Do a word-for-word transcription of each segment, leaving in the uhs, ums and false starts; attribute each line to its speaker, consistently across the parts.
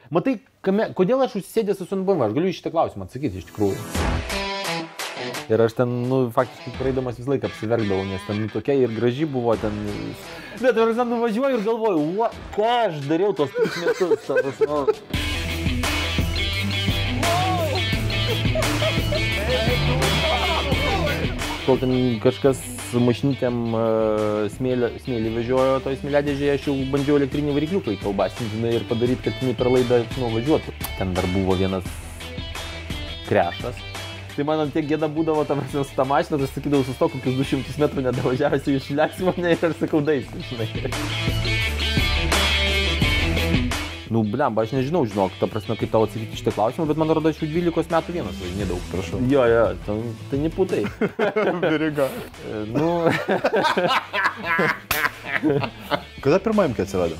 Speaker 1: Matai, kame, kodėl aš užsėdęs esu ant B M W, aš galiu į šitą klausimą atsakyti iš tikrųjų. Ir aš ten, nu, faktiškai praeidamas visą laiką apsiverkdavau, nes ten nu, tokia ir graži buvo ten. Bet aš ten nuvažiuoju ir galvoju, ua, ką aš dariau tos tris metus. Tas, nu. Kol ten kažkas su mašinytėm uh, smėlį, smėlį vežiojo toj smėliadėžėje, aš jau bandžiau elektrinį varikliuką įkalbasinti ir padaryti, kad jinai per laidą nu, važiuotų. Ten dar buvo vienas krešas. Tai man tiek gėda būdavo tam su tą mašiną, aš sakydavau, sustok kokius du šimtus metrų nedavažiavęs, jau išleksi mane ir sakau, daisi, žinai. Nu, blemba, aš nežinau, žinok, ta prasme, kaip tau atsakyti šitą klausimą, bet man rodo, aš jau dvylikos metų vienas važinėdavau, prašau. Jo, jo, tai, tai neputai.
Speaker 2: Vyriga.
Speaker 1: Nu.
Speaker 2: Kada pirmą imkį atsirado?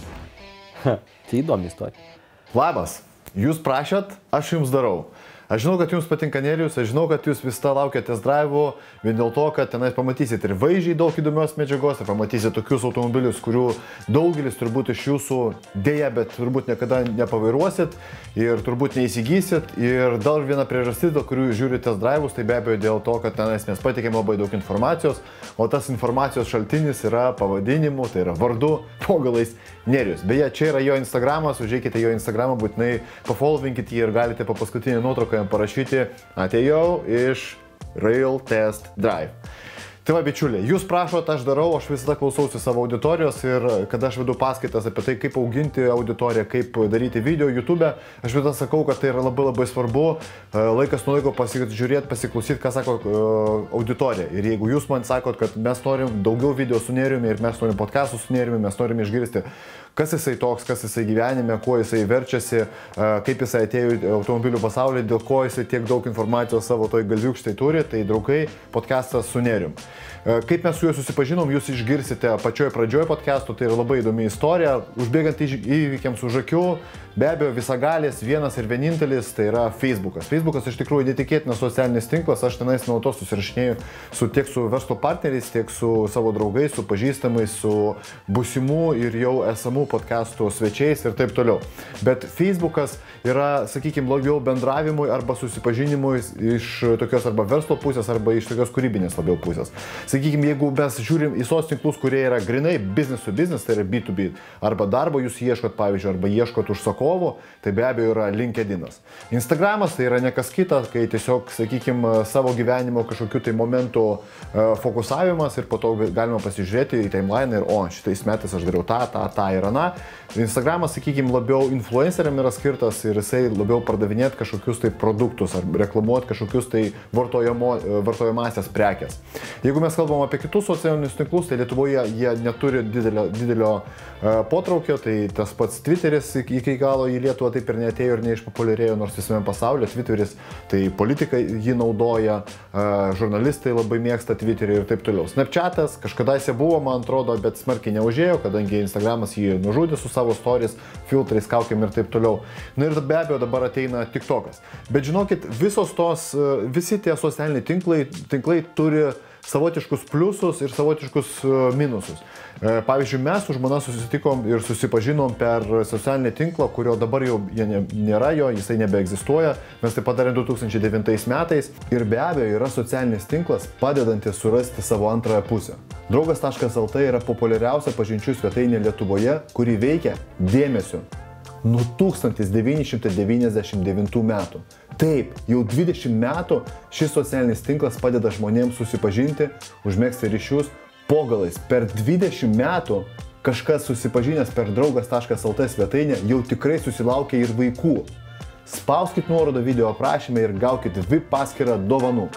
Speaker 1: Tai įdomi istorija.
Speaker 2: Labas, jūs prašėt, aš jums darau. Aš žinau, kad jums patinka Nerijus, aš žinau, kad jūs vis tą laukiate test drive'ų, vien dėl to, kad tenais pamatysit ir vaizdžiai daug įdomios medžiagos, ir pamatysit tokius automobilius, kurių daugelis turbūt iš jūsų dėja, bet turbūt niekada nepavairuosit ir turbūt neįsigysit. Ir dar viena priežastis, dėl kurių jūs žiūrite test drive'us, tai be abejo dėl to, kad tenais mes pateikėm labai daug informacijos, o tas informacijos šaltinis yra pavadinimu, tai yra vardu, pogalais Nerijus. Beje, čia yra jo Instagramas, užeikite jo Instagramą, būtinai pafollowinkite jį ir galite po paskutinį nuotrauką parašyti, atėjau iš Real Test Drive. Tai va, bičiuliai, jūs prašot, aš darau, aš visada klausausi savo auditorijos ir kada aš vedu paskaitas apie tai, kaip auginti auditoriją, kaip daryti video YouTube, aš visada sakau, kad tai yra labai labai svarbu, laikas nuo laiko pasižiūrėti, pasiklausyti, ką sako auditorija. Ir jeigu jūs man sakot, kad mes norim daugiau video su Nerijumi ir mes norim podcastų su Nerijumi, mes norim išgirsti, kas jisai toks, kas jisai gyvenime, kuo jisai verčiasi, kaip jisai atėjo į automobilių pasaulį, dėl ko jisai tiek daug informacijos savo toj galviukštai turi, tai draugai, podcastas su Nerijum. Kaip mes su juo susipažinom, jūs išgirsite pačioje pradžioje podcastų, tai yra labai įdomi istorija, užbėgant įvykiams už akių, be abejo visagalis, vienas ir vienintelis, tai yra Facebookas. Facebookas iš tikrųjų netikėtinas socialinis tinklas, aš tenais nuolatos susirašinėju su, tiek su verslo partneriais, tiek su savo draugais, su pažįstamais, su būsimų ir jau esamų podcastų svečiais ir taip toliau. Bet Facebookas yra, sakykime, labiau bendravimui arba susipažinimui iš tokios arba verslo pusės, arba iš tokios kūrybinės labiau pusės. Sakykime, jeigu mes žiūrim į sos tinklus, kurie yra grinai business to business, tai yra B to B, arba darbo jūs ieškot, pavyzdžiui, arba ieškot užsakovų, tai be abejo yra LinkedInas. Instagramas tai yra ne kas kita, kai tiesiog, sakykime, savo gyvenimo kažkokiu tai momentu fokusavimas ir po to galima pasižiūrėti į timeline ir o, šitais metais aš dariau tą, tą, tą ir aną. Instagramas, sakykime, labiau influenceriam yra skirtas ir jisai labiau pardavinėti kažkokius tai produktus ar reklamuoti kažkokius tai vartojamasias prekes. Jeigu mes kalbam apie kitus socialinius tinklus, tai Lietuvoje jie neturi didelio, didelio uh, potraukio, tai tas pats Twitteris iki galo į Lietuvą taip ir neatėjo ir neišpopuliarėjo, nors visame pasaulyje Twitteris, tai politikai jį naudoja, uh, žurnalistai labai mėgsta Twitterį ir taip toliau. Snapchatas kažkadaise buvo, man atrodo, bet smarkiai neužėjo, kadangi Instagramas jį nužudė su savo stories, filtrais, kaukiam ir taip toliau. Na ir be abejo dabar ateina TikTokas. Bet žinokit, visos tos, visi tie socialiniai tinklai, tinklai turi savotiškus pliusus ir savotiškus minusus. Pavyzdžiui, mes su žmona susitikom ir susipažinom per socialinį tinklą, kurio dabar jau nėra jo, jisai nebeegzistuoja. Mes tai padarėm du tūkstančiai devintais metais ir be abejo yra socialinis tinklas padedantis surasti savo antrąją pusę. Draugas taškas el tė yra populiariausia pažinčių svetainė Lietuvoje, kuri veikia dėmesio nuo tūkstantis devyni šimtai devyniasdešimt devintų metų. Taip, jau dvidešimt metų šis socialinis tinklas padeda žmonėms susipažinti, užmegzti ryšius pogalais. Per dvidešimt metų kažkas susipažinęs per draugas taškas el tė svetainę jau tikrai susilaukia ir vaikų. Spauskit nuorodą video aprašyme ir gaukit V I P paskyrą dovanų.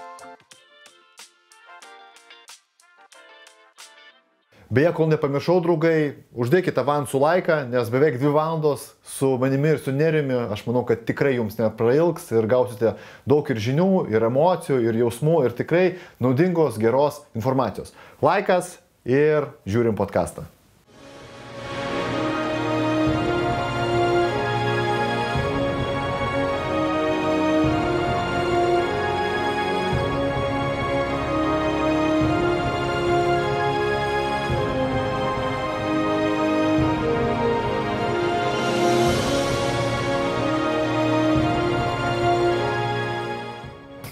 Speaker 2: Beje, kol nepamiršau, draugai, uždėkite avansų laiką, nes beveik dvi valandos su manimi ir su Nerijumi, aš manau, kad tikrai jums neprailgs ir gausite daug ir žinių, ir emocijų, ir jausmų, ir tikrai naudingos, geros informacijos. Laikas ir žiūrim podcastą.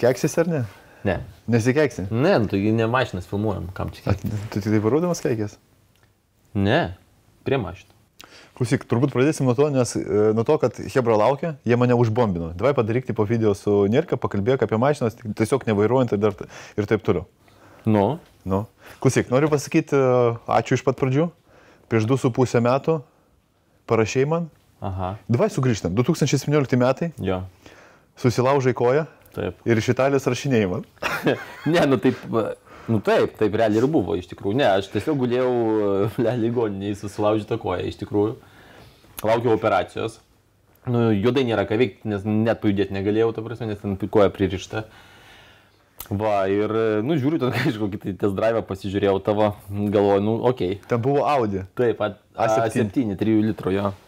Speaker 2: Keksis ar ne?
Speaker 1: Ne.
Speaker 2: Nesikeksi?
Speaker 1: Ne, nu taigi ne mašinas filmuojam, kam čia
Speaker 2: Tu tik tai parodymas kekės?
Speaker 1: Ne, prie mašinų.
Speaker 2: Klausyk, turbūt pradėsim nuo to, nes e, nuo to, kad Hebra laukia, jie mane užbombino. Davai padarykti po video su Nirka, pakalbėk apie mašinas, tiesiog nevairuojant ir, dar, ir taip toliau.
Speaker 1: Nu.
Speaker 2: Nu. Klausyk, noriu pasakyti ačiū iš pat pradžių. Prieš du su pusę metų parašei man.
Speaker 1: Aha.
Speaker 2: Davai sugrįžtam. du tūkstančiai septyniolikti metai.
Speaker 1: Jo.
Speaker 2: Susilaužai koją.
Speaker 1: Taip.
Speaker 2: Ir iš Italijos rašinėjai man.
Speaker 1: Ne, nu taip, nu taip, taip realiai ir buvo iš tikrųjų. Ne, aš tiesiog gulėjau ligoninėje susilaužytą koją iš tikrųjų. Laukiau operacijos. Nu, juodai nėra ką veikti, nes net pajudėti negalėjau, ta prasme, nes ten koja pririšta. Va, ir, nu, žiūriu, ten kažkokį tai test drive pasižiūrėjau tavo, galvoju, nu, okei. Okay.
Speaker 2: Ten buvo Audi.
Speaker 1: Taip, A septyni, trijų litrų, jo.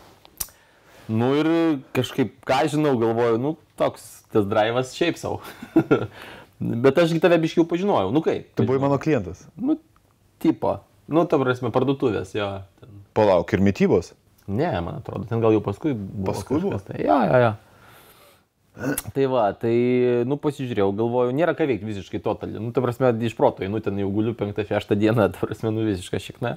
Speaker 1: Nu ir kažkaip, ką žinau, galvoju, nu, toks test drive'as šiaip savo. Bet aš tave biškiau pažinojau, nu kaip?
Speaker 2: Tu buvai mano klientas.
Speaker 1: Nu, tipo, nu, ta prasme, parduotuvės, jo. Ten.
Speaker 2: Palauk, ir mitybos?
Speaker 1: Ne, man atrodo, ten gal jau paskui buvo.
Speaker 2: Paskui buvo?
Speaker 1: Tai, jo, jo, jo. Tai va, tai, nu, pasižiūrėjau, galvoju, nėra ką veikti visiškai totaliai. Nu, ta prasme, iš proto, nu, ten jau guliu penktą šeštą dieną, ta prasme, nu, visiškai šikna.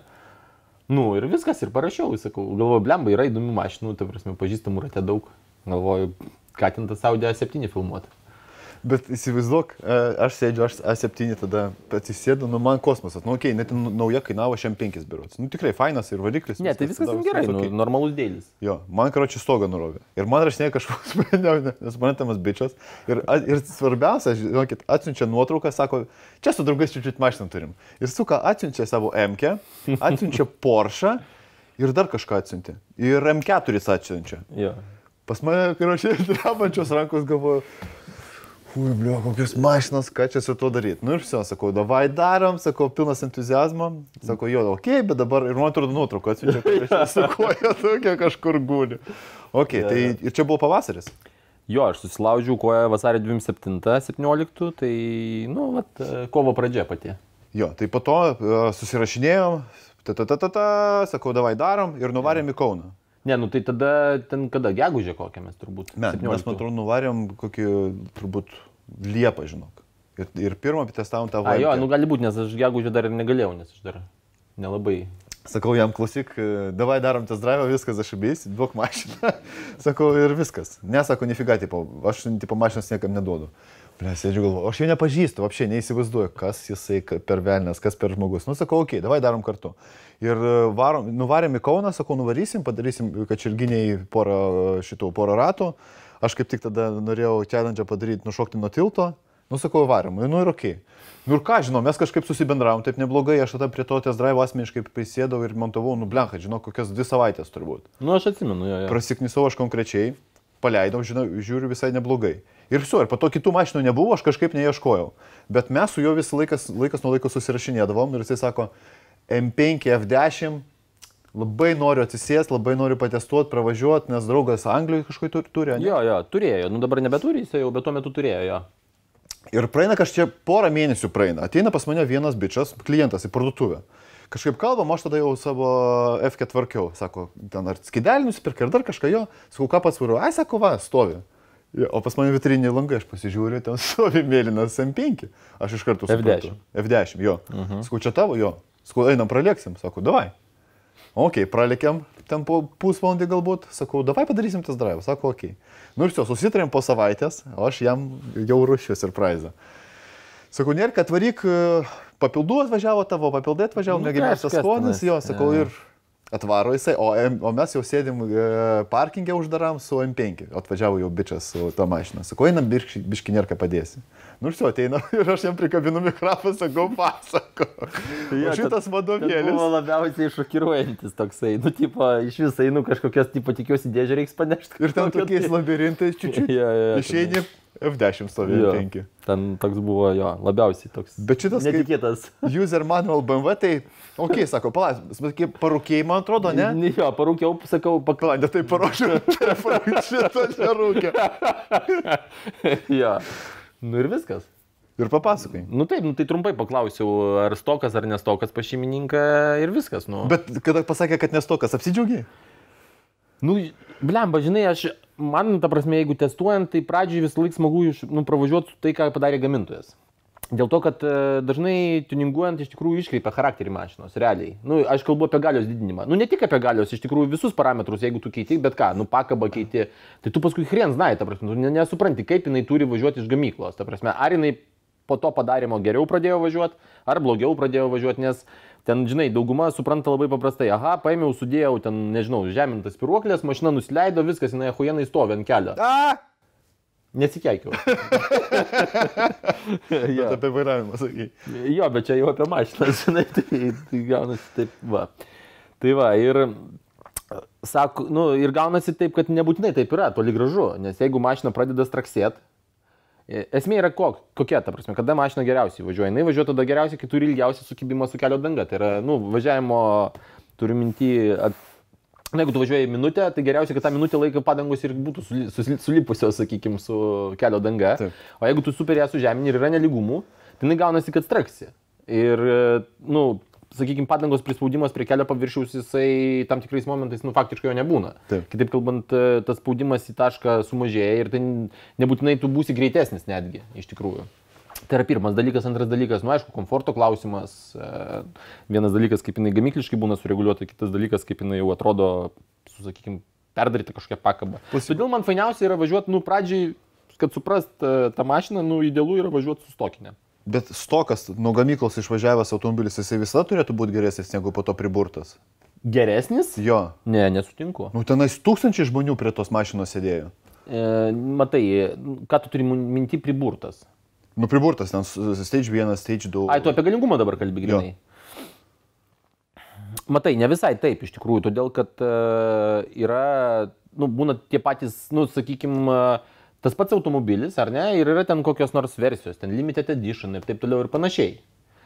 Speaker 1: Nu, ir viskas, ir parašiau, sakau, galvoju, blemba, yra įdomių mašinų, ta prasme, pažįstamų rate daug. Galvoju, ką ten tas Audi A septyni filmuoti.
Speaker 2: Bet įsivaizduok, aš sėdžiu, aš A septyni tada atsisėdu, nu man kosmosas, nu okei, okay, net nauja kainavo šem penkis berods. Nu tikrai fainas ir variklis.
Speaker 1: Ne, tai viskas jums gerai, okay. Nu, normalus dėlis.
Speaker 2: Jo, man karočią stogą nurovė. Ir man rašinėja kažkoks, nesuprantamas bičias. Ir, ir svarbiausia, žinokit, atsiunčia nuotrauką, sako, čia su draugais čiūčiut mašiną turim. Ir suka, atsiunčia savo M-kę, atsiunčia Porsche ir dar kažką atsiunčia. Ir M keturi atsiunčia.
Speaker 1: Jo.
Speaker 2: Pas mane, karočią, drebančios rankos galvoju. Ui, blio, kokios mašinas, ką čia su to daryti. Nu ir viso, sakau, davai darom, sakau, pilnas entuzijazmo. Sakau, jo, okei, okay, bet dabar ir man atrodo nuotrauką atsiunčia, kad aš sakoju, tokia kažkur guli. Ok, ja, tai ja. Ir čia buvo pavasaris?
Speaker 1: Jo, aš susilaužiau koją vasario dvidešimt septintą septynioliktų, tai, nu, vat, kovo pradžia pati.
Speaker 2: Jo, tai po to uh, susirašinėjom, ta-ta-ta-ta, sakau, davai darom ir nuvarėm į Kauną.
Speaker 1: Ne, nu tai tada, ten kada, gegužė kokią mes turbūt.
Speaker 2: Ne, mes, man atrodo, nuvarėm kokį, turbūt, Liepą, žinok. Ir, ir pirmą testavom tą
Speaker 1: vairą. A, jo, nu gali būti, nes aš gegužę dar ir negalėjau, nes aš dar nelabai.
Speaker 2: Sakau, jam klausyk, davai darom test drive, viskas, aš abejais, duok mašiną. Sakau, ir viskas. Nesako, nifiga, tipo, aš tipo mašinas niekam neduodu. Ble, sėdžiu galvoju, aš jo nepažįstu, apšiai neįsivaizduoju, kas jisai per velnes, kas per žmogus. Nu, sakau, okei, okay, davai darom kartu. Ir varom, nuvarėm į Kauną, sakau, nuvarysim, padarysim kačerginiai porą šitų porą ratų. Aš kaip tik tada norėjau challenge padaryti, nušokti nuo tilto. Nu, sakau, varėm, nu ir okei. Okay. Nu ir ką, žinau, mes kažkaip susibendravom, taip neblogai, aš tada prie to test drive asmeniškai prisėdau ir montavau, nu, blenka, žinau, kokias dvi savaitės turbūt.
Speaker 1: Nu, aš atsimenu, jo, jo.
Speaker 2: Prasiknisau aš konkrečiai, paleidau, žinau, žiūriu visai neblogai. Ir viso, ir po to kitų mašinų nebuvo, aš kažkaip neieškojau. Bet mes su juo visą laikas, laikas nuo laiko susirašinėdavom ir jisai sako, M penki F dešimt, labai noriu atsisėsti, labai noriu patestuoti, pravažiuoti, nes draugas Anglijoje kažkokį turi. Ne?
Speaker 1: Jo, jo, turėjo, nu dabar nebeturi, jisai jau, bet tuo metu turėjo, jo.
Speaker 2: Ir praeina kažkiek porą mėnesių praeina, ateina pas mane vienas bičias, klientas į parduotuvę. Kažkaip kalbam, aš tada jau savo F keturi tvarkiau, sako, ten ar skidelį nusipirka, ar dar kažką jo, sakau, ką pats vairuoju, ai, sako, va, stovi. O pas mane vitriniai langai, aš pasižiūriu, ten stovi mėlynas M penki. Aš iš karto supratau. F dešimt, jo. Uh -huh. Sakau, čia tavo, jo. Sakau, einam, pralėksim. Sakau, davai. Ok, pralėkiam, ten po pusvalandį galbūt. Sakau, davai padarysim test drive. Sakau, ok. Nu ir čia, susitarėm po savaitės, o aš jam jau ruošiu surprise. Sakau, nėra, kad varyk, papildų atvažiavo tavo, papildai atvažiavo, nu, mėginiausias skonis, jo, sakau, ja. Ir atvaro jisai, o, o mes jau sėdim e, parkingę uždaram su M penki. Atvažiavo jau bičias su tą mašiną. Sakau, einam biški, biški nėra padėsi. Nu ir čia ateina ir aš jam prikabinu mikrofoną, sakau, pasako. Ja, o šitas vadovėlis.
Speaker 1: Tai buvo labiausiai šokiruojantis toksai. Nu, tipo, iš visai, nu, kažkokias, tipo, tikiuosi dėžę reiks panešti.
Speaker 2: Ir ten tokiais labirintais čiučiu.
Speaker 1: Ja, ja,
Speaker 2: išeini F dešimt stovi M penki.
Speaker 1: Ten toks buvo, jo, labiausiai toks.
Speaker 2: Bet šitas
Speaker 1: netikėtas.
Speaker 2: User manual B M W, tai, okei, okay, sako, palauk, parūkėjai, man atrodo, ne?
Speaker 1: Ne, jo, parūkiau, sakau,
Speaker 2: paklandė, tai paruošiu, šitą nerūkė.
Speaker 1: Jo. Nu ir viskas.
Speaker 2: Ir papasakai.
Speaker 1: Nu taip, nu tai trumpai paklausiau, ar stokas ar nestokas pas šeimininką ir viskas, nu.
Speaker 2: Bet kada pasakė, kad nestokas, apsidžiaugiai?
Speaker 1: Nu, blemba, žinai, aš, man, ta prasme, jeigu testuojant, tai pradžiai visą laiką smagu nu, pravažiuoti su tai, ką padarė gamintojas. Dėl to, kad dažnai tuninguojant iš tikrųjų iškreipia charakterį mašinos, realiai. Nu, aš kalbu apie galios didinimą. Nu, ne tik apie galios, iš tikrųjų visus parametrus, jeigu tu keiti, bet ką, nu, pakabą keiti, tai tu paskui hrien znai, ta prasme, tu nesupranti, kaip jinai turi važiuoti iš gamyklos, ta prasme, ar jinai po to padarimo geriau pradėjo važiuoti, ar blogiau pradėjo važiuoti, nes ten, žinai, dauguma supranta labai paprastai, aha, paėmiau, sudėjau ten, nežinau, žemintas spiruoklės, mašina nusileido, viskas, jinai achujenai stovi ant kelio.
Speaker 2: A!
Speaker 1: Nesikeikiau.
Speaker 2: Jo. Apie vairavimą, sakai.
Speaker 1: Jo, bet čia jau apie mašiną, žinai, tai, tai gaunasi taip, va. Tai va, ir, sako, nu, ir gaunasi taip, kad nebūtinai taip yra, toli gražu, nes jeigu mašina pradeda straksėt, esmė yra kok, kokia, ta prasme, kada mašina geriausiai važiuoja. Jinai važiuoja tada geriausiai, kai turi ilgiausią sukibimą su kelio danga. Tai yra, nu, važiavimo, turiu minty, at... Na, jeigu tu važiuoji minutę, tai geriausia, kad tą minutę laiko padangos ir būtų sulipusios, sakykime, su kelio danga. Taip. O jeigu tu super ją sužemini ir yra neligumų, tai jinai gaunasi, kad straksi. Ir, nu, sakykime, padangos prispaudimas prie kelio paviršiaus, jisai tam tikrais momentais, nu, faktiškai jo nebūna. Taip. Kitaip kalbant, tas spaudimas į tašką sumažėja ir tai nebūtinai tu būsi greitesnis netgi, iš tikrųjų. Tai yra pirmas dalykas, antras dalykas, nu aišku, komforto klausimas, vienas dalykas, kaip jinai gamykliškai būna sureguliuota, kitas dalykas, kaip jinai jau atrodo, su, sakykime, perdaryti kažkokią pakabą. Todėl man fainiausia yra važiuoti, nu, pradžiai, kad suprast tą mašiną, nu, idealu yra važiuoti su stokinė.
Speaker 2: Bet stokas, nuo gamyklos išvažiavęs automobilis, jisai visada turėtų būti geresnis negu po to priburtas.
Speaker 1: Geresnis?
Speaker 2: Jo.
Speaker 1: Ne, nesutinku.
Speaker 2: Nu, tenais tūkstančiai žmonių prie tos mašinos sėdėjo.
Speaker 1: E, matai, ką tu turi minty priburtas?
Speaker 2: Nu, priburtas, ten stage vienas, stage du.
Speaker 1: Ai, tu apie galingumą dabar kalbi, grinai. Matai, ne visai taip iš tikrųjų, todėl kad uh, yra, nu, būna tie patys, nu, sakykime, uh, tas pats automobilis, ar ne, ir yra ten kokios nors versijos, ten limited edition ir taip toliau ir panašiai.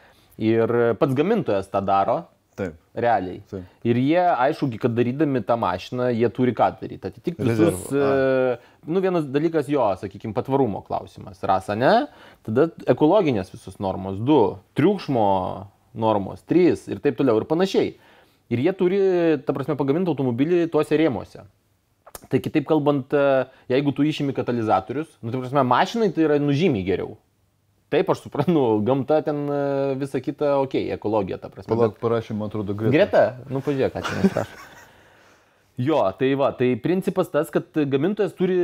Speaker 1: Ir pats gamintojas tą daro. Taip. Realiai. Taip. Ir jie, aišku, kad darydami tą mašiną, jie turi ką daryti. Atitikti visus, e, nu, vienas dalykas jo, sakykime, patvarumo klausimas. Rasa, ne? Tada ekologinės visus normos, du, triukšmo normos, trys ir taip toliau ir panašiai. Ir jie turi, ta prasme, pagaminti automobilį tuose rėmuose. Tai kitaip kalbant, jeigu tu išimi katalizatorius, nu, ta prasme, mašinai tai yra nužymiai geriau. Taip, aš suprantu, gamta ten visą kitą, okei, okay, ekologija, ta prasme.
Speaker 2: Palauk, parašym, man atrodo, Greta.
Speaker 1: Greta? Nu, pažiūrėk, ką čia nesprašo. Jo, tai va, tai principas tas, kad gamintojas turi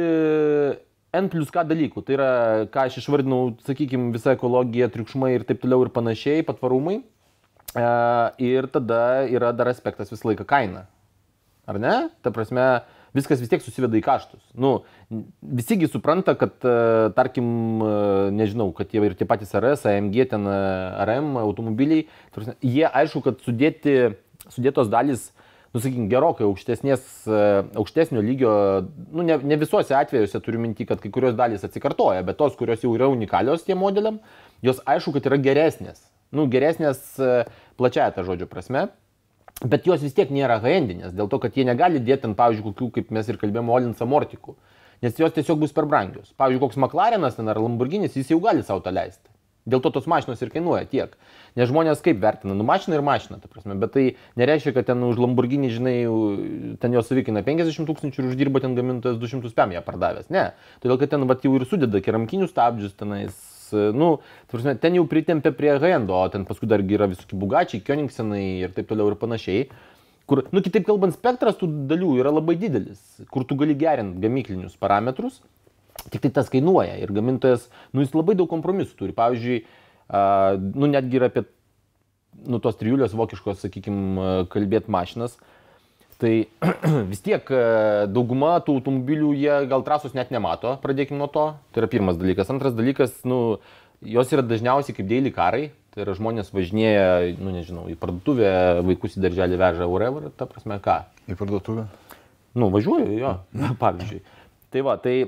Speaker 1: N plus K dalykų. Tai yra, ką aš išvardinau, sakykime, visa ekologija, triukšmai ir taip toliau ir panašiai, patvarumai. E, ir tada yra dar aspektas visą laiką kaina. Ar ne? Ta prasme, viskas vis tiek susiveda į kaštus. Nu, visigi supranta, kad, tarkim, nežinau, kad jie ir tie patys R S, A M G, ten R M automobiliai, jie aišku, kad sudėti, sudėtos dalys, nu, sakykime, gerokai aukštesnės, aukštesnio lygio, nu, ne, ne visuose atvejuose turiu minti, kad kai kurios dalys atsikartoja, bet tos, kurios jau yra unikalios tiem modeliam, jos aišku, kad yra geresnės. Nu, geresnės plačiaja ta žodžio prasme. Bet jos vis tiek nėra high-endinės, dėl to, kad jie negali dėti, pavyzdžiui, kokių, kaip mes ir kalbėjome, Olins amortikų, nes jos tiesiog bus per brangios. Pavyzdžiui, koks McLarenas ten ar Lamborghinis, jis jau gali savo tą leisti. Dėl to tos mašinos ir kainuoja tiek. Nes žmonės kaip vertina, nu mašina ir mašina, ta prasme, bet tai nereiškia, kad ten už Lamborghinį, žinai, ten jos savikina penkiasdešimt tūkstančių ir uždirba ten gamintojas du šimtus pem ją pardavęs. Ne, todėl, kad ten vat, jau ir sudeda keramkinius stabdžius tenais. Nu, prasme, ten jau pritempia prie high-endo, o ten paskui dargi yra visokie Bugačiai, Koenigsenai ir taip toliau ir panašiai. Kur, nu, kitaip kalbant, spektras tų dalių yra labai didelis, kur tu gali gerinti gamyklinius parametrus, tik tai tas kainuoja ir gamintojas, nu, jis labai daug kompromisų turi. Pavyzdžiui, a, nu, netgi ir apie, nu, tos trijulės vokiškos, sakykime, kalbėt mašinas. Tai vis tiek dauguma tų automobilių jie gal trasos net nemato, pradėkime nuo to. Tai yra pirmas dalykas. Antras dalykas, nu, jos yra dažniausiai kaip daily karai. Tai yra žmonės važinėja, nu nežinau, į parduotuvę, vaikus į darželį veža whatever, ta prasme ką.
Speaker 2: Į parduotuvę?
Speaker 1: Nu, važiuoju, jo, pavyzdžiui. Tai va, tai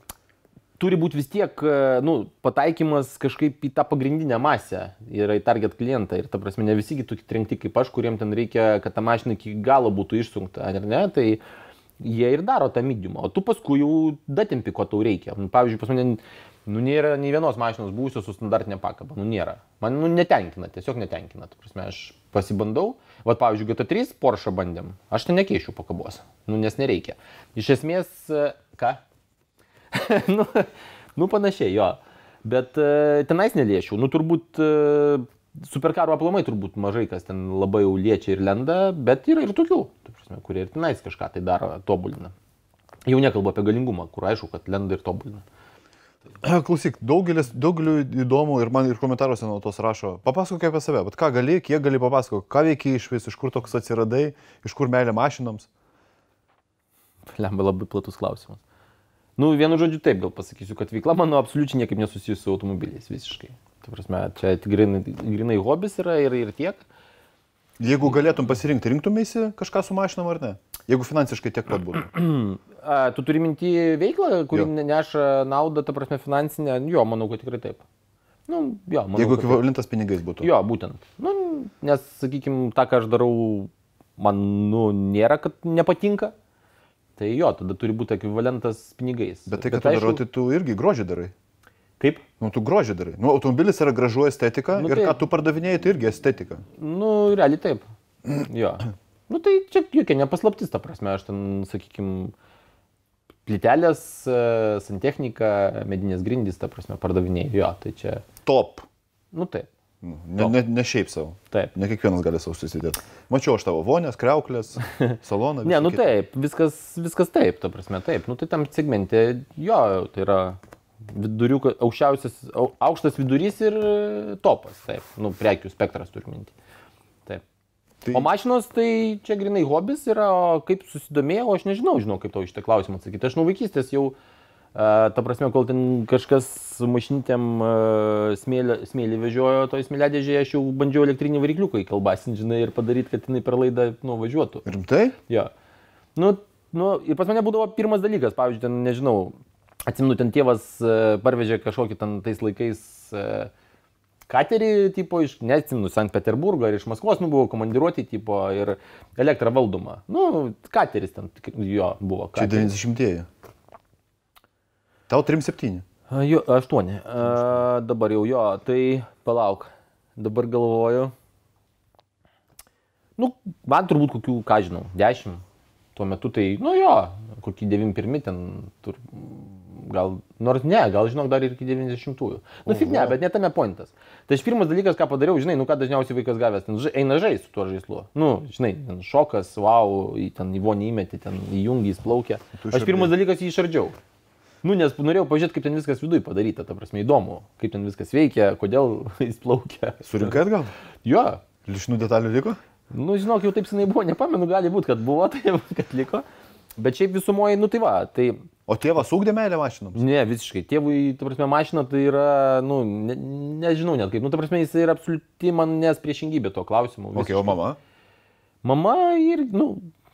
Speaker 1: turi būti vis tiek, nu, pataikymas kažkaip į tą pagrindinę masę ir į target klientą. Ir ta prasme, ne visi tokie trenkti kaip aš, kuriem ten reikia, kad ta mašina iki galo būtų išsunkta, ar ne, tai jie ir daro tą mediumą. O tu paskui jau datempi, ko tau reikia. Pavyzdžiui, pas mane, nu, nėra nei vienos mašinos buvusios su standartinė pakaba, nu, nėra. Man, nu, netenkina, tiesiog netenkina. Ta prasme, aš pasibandau. Vat, pavyzdžiui, G T trys Porsche bandėm. Aš ten nekeičiu pakabos. Nu, nes nereikia. Iš esmės, ką? nu, nu, panašiai, jo. Bet tenais neliečiau. Nu, turbūt superkarų aplamai turbūt mažai kas ten labai jau liečia ir lenda, bet yra ir tokių, prasme, kurie ir tenais kažką tai daro, tobulina. Jau nekalbu apie galingumą, kur aišku, kad lenda ir tobulina.
Speaker 2: Klausyk, daugelis, daugeliu įdomu ir man ir komentaruose nuo tos rašo, papasakok apie save, bet ką gali, kiek gali papasakok, ką veikiai iš vis, iš kur toks atsiradai, iš kur meilė mašinoms?
Speaker 1: Lemba labai platus klausimas. Nu, vienu žodžiu taip, gal pasakysiu, kad veikla mano absoliučiai niekaip nesusijusi su automobiliais, visiškai. Tai prasme, čia grinai, grinai hobis yra ir, ir tiek.
Speaker 2: Jeigu galėtum pasirinkti, rinktumėsi kažką su mašinom ar ne? Jeigu finansiškai tiek pat būtų.
Speaker 1: A, tu turi minti veiklą, kuri jo. Neša naudą, ta prasme, finansinę? Jo, manau, kad tikrai taip. Nu, jo, manau,
Speaker 2: jeigu ekvivalentas pinigais būtų?
Speaker 1: Jo, būtent. Nu, nes, sakykime, tą, ką aš darau, man nu, nėra, kad nepatinka. Tai jo, tada turi būti ekvivalentas pinigais.
Speaker 2: Bet tai, kad Bet, tu aišku... darai, tai tu irgi grožį darai.
Speaker 1: Kaip?
Speaker 2: Nu, tu grožį darai. Nu, automobilis yra gražu estetika nu, ir taip. Ką tu pardavinėjai, tai irgi estetika.
Speaker 1: Nu, realiai taip. Jo. Nu, tai čia jokia nepaslaptis, ta prasme, aš ten, sakykime, plytelės, santechnika, medinės grindys, ta prasme, pardavinėjai. Jo, tai čia...
Speaker 2: Top.
Speaker 1: Nu, taip.
Speaker 2: Ne, ne, ne šiaip savo.
Speaker 1: Taip.
Speaker 2: Ne kiekvienas gali savo susidėti. Mačiau aš tavo vonės, kriauklės, saloną.
Speaker 1: Ne, nu
Speaker 2: kitą.
Speaker 1: Taip, viskas, viskas taip, ta prasme, taip. Nu, tai tam segmente, jo, tai yra... Viduriukas, aukščiausias, aukštas vidurys ir topas, taip, nu, prekių spektras turiu minti. Taip. Tai... O mašinos, tai čia grinai hobis yra, o kaip susidomėjau, aš nežinau, žinau, kaip tau šitą klausimą atsakyti. Aš nuo vaikystės jau, ta prasme, kol ten kažkas su mašinytėm smėlį, smėlį vežiojo, toj smėliadėžėje aš jau bandžiau elektrinį varikliuką įkalbasinti, žinai, ir padaryti, kad jinai per laidą, nu, važiuotų.
Speaker 2: Rimtai?
Speaker 1: Jo. Nu, nu, ir pas mane būdavo pirmas dalykas, pavyzdžiui, ten, nežinau, atsimenu, ten tėvas parvežė kažkokį ten tais laikais katerį, tipo, iš, neatsimenu, Sankt Peterburgo ar iš Maskvos, nu, buvo komandiruoti, tipo, ir elektrą valdoma. Nu, kateris ten, jo, buvo. Kateris.
Speaker 2: Čia devyniasdešimtieji. Tau trim septyni.
Speaker 1: Jo, aštuoni. A, dabar jau jo, tai palauk. Dabar galvoju. Nu, man turbūt kokių, ką žinau, dešimt. Tuo metu tai, nu jo, kokį devyniasdešimt pirmi ten, tur, gal, nors ne, gal žinok dar ir iki devyniasdešimtųjų. Nu, fig ne, bet ne tame pointas. Tai aš pirmas dalykas, ką padariau, žinai, nu ką dažniausiai vaikas gavęs, ten eina žaisti su tuo žaislu. Nu, žinai, ten šokas, wow, ten į vonį įmeti, ten įjungi, jis plaukia. Aš pirmas dalykas jį išardžiau. Nu, nes norėjau pažiūrėti, kaip ten viskas viduj padaryta, ta prasme, įdomu, kaip ten viskas veikia, kodėl jis plaukia.
Speaker 2: Surinkai atgal?
Speaker 1: Jo.
Speaker 2: Lišnų detalių liko?
Speaker 1: Nu, žinok, jau taip senai buvo, nepamenu, gali būti, kad buvo, tai kad liko. Bet šiaip visumoje, nu tai va, tai...
Speaker 2: O tėvas ugdė meilę mašinoms?
Speaker 1: Ne, visiškai. Tėvui, ta prasme, mašina tai yra, nu, ne, nežinau net kaip. Nu, ta prasme, jis yra absoliuti manęs priešingybė to klausimu.
Speaker 2: Visiškai. O mama?
Speaker 1: Mama ir, nu...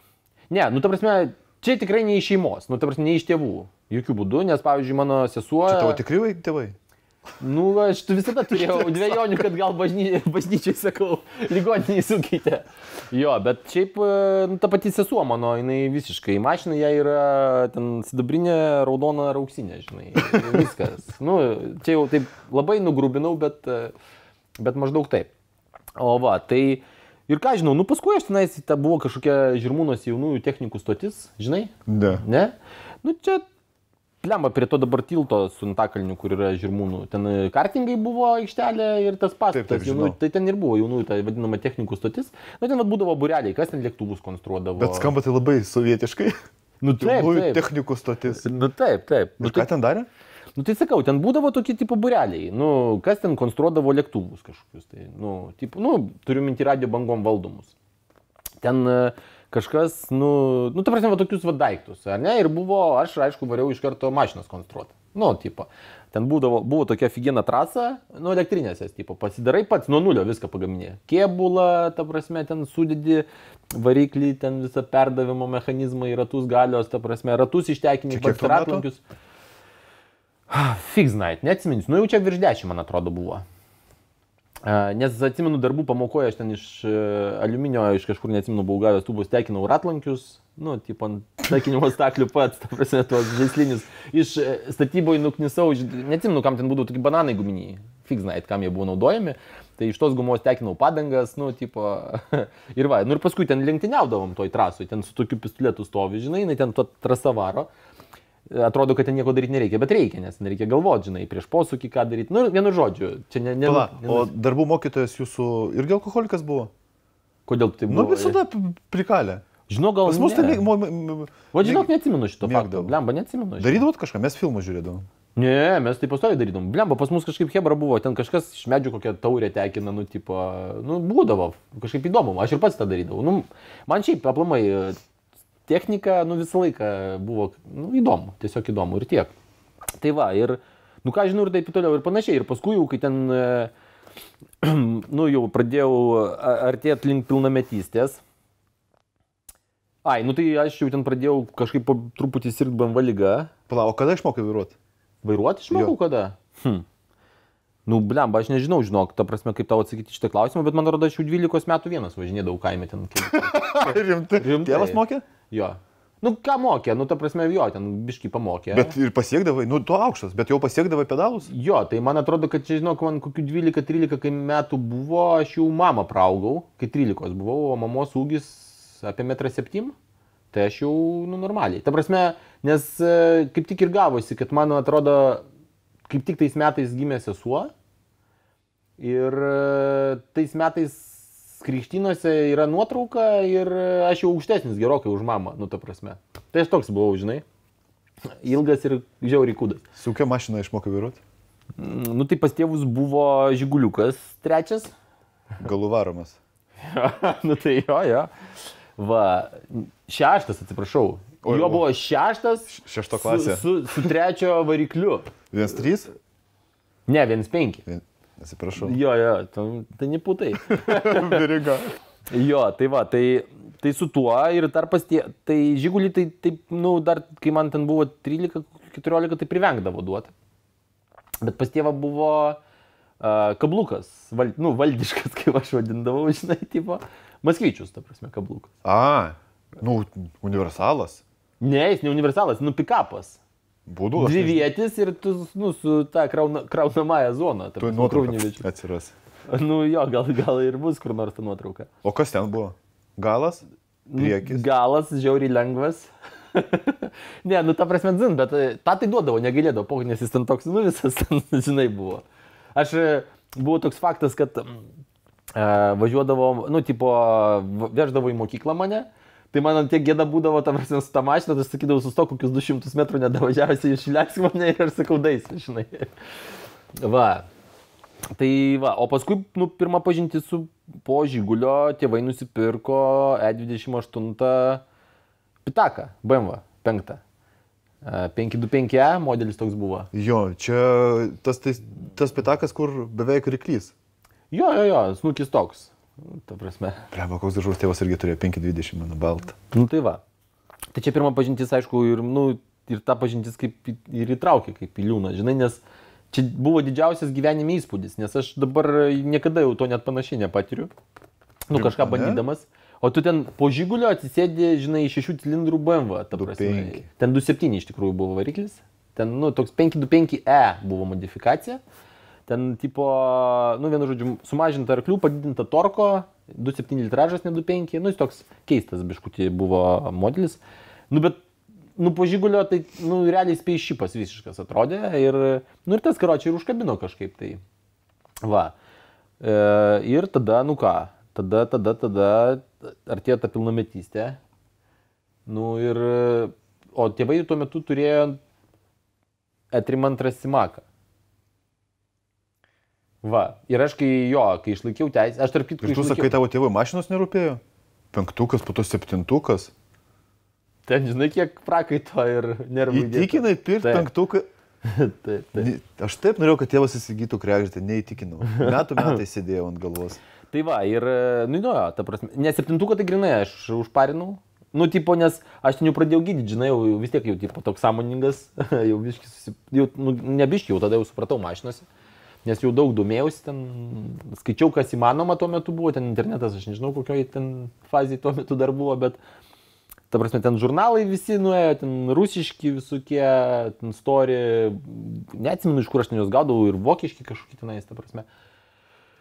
Speaker 1: Ne, nu, ta prasme, čia tikrai ne iš šeimos, nu, ta prasme, ne iš tėvų. Jokių būdų, nes, pavyzdžiui, mano sesuo...
Speaker 2: Čia tavo tikri tėvai?
Speaker 1: Nu, aš visada turėjau dvejonių, kad gal bažny, bažnyčiai, sakau, ligoniniai sukeitė. Jo, bet šiaip, nu, ta pati sesuo mano, jinai visiškai, mašina ją yra ten sidabrinė, raudona ar auksinė, žinai, viskas. Nu, čia jau taip labai nugrubinau, bet, bet maždaug taip. O va, tai ir ką žinau, nu paskui aš tenais, ta buvo kažkokia Žirmūnuose jaunųjų technikų stotis, žinai?
Speaker 2: Ne.
Speaker 1: Ne? Nu, čia... Plemba prie to dabar tilto su Antakalniu, kur yra Žirmūnų. Ten kartingai buvo aikštelė ir tas pastatas. Jaunų, tai ten ir buvo jaunųjų, tai vadinama technikų stotis. Nu, ten būdavo būreliai, kas ten lėktuvus konstruodavo.
Speaker 2: Bet skamba tai labai sovietiškai.
Speaker 1: Nu, taip, taip.
Speaker 2: Technikų stotis.
Speaker 1: Nu, taip, taip.
Speaker 2: Ir ką ten darė?
Speaker 1: Nu, tai sakau, ten būdavo tokie tipo būreliai. Nu, kas ten konstruodavo lėktuvus kažkokius. Tai, nu, tipo, nu, turiu minti radio bangom valdomus. Ten... Kažkas, nu, nu, ta prasme, va, tokius va daiktus, ar ne? Ir buvo, aš, aišku, variau iš karto mašinas konstruoti. Nu, tipo, ten būdavo, buvo tokia figiena trasa, nu, elektrinėse, tipo, pasidarai pats, nuo nulio viską pagaminė. Kėbulą, ta prasme, ten sudedi variklį, ten visą perdavimo mechanizmą į ratus galios, ta prasme, ratus ištekini, pats ratlankius. Fig znait, neatsiminsiu, nu, jau čia virš dešimt, man atrodo, buvo. Nes atsimenu darbų pamokoje, aš ten iš aliuminio, iš kažkur neatsimenu, buvau gavęs tūbus, tekinau ratlankius, nu, tipo ant tekinimo staklių pats, ta prasme, tuos žaislinius. Iš statyboje nuknisau, neatsimenu, kam ten būdavo tokie bananai guminiai, fig znait, kam jie buvo naudojami. Tai iš tos gumos tekinau padangas, nu, tipo, ir va, nu ir paskui ten lenktyniaudavom toj trasui, ten su tokiu pistoletu stovi, žinai, jinai ten to trasą varo. Atrodo, kad ten nieko daryti nereikia, bet reikia, nes nereikia galvoti, žinai, prieš posūkį ką daryti. Nu, vienu žodžiu, čia ne... ne,
Speaker 2: Pala,
Speaker 1: ne
Speaker 2: o darbų mokytojas jūsų irgi alkoholikas buvo?
Speaker 1: Kodėl tu tai buvo?
Speaker 2: Nu, visada prikalė.
Speaker 1: Žinau, gal...
Speaker 2: Pas mus tai...
Speaker 1: O žinok, neatsimenu šito fakto. Blemba, neatsimenu.
Speaker 2: Darydavot kažką, mes filmų žiūrėdavom.
Speaker 1: Ne, mes tai pastoviai darydavom. Blemba, pas mus kažkaip hebra buvo, ten kažkas iš medžių kokią taurę tekina, nu, tipo, nu, būdavo, kažkaip įdomu, aš ir pats tą darydavau. Nu, man šiaip, aplamai, technika, nu, visą laiką buvo, nu, įdomu, tiesiog įdomu ir tiek. Tai va, ir, nu, ką žinau, ir taip toliau ir panašiai. Ir paskui jau, kai ten, nu, jau pradėjau artėti link pilnametystės. Ai, nu, tai aš jau ten pradėjau kažkaip po truputį sirgt B M W lyga.
Speaker 2: Pala, o kada išmokai vairuoti?
Speaker 1: Vairuoti išmokau kada? Hm. Nu, blemba, aš nežinau, žinok, ta prasme, kaip tau atsakyti šitą klausimą, bet man atrodo, aš jau dvylikos metų vienas važinėdavau kaime ten.
Speaker 2: Rimtai? Rimtai? Tėvas mokė?
Speaker 1: Jo. Nu, ką mokė, nu, ta prasme, jo, ten biškį pamokė.
Speaker 2: Bet ir pasiekdavai, nu, tu aukštas, bet jau pasiekdavai pedalus?
Speaker 1: Jo, tai man atrodo, kad čia, žinok, man kokių dvylika trylika kai metų buvo, aš jau mamą praugau, kai trylikos buvau, o mamos ūgis apie metrą septym, tai aš jau, nu, normaliai. Ta prasme, nes kaip tik ir gavosi, kad man atrodo, kaip tik tais metais gimė sesuo ir tais metais Krikštynuose yra nuotrauka ir aš jau aukštesnis gerokai už mamą, nu, ta prasme. Tai aš toks buvau, žinai, ilgas ir žiauriai kūdas.
Speaker 2: Su kokia mašina išmokai vairuoti?
Speaker 1: Nu, tai pas tėvus buvo Žiguliukas trečias.
Speaker 2: Galų varomas.
Speaker 1: Nu, tai jo, jo. Va, šeštas, atsiprašau. O, jo buvo šeštas.
Speaker 2: Šešto klasė.
Speaker 1: Su, su, su trečio varikliu.
Speaker 2: Vienas trys?
Speaker 1: Ne, vienas penki.
Speaker 2: Vien... Atsiprašau.
Speaker 1: Jo, jo, tai neputai.
Speaker 2: Vyriga.
Speaker 1: Jo, tai va, tai, tai su tuo ir dar pas tie, tai Žigulį, tai taip, nu, dar kai man ten buvo trylika keturiolika, tai privengdavo duoti. Bet pas tėvą buvo uh, kablukas, val, nu, valdiškas, kaip aš vadindavau, žinai, tipo, Maskvyčius, ta prasme, kablukas.
Speaker 2: A, nu, universalas.
Speaker 1: Ne, jis ne universalas, nu, pikapas.
Speaker 2: Būdų.
Speaker 1: Dvi vietis ir tu, nu, su ta krauna, kraunamąją zoną.
Speaker 2: Tu nuotrauka atsiras.
Speaker 1: Nu jo, gal, gal ir bus kur nors ta nuotrauka.
Speaker 2: O kas ten buvo? Galas? Priekis?
Speaker 1: Galas, žiauriai lengvas. Ne, nu ta prasme dzin, bet tą tai duodavo, negailėdavo, po, nes jis ten toks, nu visas, žinai, buvo. Aš, buvo toks faktas, kad uh, važiuodavo, nu, tipo, veždavo į mokyklą mane. Tai man tiek gėda būdavo, ta prasme, su tą mašiną, tai aš sakydavau, sustok kokius du šimtus metrų nedavažiavusi, išleisk mane ir aš sakau, dais, žinai. Va. Tai va, o paskui, nu, pirmą pažinti su po Žigulio tėvai nusipirko E dvidešimt aštuoni Pitaką, B M W, penktą. penki du penki E modelis toks buvo.
Speaker 2: Jo, čia tas, tas, tas Pitakas, kur beveik ryklys.
Speaker 1: Jo, jo, jo, snukis toks. Ta prasme.
Speaker 2: Pleba, koks gražus tėvas irgi turėjo penki dvidešimt, mano baltą.
Speaker 1: Nu tai va. Tai čia pirma pažintis, aišku, ir, nu, ir ta pažintis kaip ir įtraukė, kaip į liūną, žinai, nes čia buvo didžiausias gyvenime įspūdis, nes aš dabar niekada jau to net panašiai nepatiriu. Nu, kažką bandydamas. O tu ten po Žigulio atsisėdė, žinai, šešių cilindrų B M W, ta prasme. Ten du septyni iš tikrųjų buvo variklis. Ten, nu, toks penki du penki E buvo modifikacija. Ten, tipo, nu, vienu žodžiu, sumažinta arklių, padidinta torko, du septyni litražas, ne du penki, nu, jis toks keistas biškutį buvo modelis. Nu, bet, nu, po Žigulio, tai, nu, realiai spėjišipas visiškas atrodė ir, nu, ir tas karočiai ir užkabino kažkaip, tai, va. E, ir tada, nu ką, tada, tada, tada, artėjo ta pilnametystė, nu, ir, o tėvai tuo metu turėjo E trim antrą Simaką. Va, ir aš kai jo, kai išlaikiau teisę, aš tarp kitko
Speaker 2: išlaikiau. Ir tu sakai, tavo tėvai mašinos nerūpėjo? Penktukas, po to septintukas.
Speaker 1: Ten, žinai, kiek prakaito ir nervų įdėta.
Speaker 2: Įtikinai pirkti penktuką?
Speaker 1: Taip, taip.
Speaker 2: Aš taip norėjau, kad tėvas įsigytų kregždę, neįtikinau. Metų metai sėdėjau ant galvos.
Speaker 1: Tai va, ir, nu, nu, ta prasme, ne septintuką tai grinai aš užparinau. Nu, tipo, nes aš ten jau pradėjau gydyti, žinai, jau vis tiek jau, tipo, toks sąmoningas, jau biški, susi... jau, nu, ne biški, jau tada jau supratau mašinose. Nes jau daug domėjausi, ten skaičiau, kas įmanoma tuo metu buvo, ten internetas, aš nežinau, kokioj ten fazėje tuo metu dar buvo, bet, ta prasme, ten žurnalai visi nuėjo, ten rusiški visokie, ten story, neatsimenu, iš kur aš ten juos gaudavau, ir vokiški kažkokie tenais, ta prasme.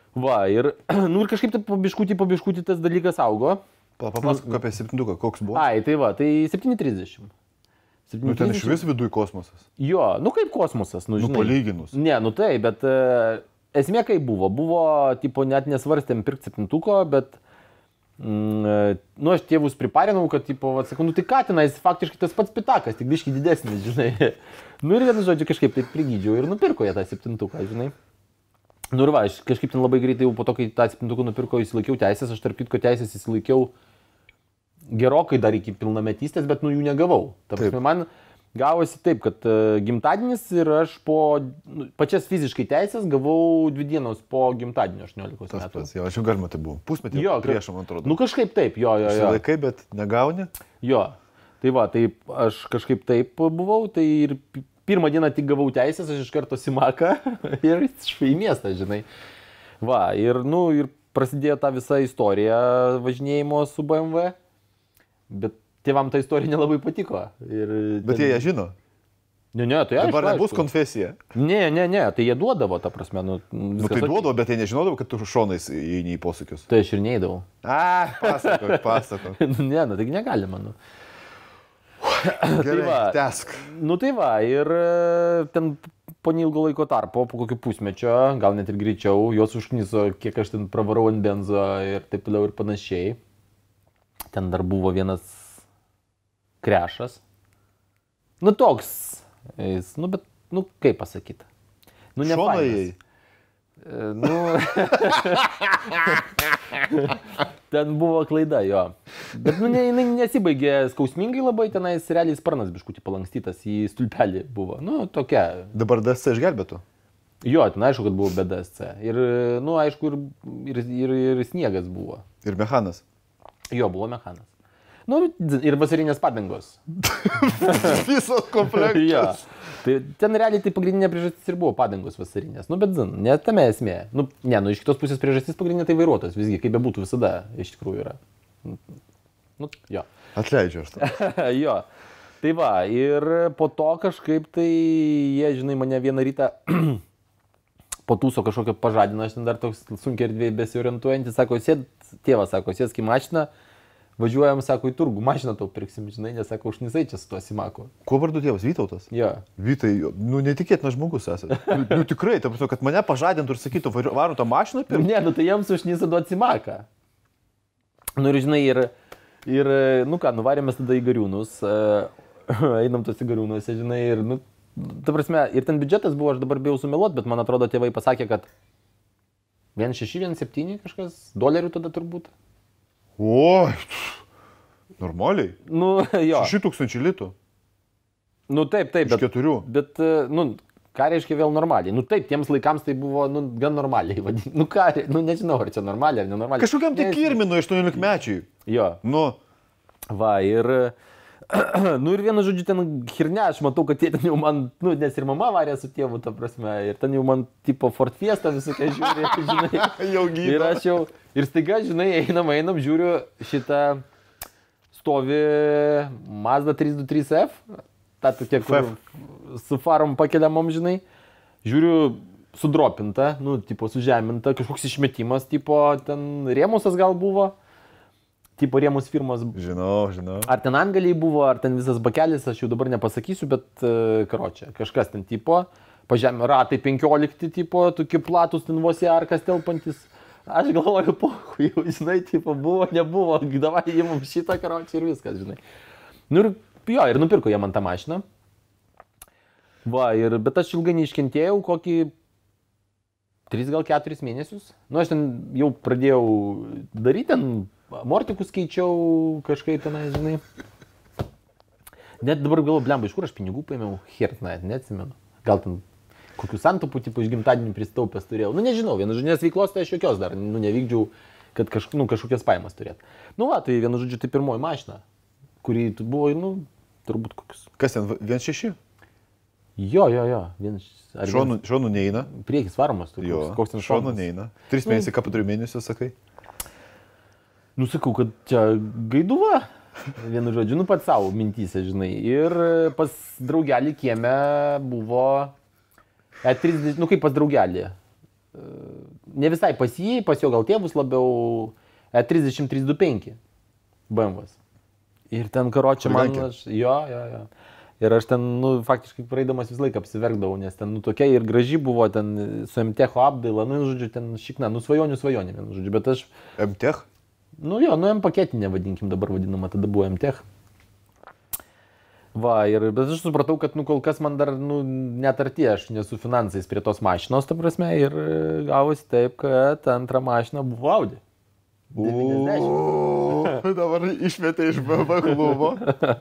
Speaker 1: Va, ir, nu, ir kažkaip taip pabiškutį, pabiškutį tas dalykas augo.
Speaker 2: Papasakok apie septintuką, koks buvo.
Speaker 1: Ai, tai va, tai septyni trisdešimt.
Speaker 2: Nu, ten iš vis viduj kosmosas.
Speaker 1: Jo, nu kaip kosmosas, nu, žinai.
Speaker 2: Nu, palyginus.
Speaker 1: Ne, nu tai, bet uh, esmė kaip buvo. Buvo, tipo, net nesvarstėm pirkti septintuko, bet, mm, nu, aš tėvus priparinau, kad, tipo, va, sakau, nu, tai ką tenais, faktiškai tas pats pitakas, tik biškai didesnis, žinai. Nu, ir vienu žodžiu kažkaip taip prigydžiau ir nupirko jie tą septintuką, žinai. Nu, ir va, aš kažkaip ten labai greitai jau po to, kai tą septintuką nupirko, įsilaikiau teisės, aš tarp kitko teisės įsilaikiau gerokai dar iki pilnametystės, bet nu jų negavau. Ta prasme, man gavosi taip, kad uh, gimtadienis ir aš po nu, pačias fiziškai teisės gavau dvi dienos po gimtadienio aštuoniolikos metų.
Speaker 2: Tas pats, jo, aš jau galima tai buvo. Pusmetį
Speaker 1: jo,
Speaker 2: prieš, man atrodo.
Speaker 1: Nu kažkaip taip, jo, jo, jo.
Speaker 2: Išsilaikai, bet negauni?
Speaker 1: Jo, tai va, tai aš kažkaip taip buvau, tai ir pirmą dieną tik gavau teisės, aš iš karto simaką ir į miestą, žinai. Va, ir, nu, ir prasidėjo ta visa istorija važinėjimo su B M W. Bet tėvam ta istorija nelabai patiko. Ir
Speaker 2: bet ten... jie ją žino?
Speaker 1: Ne, ne, tai aišku.
Speaker 2: Dabar nebus konfesija?
Speaker 1: Ne, ne, ne, tai jie duodavo, ta prasme. Nu,
Speaker 2: nu tai duodavo, bet jie nežinodavo, kad tu šonais įeini į posūkius.
Speaker 1: Tai aš ir neįdavau.
Speaker 2: A, pasakok, pasakok.
Speaker 1: Ne, nu tai negalima, nu.
Speaker 2: Gerai, tai va, tesk.
Speaker 1: Nu tai va, ir ten po neilgo laiko tarpo, po kokio pusmečio, gal net ir greičiau, jos užkniso, kiek aš ten pravarau ant benzo ir taip toliau ir panašiai. Ten dar buvo vienas krešas. Nu toks, jis, nu bet, nu kaip pasakyti. Nu
Speaker 2: šonai.
Speaker 1: E, nu, ten buvo klaida, jo. Bet nu, ne, jinai nesibaigė skausmingai labai, tenais realiai sparnas biškutį palankstytas į stulpelį buvo. Nu, tokia.
Speaker 2: Dabar D S C išgelbėtų?
Speaker 1: Jo, ten aišku, kad buvo be D S C. Ir, nu, aišku, ir, ir, ir, ir sniegas buvo.
Speaker 2: Ir mechanas?
Speaker 1: Jo, buvo mechanas. Nu, ir vasarinės padangos.
Speaker 2: Visos komplektas.
Speaker 1: Ja. Tai ten realiai tai pagrindinė priežastis ir buvo padangos vasarinės. Nu, bet zin, ne tame esmė. Nu, ne, nu, iš kitos pusės priežastis pagrindinė tai vairuotojas. Visgi, kaip bebūtų visada, iš tikrųjų yra. Nu, jo.
Speaker 2: Atleidžiu aš tą.
Speaker 1: Jo. Tai va, ir po to kažkaip tai jie, žinai, mane vieną rytą po tūso kažkokio pažadino, aš ten dar toks sunkiai erdvėje besiorientuojantis, sako, sėd, tėvas sako, sėsk į mašiną, važiuojam, sako, į turgų, mašiną tau pirksim, žinai, nes sako, užnisai čia su tuo Simaku.
Speaker 2: Kuo vardu tėvas? Vytautas?
Speaker 1: Jo.
Speaker 2: Vytai, nu netikėtinas žmogus esate. Nu, nu tikrai, ta prasme, kad mane pažadintų ir sakytų, varom tą mašiną pirkti.
Speaker 1: Ne, nu tai jiems užnisa duoti Simaką. Nu ir žinai, ir, ir nu ką, nuvarėmės tada į Gariūnus, einam tos į Gariūnus, žinai, ir, nu, ta prasme, ir ten biudžetas buvo, aš dabar bijau sumeluot, bet man atrodo, tėvai pasakė, kad vienas šeši, vienas septyni kažkas, dolerių tada turbūt.
Speaker 2: O, normaliai.
Speaker 1: Nu, jo.
Speaker 2: šeši tūkstančiai litų.
Speaker 1: Nu, taip, taip.
Speaker 2: Iš
Speaker 1: bet,
Speaker 2: keturių.
Speaker 1: Bet, nu, ką reiškia vėl normaliai? Nu, taip, tiems laikams tai buvo, nu, gan normaliai. Nu, ką, nu, nežinau, ar čia normaliai ar nenormaliai.
Speaker 2: Kažkokiam tai kirminui aštuoniolikmečiui.
Speaker 1: Jo.
Speaker 2: Nu.
Speaker 1: Va, ir... Nu ir vienu žodžiu ten hirne, aš matau, kad jie ten jau man, nu, nes ir mama varė su tėvu, ta prasme, ir ten jau man tipo Ford Fiesta visokia žiūri, žinai.
Speaker 2: Jau gyvo.
Speaker 1: Ir aš jau, ir staiga, žinai, einam, einam, žiūriu šitą stovi Mazda trys du trys F, ta tokia, kur su farom pakeliamom, žinai, žiūriu sudropinta, nu, tipo sužeminta, kažkoks išmetimas, tipo ten rėmusas gal buvo. Tipo rėmus firmos.
Speaker 2: Žinau, žinau.
Speaker 1: Ar ten antgaliai buvo, ar ten visas bakelis, aš jau dabar nepasakysiu, bet uh, karočią, kažkas ten tipo, pažemė ratai penkiolikti tipo, tokie platus, ten vos į arkas telpantis. Aš galvoju, pohui, jau, žinai, tipo, buvo, nebuvo, davai įmam šitą karočią ir viskas, žinai. Nu ir jo, ir nupirko jie man tą mašiną. Va, ir, bet aš ilgai neiškentėjau, kokį tris gal keturis mėnesius. Nu, aš ten jau pradėjau daryti, ten mortikus keičiau kažkaip tenai, žinai. Net dabar galvoju, blemba, iš kur aš pinigų paėmiau, hert, net neatsimenu. Gal ten kokių santupų, tipo, iš gimtadienį pristaupęs turėjau. Nu, nežinau, vienu žodžiu, nes veiklos tai aš jokios dar, nu, nevykdžiau, kad kaž, nu, kažkokias pajamas turėt. Nu, va, tai vienu žodžiu, tai pirmoji mašina, kuri buvo, nu, turbūt kokius.
Speaker 2: Kas ten, vienas šeši?
Speaker 1: Jo, jo, jo. Vienas,
Speaker 2: šonų, vienas... šonų neina.
Speaker 1: Priekis varomas, tu,
Speaker 2: jo,
Speaker 1: koks, koks ten
Speaker 2: šonų neina. Tris mėnesiai, ką po trijų mėnesių sakai?
Speaker 1: Nu, sakau, kad čia gaiduva, vienu žodžiu, nu pats savo mintyse, žinai. Ir pas draugelį kieme buvo E trisdešimt, nu kaip pas draugelį. ne visai pas jį, pas jo gal tėvus labiau E trisdešimt trys du penki B M W. Ir ten karočią man, aš, jo, jo, jo. Ir aš ten, nu, faktiškai praeidamas visą laiką apsiverkdavau, nes ten, nu, tokia ir graži buvo, ten su M T E C apdaila, nu, žodžiu, ten šikna, nu, svajonių svajonė, vienu žodžiu, bet aš...
Speaker 2: M T E C?
Speaker 1: Nu, jo, nu, M paketinė, vadinkim, dabar vadinama, tada buvo M T E C. Va, ir, bet aš supratau, kad, nu, kol kas man dar, nu, net arti, aš nesu finansais prie tos mašinos, ta prasme, ir gavosi taip, kad antra mašina buvo Audi.
Speaker 2: devyniasdešimt. Dabar išmetė iš B M W klubo.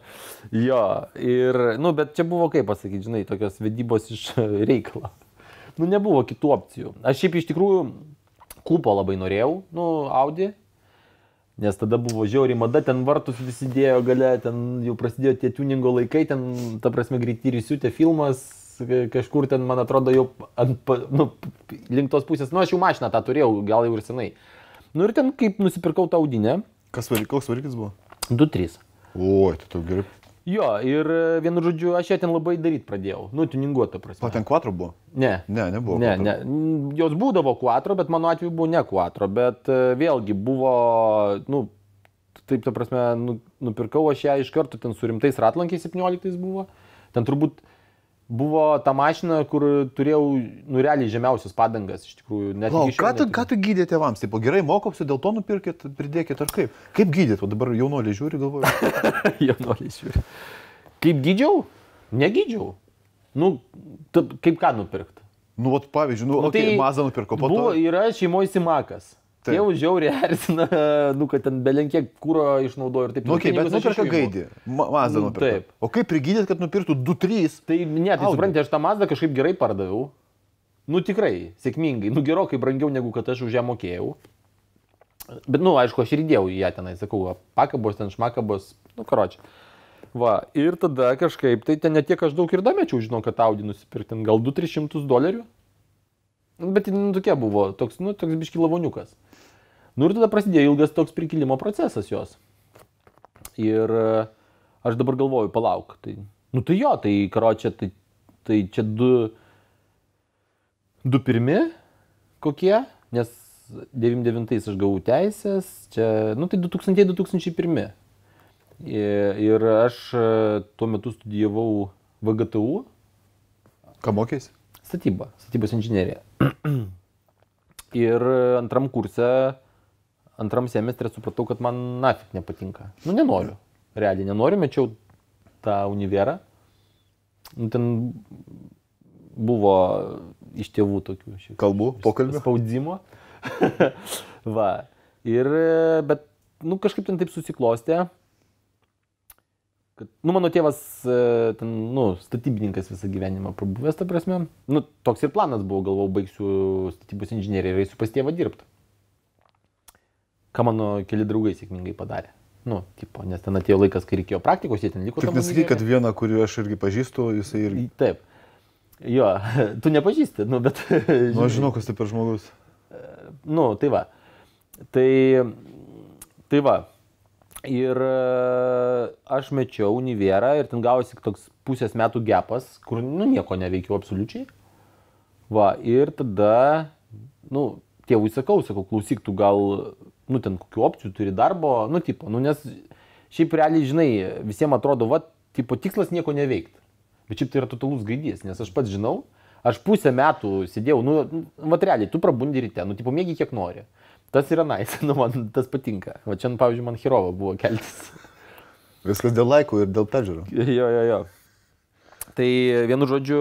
Speaker 1: Jo, ir, nu, bet čia buvo, kaip pasakyti, žinai, tokios vedybos iš reikalo. Nu, nebuvo kitų opcijų. Aš šiaip iš tikrųjų kupo labai norėjau, nu, Audi, nes tada buvo žiauriai mada, ten vartus visi dėjo gale, ten jau prasidėjo tie tuningo laikai, ten, ta prasme, greitį ir įsiutė filmas, kažkur ten, man atrodo, jau ant, nu, link tos pusės, nu, aš jau mašiną tą turėjau, gal jau ir senai. Nu ir ten kaip nusipirkau tą Audinę.
Speaker 2: Kas variklis, koks variklis buvo?
Speaker 1: du trys.
Speaker 2: O, tai tau gerai.
Speaker 1: Jo, ir vienu žodžiu, aš ją ten labai daryti pradėjau. Nu, tuninguotą prasme.
Speaker 2: O ten quattro buvo?
Speaker 1: Ne.
Speaker 2: Ne, nebuvo.
Speaker 1: Ne, ne. Jos būdavo quattro, bet mano atveju buvo ne quattro, bet vėlgi buvo, nu, taip ta prasme, nu, nupirkau aš ją iš karto ten su rimtais ratlankiais septynioliktais buvo. Ten turbūt buvo ta mašina, kur turėjau, nu, realiai žemiausias padangas, iš tikrųjų. Net
Speaker 2: o ką tu, ką tu gydė tėvams? Taip, gerai mokausi, dėl to nupirkit, pridėkit ar kaip? Kaip gydėt? O dabar jaunoliai žiūri, galvoju.
Speaker 1: Jaunoliai žiūri. Kaip gydžiau? Negydžiau. Nu, ta, kaip ką nupirkt?
Speaker 2: Nu, vat pavyzdžiui, nu,
Speaker 1: nu
Speaker 2: okay,
Speaker 1: tai
Speaker 2: Mazda nupirko, po
Speaker 1: buvo,
Speaker 2: to...
Speaker 1: Yra šeimoje Simakas. Tėvų žiauriai erzina, nu, kad ten belenkiek kūro išnaudojo ir taip.
Speaker 2: Nu, okay, bet nupirka gaidį. Ma Mazda nupirka. Taip. O kaip prigydėt, kad nupirktų du trys?
Speaker 1: Tai ne, tai suprantate, aš tą Mazdą kažkaip gerai pardaviau. Nu, tikrai, sėkmingai. Nu, gerokai brangiau negu kad aš už ją mokėjau. Bet, nu, aišku, aš ir įdėjau į ją tenai, sakau, pakabos, ten šmakabos, nu, karočią. Va, ir tada kažkaip, tai ten netiek aš daug ir damečiau, žinau, kad Audi nusipirkti, gal du tris šimtus dolerių. Bet, nu, tokia buvo, toks, nu, toks biški lavoniukas. Nu ir tada prasidėjo ilgas toks prikilimo procesas jos. Ir aš dabar galvoju, palauk, tai, nu tai jo, tai karočią, tai, tai čia du, du pirmi kokie, nes devyniasdešimt devintais aš gavau teisės, čia, nu tai du tūkstantieji du tūkstančiai pirmi. Ir, ir aš tuo metu studijavau V G T U.
Speaker 2: Ką mokėsi?
Speaker 1: Statyba, statybos inžinierija. Ir antram kurse, antram semestrė supratau, kad man nafik nepatinka. Nu, nenoriu. Realiai nenoriu, mečiau tą univerą. Nu, ten buvo iš tėvų tokių šiek,
Speaker 2: kalbų, pokalbių,
Speaker 1: spaudimo. Va. Ir, bet, nu, kažkaip ten taip susiklostė, kad, nu, mano tėvas, ten, nu, statybininkas visą gyvenimą prabuvęs, ta prasme. Nu, toks ir planas buvo, galvau, baigsiu statybos inžineriją ir eisiu pas tėvą dirbti. Ką mano keli draugai sėkmingai padarė. Nu, tipo, nes ten atėjo laikas, kai reikėjo praktikos, jie ten liko.
Speaker 2: Tik nesakyk, kad vieną, kurį aš irgi pažįstu, jisai irgi...
Speaker 1: Taip. Jo, tu nepažįsti, nu, bet...
Speaker 2: Nu, aš žinau, kas tai per žmogus.
Speaker 1: Nu, tai va. Tai... Tai va. Ir aš mečiau univerą ir ten gavosi toks pusės metų gepas, kur, nu, nieko neveikiau absoliučiai. Va, ir tada, nu, tėvui sakau, sakau, klausyk, tu gal... nu, ten kokių opcijų turi darbo, nu, tipo, nu, nes šiaip realiai, žinai, visiems atrodo, va, tipo, tikslas nieko neveikti. Bet šiaip tai yra totalus gaidys, nes aš pats žinau, aš pusę metų sėdėjau, nu, va, realiai, tu prabundi ryte, nu, tipo, mėgi kiek nori. Tas yra nice, nu, man tas patinka. Va, čia, pavyzdžiui, man Hirova buvo keltis.
Speaker 2: Viskas dėl laikų ir dėl peržiūrų.
Speaker 1: Jo, jo, jo. Tai, vienu žodžiu,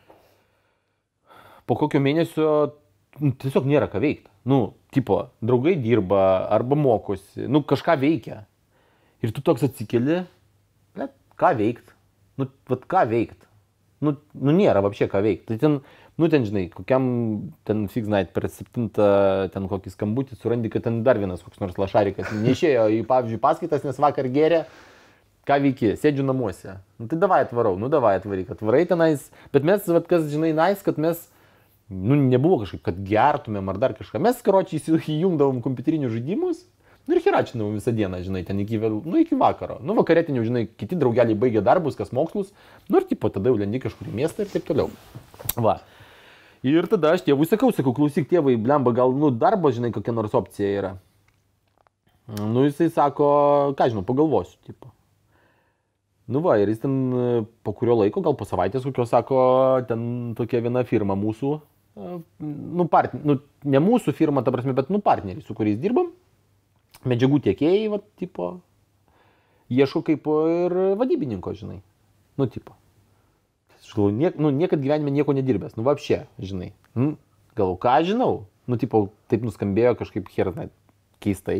Speaker 1: po kokio mėnesio nu, tiesiog nėra ką veikti. Nu, tipo, draugai dirba arba mokosi, nu, kažką veikia. Ir tu toks atsikeli, net, ką veikt? Nu, vat, ką veikt? Nu, nu, nėra vapšė ką veikt. Tai ten, nu, ten, žinai, kokiam, ten, fix night, per septintą, ten kokį skambutį surandi, kad ten dar vienas koks nors lašarikas neišėjo į, pavyzdžiui, paskaitas, nes vakar gėrė, ką veiki, sėdžiu namuose. Nu, tai davai atvarau, nu, davai atvaryk, atvarai tenais. Bet mes, vat, kas, žinai, nice, kad mes, nu, nebuvo kažkaip, kad gertumėm ar dar kažką. Mes, karočiai, įjungdavom kompiuterinius žaidimus, nu ir heračindavom visą dieną, žinai, ten iki, vėl, nu, iki vakaro. Nu, vakarėtinių, žinai, kiti draugeliai baigė darbus, kas mokslus, nu ir tipo, tada jau lendi kažkur į miestą ir taip toliau. Va. Ir tada aš tėvui sakau, sakau, klausyk tėvai, blemba, gal, nu, darbo, žinai, kokia nors opcija yra. Nu, jisai sako, ką žinau, pagalvosiu, tipo. Nu va, ir jis ten po kurio laiko, gal po savaitės kokio, sako, ten tokia viena firma mūsų, nu, partner, nu, ne mūsų firma, ta prasme, bet, nu, partneriai, su kuriais dirbam, medžiagų tiekėjai, va, tipo, ieško kaip ir vadybininko, žinai, nu, tipo. Niek, nu, niekad gyvenime nieko nedirbęs, nu vapšė, žinai. Nu, gal ką žinau, nu, tipo, taip nuskambėjo kažkaip herna keistai.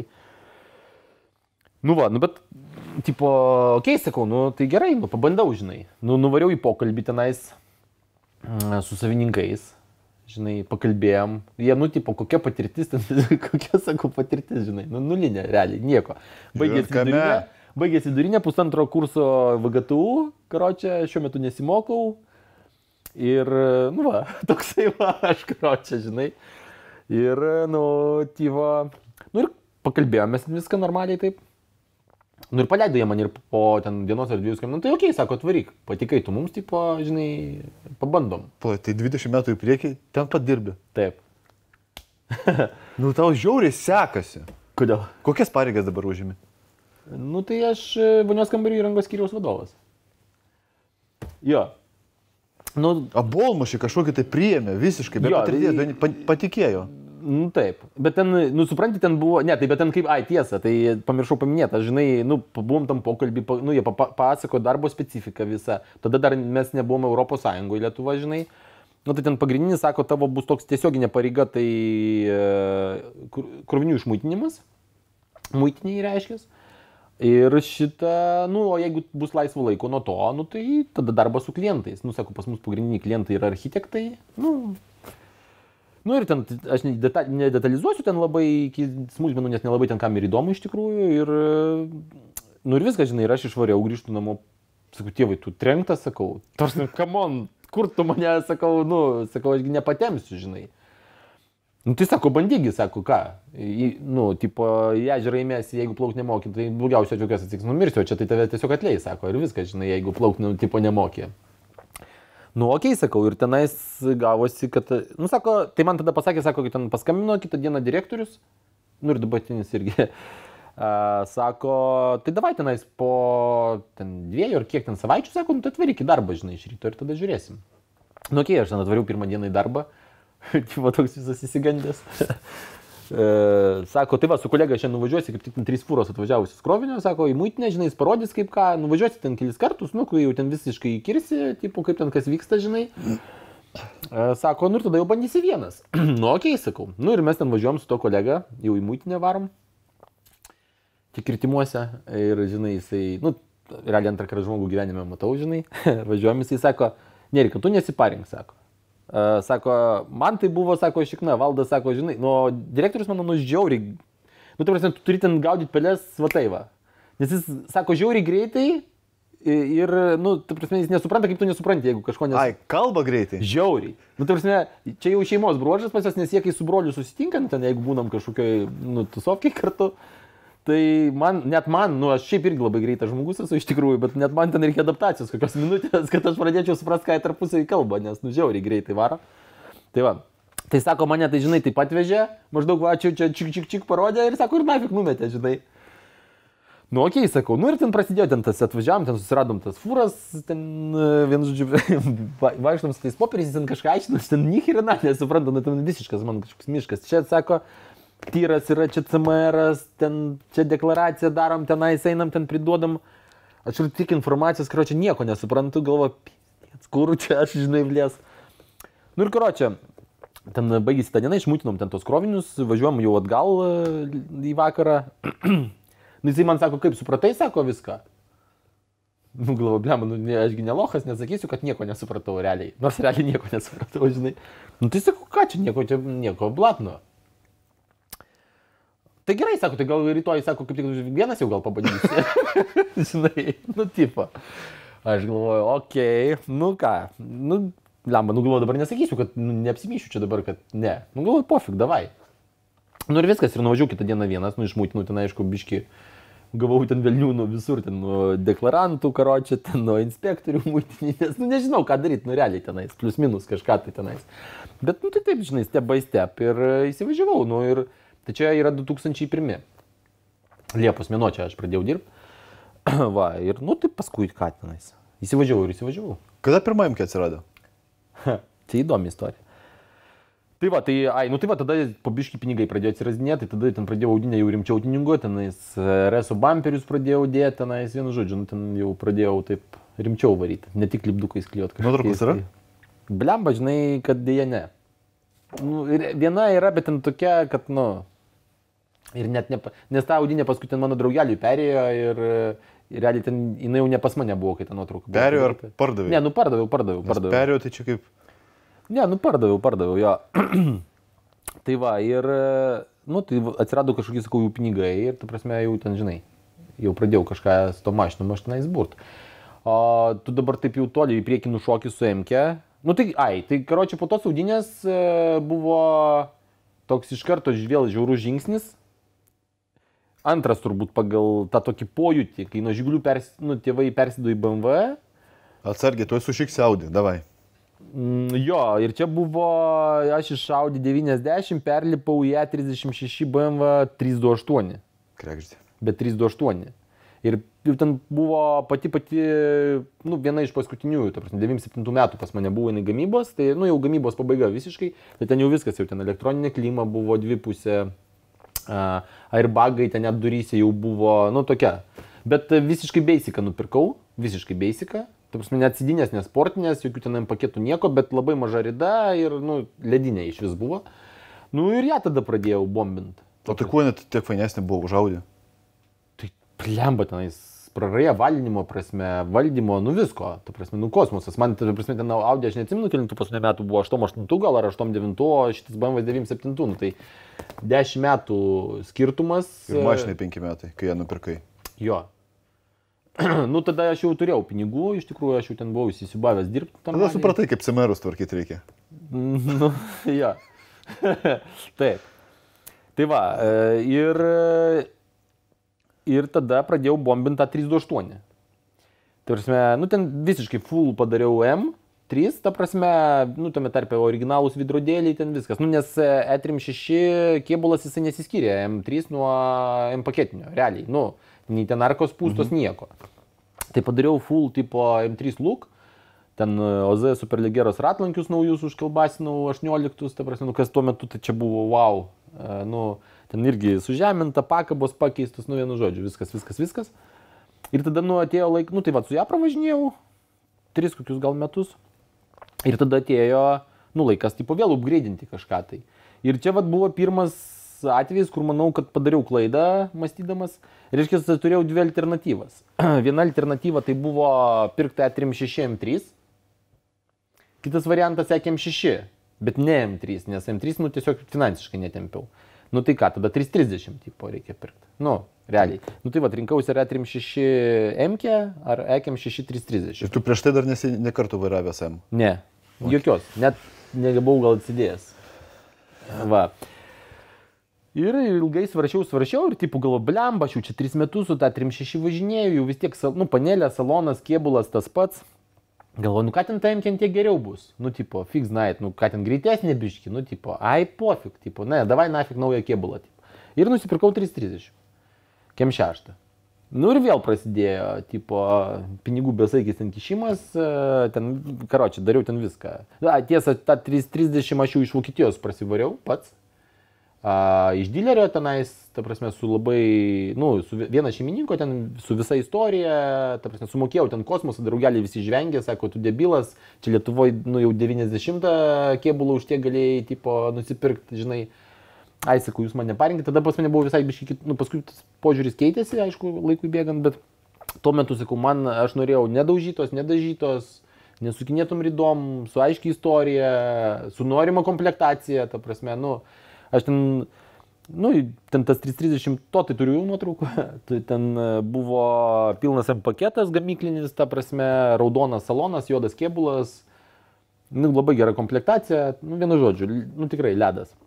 Speaker 1: Nu va, nu, bet, tipo, okei, okay, sakau, nu, tai gerai, nu, pabandau, žinai. Nu, nuvariau į pokalbį tenais su savininkais, žinai, pakalbėjom. Jie, nu, tipo, kokia patirtis, ten, kokia, sakau, patirtis, žinai, nu, nulinė, realiai, nieko. Baigėsi vidurinė. Baigėsi vidurinė, pusantro kurso V G T U, karočią, šiuo metu nesimokau. Ir, nu va, toksai va, aš karočią, žinai. Ir, nu, tyvo, nu ir pakalbėjomės viską normaliai taip. Nu ir paleido jie man ir po ten dienos ar dviejų skambinų, nu tai okei, okay, sako, atvaryk, patikai tu mums, tipo, žinai, pabandom.
Speaker 2: Po, tai dvidešimt metų į priekį ten pat dirbi.
Speaker 1: Taip.
Speaker 2: Nu, tau žiauriai sekasi.
Speaker 1: Kodėl?
Speaker 2: Kokias pareigas dabar užimi?
Speaker 1: Nu tai aš vonios kambarių įrangos skyriaus vadovas. Jo. Nu,
Speaker 2: Abolmušį kažkokį tai priėmė visiškai, be patirties, be patikėjo.
Speaker 1: Nu taip, bet ten, nu supranti, ten buvo, ne, tai bet ten kaip, ai tiesa, tai pamiršau paminėti, aš žinai, nu, buvom tam pokalbį, nu, jie papasako darbo specifiką visą, tada dar mes nebuvome Europos Sąjungoje, Lietuva, žinai. Nu tai ten pagrindinis, sako, tavo bus toks tiesioginė pareiga, tai e, krovinių išmuitinimas, muitiniai reiškia. Ir šitą, nu, o jeigu bus laisvo laiko nuo to, nu, tai tada darbas su klientais. Nu, sako, pas mus pagrindiniai klientai yra architektai, nu, nu ir ten, aš nedetalizuosiu ten labai iki smulkmenų, nes nelabai ten kam ir įdomu iš tikrųjų. Ir, nu ir viskas, žinai, ir aš išvariau, grįžtu namo, sakau, tėvai, tu trenktas, sakau, tarsi, come on, kur tu mane, sakau, nu, sakau, ašgi nepatemsiu, žinai. Nu tai sako, bandygi, sako, ką, į, nu, tipo, į ežerą įmėsi, jeigu plauk nemoki, tai blogiausia atvykas atsiks, numirsi, o čia tai tave tiesiog atleis, sako, ir viskas, žinai, jeigu plauk, nu, tipo, nemoki. Nu, okei, okay, sakau, ir tenais gavosi, kad, nu, sako, tai man tada pasakė, sako, kad ten paskambino kitą dieną direktorius, nu ir dabartinis irgi, a, sako, tai davai tenais po ten dviejų ar kiek ten savaičių, sako, nu, tai atvaryk į darbą, žinai, iš ryto ir tada žiūrėsim. Nu, okei, okay, aš ten atvariau pirmą dieną į darbą. Tipo toks visas įsigandęs. e, sako, tai va, su kolega šiandien nuvažiuosi, kaip tik ten trys fūros atvažiavusius krovinio, sako, į muitinę, žinai, jis parodys kaip ką, nuvažiuosi ten kelis kartus, nu, kai jau ten visiškai įkirsi, tipo, kaip ten kas vyksta, žinai. E, sako, nu ir tada jau bandysi vienas. Nu, okei, okay, sakau. Nu ir mes ten važiuojam su to kolega, jau į muitinę varom. Tik kritimuose. Ir, žinai, jisai, nu, realiai antrą kartą žmogų gyvenime matau, žinai. Važiuojam, jisai sako, Nerika, tu nesiparink, sako. Uh, sako, man tai buvo, sako, šikna, valdas, sako, žinai, nu, direktorius mano, nu, žiauriai, nu, tu prasme, tu turi ten gaudyti pelės, va tai va. Nes jis, sako, žiauriai greitai ir, nu, tu prasme, jis nesupranta, kaip tu nesupranti, jeigu kažko nesupranti. Ai,
Speaker 2: kalba greitai.
Speaker 1: Žiauriai. Nu, tu prasme, čia jau šeimos bruožas pas jas, nes jie, kai su broliu susitinkam, ten, jeigu būnam kažkokioj, nu, tusovkiai kartu, tai man, net man, nu, aš šiaip irgi labai greitas žmogus esu iš tikrųjų, bet net man ten reikia adaptacijos, kokios minutės, kad aš pradėčiau suprasti, ką jie tarpusavį kalba, nes, nu, žiauriai greitai varo. Tai va, tai sako, mane tai, žinai, taip atvežė, maždaug, va, čia, čia, čik, čik, čik parodė ir sako, ir nafik numetė, žinai. Nu, okei, okay, sakau, nu ir ten prasidėjo, ten tas atvažiavom, ten susiradom tas fūras, ten, vienu žodžiu, vaikštom su tais popieriais, ten kažką aiškinas, ten nihirina, nesuprantu, nu, ten visiškas, man kažkoks miškas. Čia, sako, tyras yra, čia C M R, ten, čia deklaraciją darom, tenais einam, ten priduodam. Aš ir tik informacijos, karočią, nieko nesuprantu, galvo, pėts, kur čia aš, žinai, vlės. Nu ir karočią, ten baigėsi tą dieną, išmūtinom ten tos krovinius, važiuojam jau atgal į vakarą. Nu jisai man sako, kaip supratai, sako viską. Nu galvo, blem, nu ašgi nelochas, nesakysiu, kad nieko nesupratau realiai. Nors realiai nieko nesupratau, žinai. Nu tai sako, ką čia, nieko, čia nieko blatno. Tai gerai, sako, tai gal rytoj, sako, kaip tik vienas jau gal pabandysi. Žinai, nu tipo. Aš galvoju, okei, okay, nu ką, nu, lemba, nu galvoju, dabar nesakysiu, kad nu, neapsimyšiu čia dabar, kad ne. Nu galvoju, pofik, davai. Nu ir viskas, ir nuvažiuoju kitą dieną vienas, nu išmūtinu ten, aišku, biški gavau ten velniūnų visur, ten nuo deklarantų, karočią, ten nuo inspektorių muitinės, nu nežinau, ką daryti, nu realiai tenais, plus minus kažką tai tenais. Bet, nu tai taip, žinai, step by step ir įsivažiavau, nu ir tai čia yra du tūkstančiai pirmi. Liepos mėnuo čia aš pradėjau dirbti. Va, ir, nu tai paskui ką tenais. Įsivažiavau ir įsivažiavau.
Speaker 2: Kada pirmą imkė atsirado?
Speaker 1: Tai įdomi istorija. Tai va, tai, ai, nu tai va, tada po biškį pinigai pradėjo atsirazdinėti, tai tada ten pradėjau audinę jau rimčiau tininguoti, tenais reso bumperius pradėjau dėti, tenais vienu žodžiu, nu ten jau pradėjau taip rimčiau varyti, ne tik lipdukais klijuoti.
Speaker 2: Nuotraukos yra?
Speaker 1: Blemba, žinai, kad dėja ne. Nu, viena yra, bet ten tokia, kad, nu, ir net ne, nes ta audinė paskui ten mano draugeliui perėjo ir, ir realiai ten, jinai jau ne pas mane buvo, kai ten nuotrauka buvo.
Speaker 2: Perėjo ar pardavė?
Speaker 1: Ne, nu pardavau, pardavau, pardavau.
Speaker 2: Perėjo, tai čia kaip...
Speaker 1: Ne, nu pardaviau, pardaviau, jo. Tai va, ir, nu, tai atsirado kažkokie, sakau, jų pinigai ir, ta prasme, jau ten, žinai, jau pradėjau kažką su to mašinu, mašinais burt. O tu dabar taip jau toli į priekį nušokį su Emke. Nu, tai, ai, tai, karočiui, po tos audinės buvo toks iš karto vėl žiaurus žingsnis. Antras turbūt pagal tą tokį pojūtį, kai nuo Žigulių pers, nu, tėvai persido į B M W.
Speaker 2: Atsargiai, tu esi šiksi Audi, davai.
Speaker 1: Mm, jo, ir čia buvo, aš iš Audi devyniasdešimt perlipau į E trisdešimt šeši B M W trys du aštuoni.
Speaker 2: Krekždė.
Speaker 1: Bet trys du aštuoni. Ir ten buvo pati pati, nu, viena iš paskutiniųjų, ta prasme, devyniasdešimt septintų metų pas mane buvo jinai gamybos, tai, nu, jau gamybos pabaiga visiškai, tai ten jau viskas, jau ten elektroninė klima buvo dvipusė, uh, airbagai ten net duryse jau buvo, nu, tokia. Bet visiškai basicą nupirkau, visiškai basicą. Ta prasme, net sėdinės, nesportinės, jokių ten paketų nieko, bet labai maža rida ir, nu, ledinė iš vis buvo. Nu ir ją tada pradėjau bombint.
Speaker 2: O tai kuo net tiek fainesnė buvo už Audi?
Speaker 1: Tai plemba tenais, praraja valinimo prasme, valdymo, nu visko, ta prasme, nu kosmosas. Man, ta prasme, ten Audi, aš neatsimenu, kelintų paskutinį metų buvo aštuoniasdešimt aštuntų gal ar aštuoniasdešimt devintų, o šitas B M W devyniasdešimt septintų, nu tai dešimt metų skirtumas.
Speaker 2: Ir mašinai penki metai, kai ją nupirkai.
Speaker 1: Jo. Nu, tada aš jau turėjau pinigų, iš tikrųjų aš jau ten buvau įsisubavęs dirbti.
Speaker 2: Tada supratai, kaip semerus tvarkyti reikia.
Speaker 1: Nu, jo. Taip. Tai va, ir, ir tada pradėjau bombinti tą trys du aštuoni. Tai prasme, nu, ten visiškai full padariau M trys, ta prasme, nu, tame tarpe originalūs vidrodėliai, ten viskas. Nu, nes E trisdešimt šeši kėbulas jisai nesiskyrė M trys nuo M paketinio, realiai. Nu, nei ten arkos pūstos, mhm. nieko. Tai padariau full tipo M trys look, ten O Z superlegeros ratlankius naujus užkalbasinau aštuonioliktus, ta prasme, nu, kas tuo metu tai čia buvo wow. E, nu, ten irgi sužeminta, pakabos pakeistus, nu, vienu žodžiu, viskas, viskas, viskas. Ir tada, nu, atėjo laik, nu, tai va, su ją pravažinėjau, tris kokius gal metus. Ir tada atėjo, nu, laikas, tipo, vėl upgrade'inti kažką tai. Ir čia, va, buvo pirmas atvejais, kur manau, kad padariau klaidą mąstydamas. Reiškia, turėjau dvi alternatyvas. Viena alternatyva tai buvo pirkti E trisdešimt šeši M trys. Kitas variantas E M šeši, bet ne M trys, nes M trys, nu, tiesiog finansiškai netempiau. Nu tai ką, tada trys trisdešimt tipo reikia pirkti. Nu, realiai. Nu tai va, rinkausi ar E trisdešimt šeši M ar E M šeši trys trisdešimt.
Speaker 2: Ir tu prieš tai dar nesi nekartų vairavęs M?
Speaker 1: Ne, okay. Jokios. Net nebuvau gal atsidėjęs. Va. Ir ilgai svaršiau, svaršiau ir tipo galvo, blemba, aš jau čia tris metus su tą trisdešimt šeši važinėjau, jau vis tiek, nu, panelė, salonas, kėbulas tas pats. Galvoju, nu ką ten taim ten tiek geriau bus. Nu, tipo, fix night, nu ką ten greitesnė biški, nu, tipo, ai, pofik, tipo, ne, davai nafik naują kėbulą. Tipo. Ir nusipirkau trys trisdešimt. Kem šeštą. Nu ir vėl prasidėjo, tipo, pinigų besaikis ten kišimas, ten, karočią, dariau ten viską. Da, tiesa, tą trys trisdešimt aš jau iš Vokietijos prasivariau pats. A, iš dilerio tenais, ta prasme, su labai, nu, su viena šeimininko ten, su visa istorija, ta prasme, sumokėjau ten kosmosą, draugeliai visi žvengė, sako, tu debilas, čia Lietuvoje, nu, jau devyniasdešimtą kėbulą už tiek galėjai, tipo, nusipirkti, žinai. Ai, sakau, jūs man neparinkite, tada pas mane buvo visai biškai, kit... nu, paskui tas požiūris keitėsi, aišku, laikui bėgant, bet tuo metu, sakau, man, aš norėjau nedaužytos, nedažytos, nesukinėtum rydom, su aiškiai istorija, su norima komplektacija, ta prasme, nu, aš ten, nu, ten tas trys trisdešimt, to tai turiu jau nuotraukų, tai ten buvo pilnas M paketas gamyklinis, ta prasme, raudonas salonas, juodas kėbulas, nu, labai gera komplektacija, nu, vienu žodžiu, nu, tikrai ledas.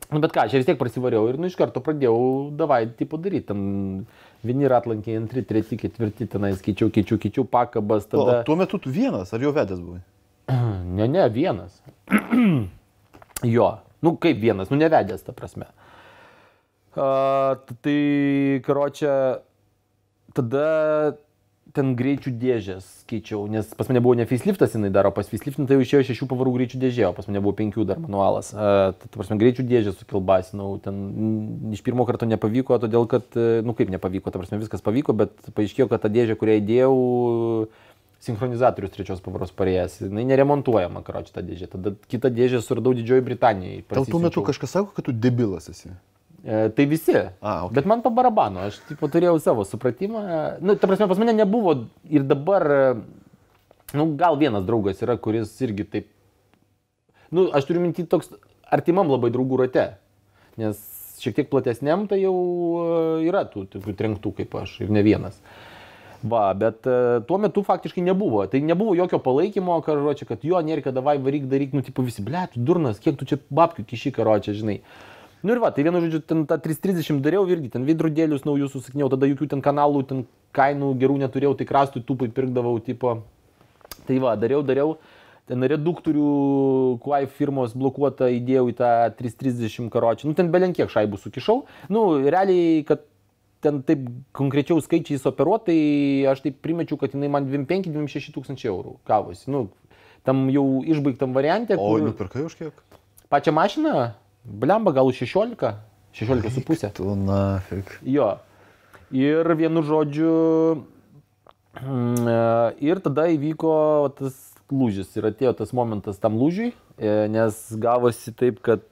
Speaker 1: Nu, bet ką, aš vis tiek prasivariau ir nu iš karto pradėjau, davai, tipo daryti. Ten vieni ratlankiai, antri, treti, ketvirti, tenai skaičiau, keičiau, keičiau pakabas. Tada...
Speaker 2: O tuo metu tu vienas, ar jau vedęs buvai?
Speaker 1: Ne, ne, vienas. Jo, nu kaip vienas, nu nevedęs, ta prasme. Uh, tai, karočią, tada ten greičių dėžės skaičiau, nes pas mane buvo ne faceliftas, jinai daro, pas faceliftinį tai jau išėjo šešių pavarų greičių dėžė, o pas mane buvo penkių dar manualas. Uh, ta prasme, greičių dėžę sukilbasinau, ten iš pirmo karto nepavyko, todėl kad, nu kaip nepavyko, ta prasme, viskas pavyko, bet paaiškėjo, kad ta dėžė, kurią įdėjau, sinchronizatorius trečios pavaros parėjęs, jinai neremontuojama, karočią, ta dėžė. Tada kitą dėžę suradau Didžioji Britanijai.
Speaker 2: Tau tuo metu kažkas sako, kad tu debilas esi?
Speaker 1: E, tai visi,
Speaker 2: A, okay.
Speaker 1: Bet man pabarabano, aš tipo, turėjau savo supratimą, nu, ta prasme, pas mane nebuvo ir dabar, nu, gal vienas draugas yra, kuris irgi taip, nu, aš turiu minti toks artimam labai draugų rate, nes šiek tiek platesniam tai jau yra tų, tų trenktų kaip aš ir ne vienas. Va, bet tuo metu faktiškai nebuvo, tai nebuvo jokio palaikymo, karočią, kad jo, Nerika, davai varyk, daryk, nu, tipo, visi, ble, tu durnas, kiek tu čia babkių kiši, karočią, žinai. Nu ir va, tai vienu žodžiu, ten tą trys trisdešimt dariau irgi, ten veidrodėlius naujus susakinėjau, tada jokių ten kanalų, ten kainų gerų neturėjau, tai krastų tūpai pirkdavau, tipo. Tai va, dariau, dariau, ten reduktorių, kuai firmos blokuotą įdėjau į tą trys trisdešimt karočią, nu ten belenkiek šaibų sukišau, nu realiai, kad ten taip konkrečiau skaičiais operuot, tai aš taip primečiau, kad jinai man dvidešimt penki dvidešimt šeši tūkstančiai eurų gavosi, nu, tam jau išbaigtam variante.
Speaker 2: O,
Speaker 1: kur...
Speaker 2: nupirkai už kiek?
Speaker 1: Pačią mašiną? Blemba, gal už šešiolika, šešiolika su pusė.
Speaker 2: Tu nafik.
Speaker 1: Jo. Ir vienu žodžiu, ir tada įvyko tas lūžis ir atėjo tas momentas tam lūžiui, nes gavosi taip, kad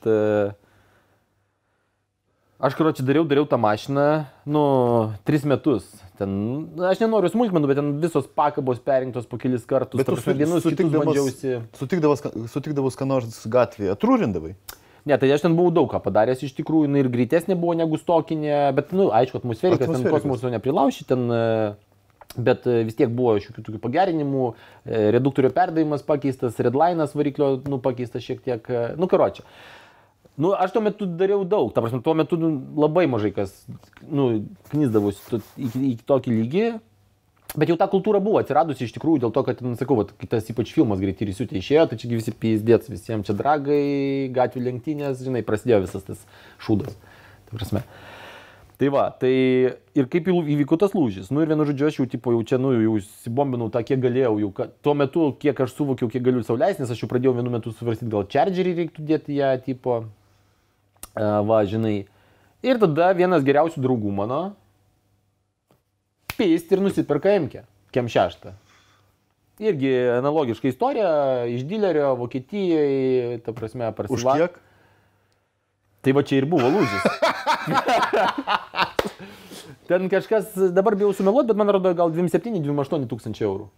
Speaker 1: aš, karoči, dariau, dariau tą mašiną, nu, tris metus. Ten, aš nenoriu smulkmenų, bet ten visos pakabos perinktos po kelis kartus.
Speaker 2: Bet tu sutikdavus, sutikdavus, sutikdavus ką nors gatvėje, atrūrindavai?
Speaker 1: Ne, tai aš ten buvau daug ką padaręs iš tikrųjų, ir greitesnė buvo negu stokinė, bet, nu, aišku, atmosferikas, ten kosmoso neprilauši, ten, bet vis tiek buvo šiokių tokių pagerinimų, reduktorio perdavimas pakeistas, redlinas variklio, nu, pakeistas šiek tiek, nu, karočią. Nu, aš tuo metu dariau daug, ta prasme, tuo metu nu, labai mažai kas, nu, knisdavosi iki, iki tokį lygį. Bet jau ta kultūra buvo atsiradusi iš tikrųjų dėl to, kad, nu, sakau, vat, tas ypač filmas Greiti ir įsiutė išėjo, tai čia visi pizdėts, visiems čia dragai, gatvių lenktynės, žinai, prasidėjo visas tas šūdas. Tai prasme. Tai va, tai ir kaip įvyko tas lūžis. Nu ir vienu žodžiu, aš jau, tipo, jau čia, nu, jau sibombinau tą, kiek galėjau, jau, ka, tuo metu, kiek aš suvokiau, kiek galiu sau leisti, nes aš jau pradėjau vienu metu suvarstyti, gal chargerį reiktų dėti ją, tipo, uh, va, žinai. Ir tada vienas geriausių draugų mano, pėst ir nusipirka M-kę, kem šeštą. Irgi analogiška istorija, iš dilerio, Vokietijoje, ta prasme, parsiva.
Speaker 2: Už kiek?
Speaker 1: Tai va čia ir buvo lūžis. Ten kažkas, dabar bijau sumeluoti, bet man rodo gal dvidešimt septyni dvidešimt aštuoni tūkstančiai eurų.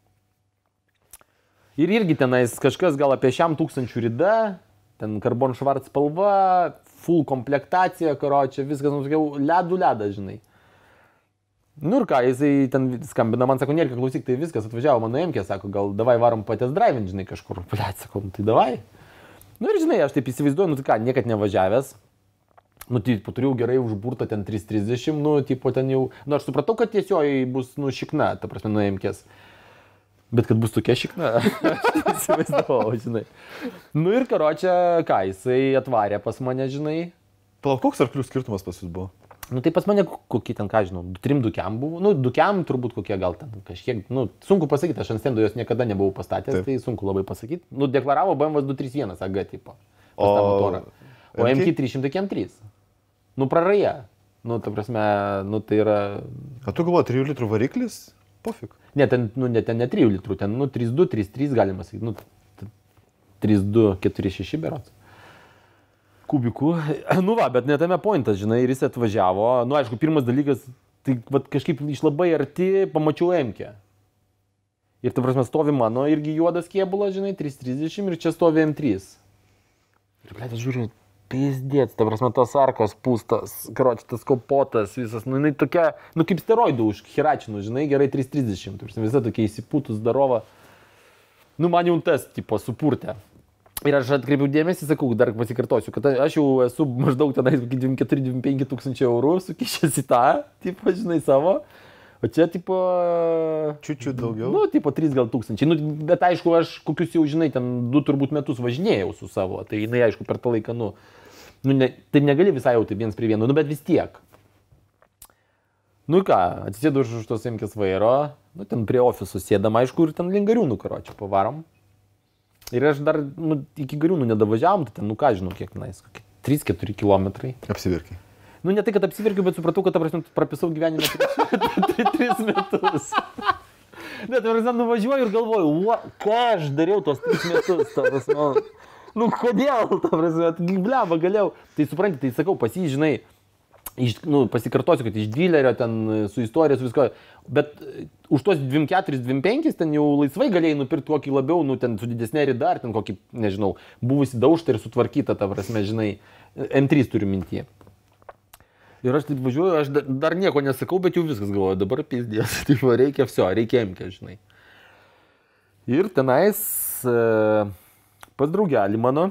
Speaker 1: Ir irgi tenais kažkas gal apie šiam tūkstančių rida, ten karbon švarc spalva, full komplektacija, karočią, viskas, nu, sakiau, ledų ledą, žinai. Nu ir ką, jisai ten skambina, man sako, Nerika, klausyk, tai viskas, atvažiavo mano M-kė, sako, gal davai varom patės driving, žinai, kažkur, blėt, sako, nu, tai davai. Nu ir žinai, aš taip įsivaizduoju, nu tai ką, niekad nevažiavęs, nu, tipo, turėjau gerai užburtą ten trys trisdešimt, nu, tipo, ten jau, nu, aš supratau, kad tiesioji bus, nu, šikna, ta prasme, nuo M-kės. Bet kad bus tokia šikna, aš įsivaizdavau, žinai. Nu ir karočią, ką, jisai atvarė pas mane, žinai.
Speaker 2: Palauk, koks arklių skirtumas pas jūs buvo?
Speaker 1: Nu tai pas mane kokie ten, ką žinau, trim dukiam buvo, nu dukiam turbūt kokie gal ten kažkiek, nu sunku pasakyti, aš ant stendo jos niekada nebuvau pastatęs, taip. Tai sunku labai pasakyti. Nu deklaravo B M W du trys vienas A G tipo, pas tą motorą, o M K trys šimtai trys. Nu praraja, nu ta prasme, nu tai yra...
Speaker 2: A tu galvoji, trijų litrų variklis? Pofik.
Speaker 1: Ne, ten, nu, ne, ten ne trijų litrų, ten, nu trys du, trys trys galima sakyti, nu trys du, keturi šeši berods. Kubikų. Nu va, bet ne tame pointas, žinai, ir jis atvažiavo. Nu, aišku, pirmas dalykas, tai vat, kažkaip iš labai arti pamačiau M-kę. Ir ta prasme stovi mano irgi juodas kėbulas, žinai, trys trisdešimt ir čia stovi M trys. Ir, blėt, žiūriu, pizdėts, ta prasme, tas arkas pūstas, karoči, tas kopotas visas, nu, jinai tokia, nu, kaip steroidų už hiračinų, žinai, gerai trys trisdešimt. Ta prasme, visa tokia įsipūtus darova. Nu, man jau tas, tipo, supurtė. Ir aš atkreipiau dėmesį, sakau, dar pasikartosiu, kad aš jau esu maždaug tenais dvidešimt keturi dvidešimt penki tūkstančiai eurų sukišęs į tą, tipo, žinai, savo. O čia, tipo...
Speaker 2: Čiučiu daugiau.
Speaker 1: Nu, tipo, trys gal tūkstančiai. Nu, bet aišku, aš kokius jau, žinai, ten du turbūt metus važinėjau su savo. Tai, jinai, aišku, per tą laiką, nu, nu ne, tai negali visai jau taip viens prie vieno, nu, bet vis tiek. Nu ką, atsisėdu už tos emkės vairo, nu, ten prie ofisų sėdam, aišku, ir ten link Gariūnų, karočią, pavarom. Ir aš dar, nu, iki Gariūnų nedavažiavom, tai ten, nu, ką žinau, kiek tenais, trys keturi kilometrai.
Speaker 2: Apsiverkiai.
Speaker 1: Nu, ne tai, kad apsiverkiu, bet supratau, kad, ta prasme, prapisau gyvenimą tris metus. Bet, ta prasme, nuvažiuoju ir galvoju, ką aš dariau tos tris metus, ta prasme. Nu, kodėl, ta prasme, bleba, galėjau. Tai supranti, tai sakau, pas jį, žinai, iš, nu, pasikartosiu, kad iš dilerio ten su istorija, su visko, bet už tos dvidešimt keturis dvidešimt penkis ten jau laisvai galėjai nupirkti kokį labiau, nu, ten su didesnė rida, ar ten kokį, nežinau, buvusi daužtą ir sutvarkytą, ta prasme, žinai, M trys turiu mintyje. Ir aš taip važiuoju, aš dar nieko nesakau, bet jau viskas galvoju, dabar pizdės, taip, reikia viso, reikia emkę, žinai. Ir tenais e, pas draugelį mano,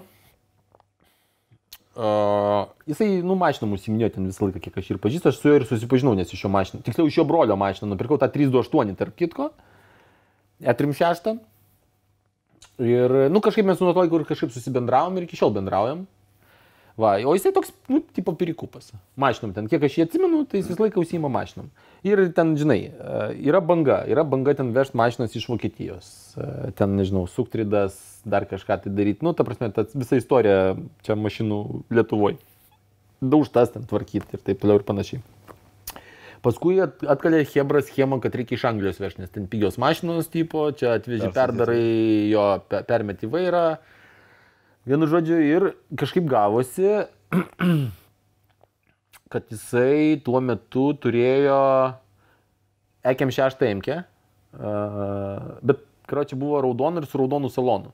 Speaker 1: e, jisai, nu, mašiną mūsiminėjo ten visą laiką, kiek aš ir pažįstu, aš su juo ir susipažinau, nes iš jo mašiną, tiksliau iš jo brolio mašiną, nupirkau tą trys du aštuoni, tarp kitko, E trim šeši. Ir, nu, kažkaip mes nuo to laiko ir kažkaip susibendravom ir iki šiol bendraujam. Va, o jisai toks, nu, tipo pirikupas. Mašinom ten, kiek aš jį atsimenu, tai jis visą laiką užsiima mašinom. Ir ten, žinai, yra banga, yra banga ten vežti mašinas iš Vokietijos. Ten, nežinau, suktridas, dar kažką tai daryti. Nu, ta prasme, ta visa istorija čia mašinų Lietuvoje. Daužtas ten tvarkyti ir taip toliau ir panašiai. Paskui atkalė Hebra schemą, kad reikia iš Anglijos vežti, nes ten pigios mašinos, tipo, čia atveži perdarai, jo permeti vairą. Vienu žodžiu, ir kažkaip gavosi, kad jisai tuo metu turėjo E K M šeši emkę, bet, karočią, buvo raudonų ir su raudonų salonu.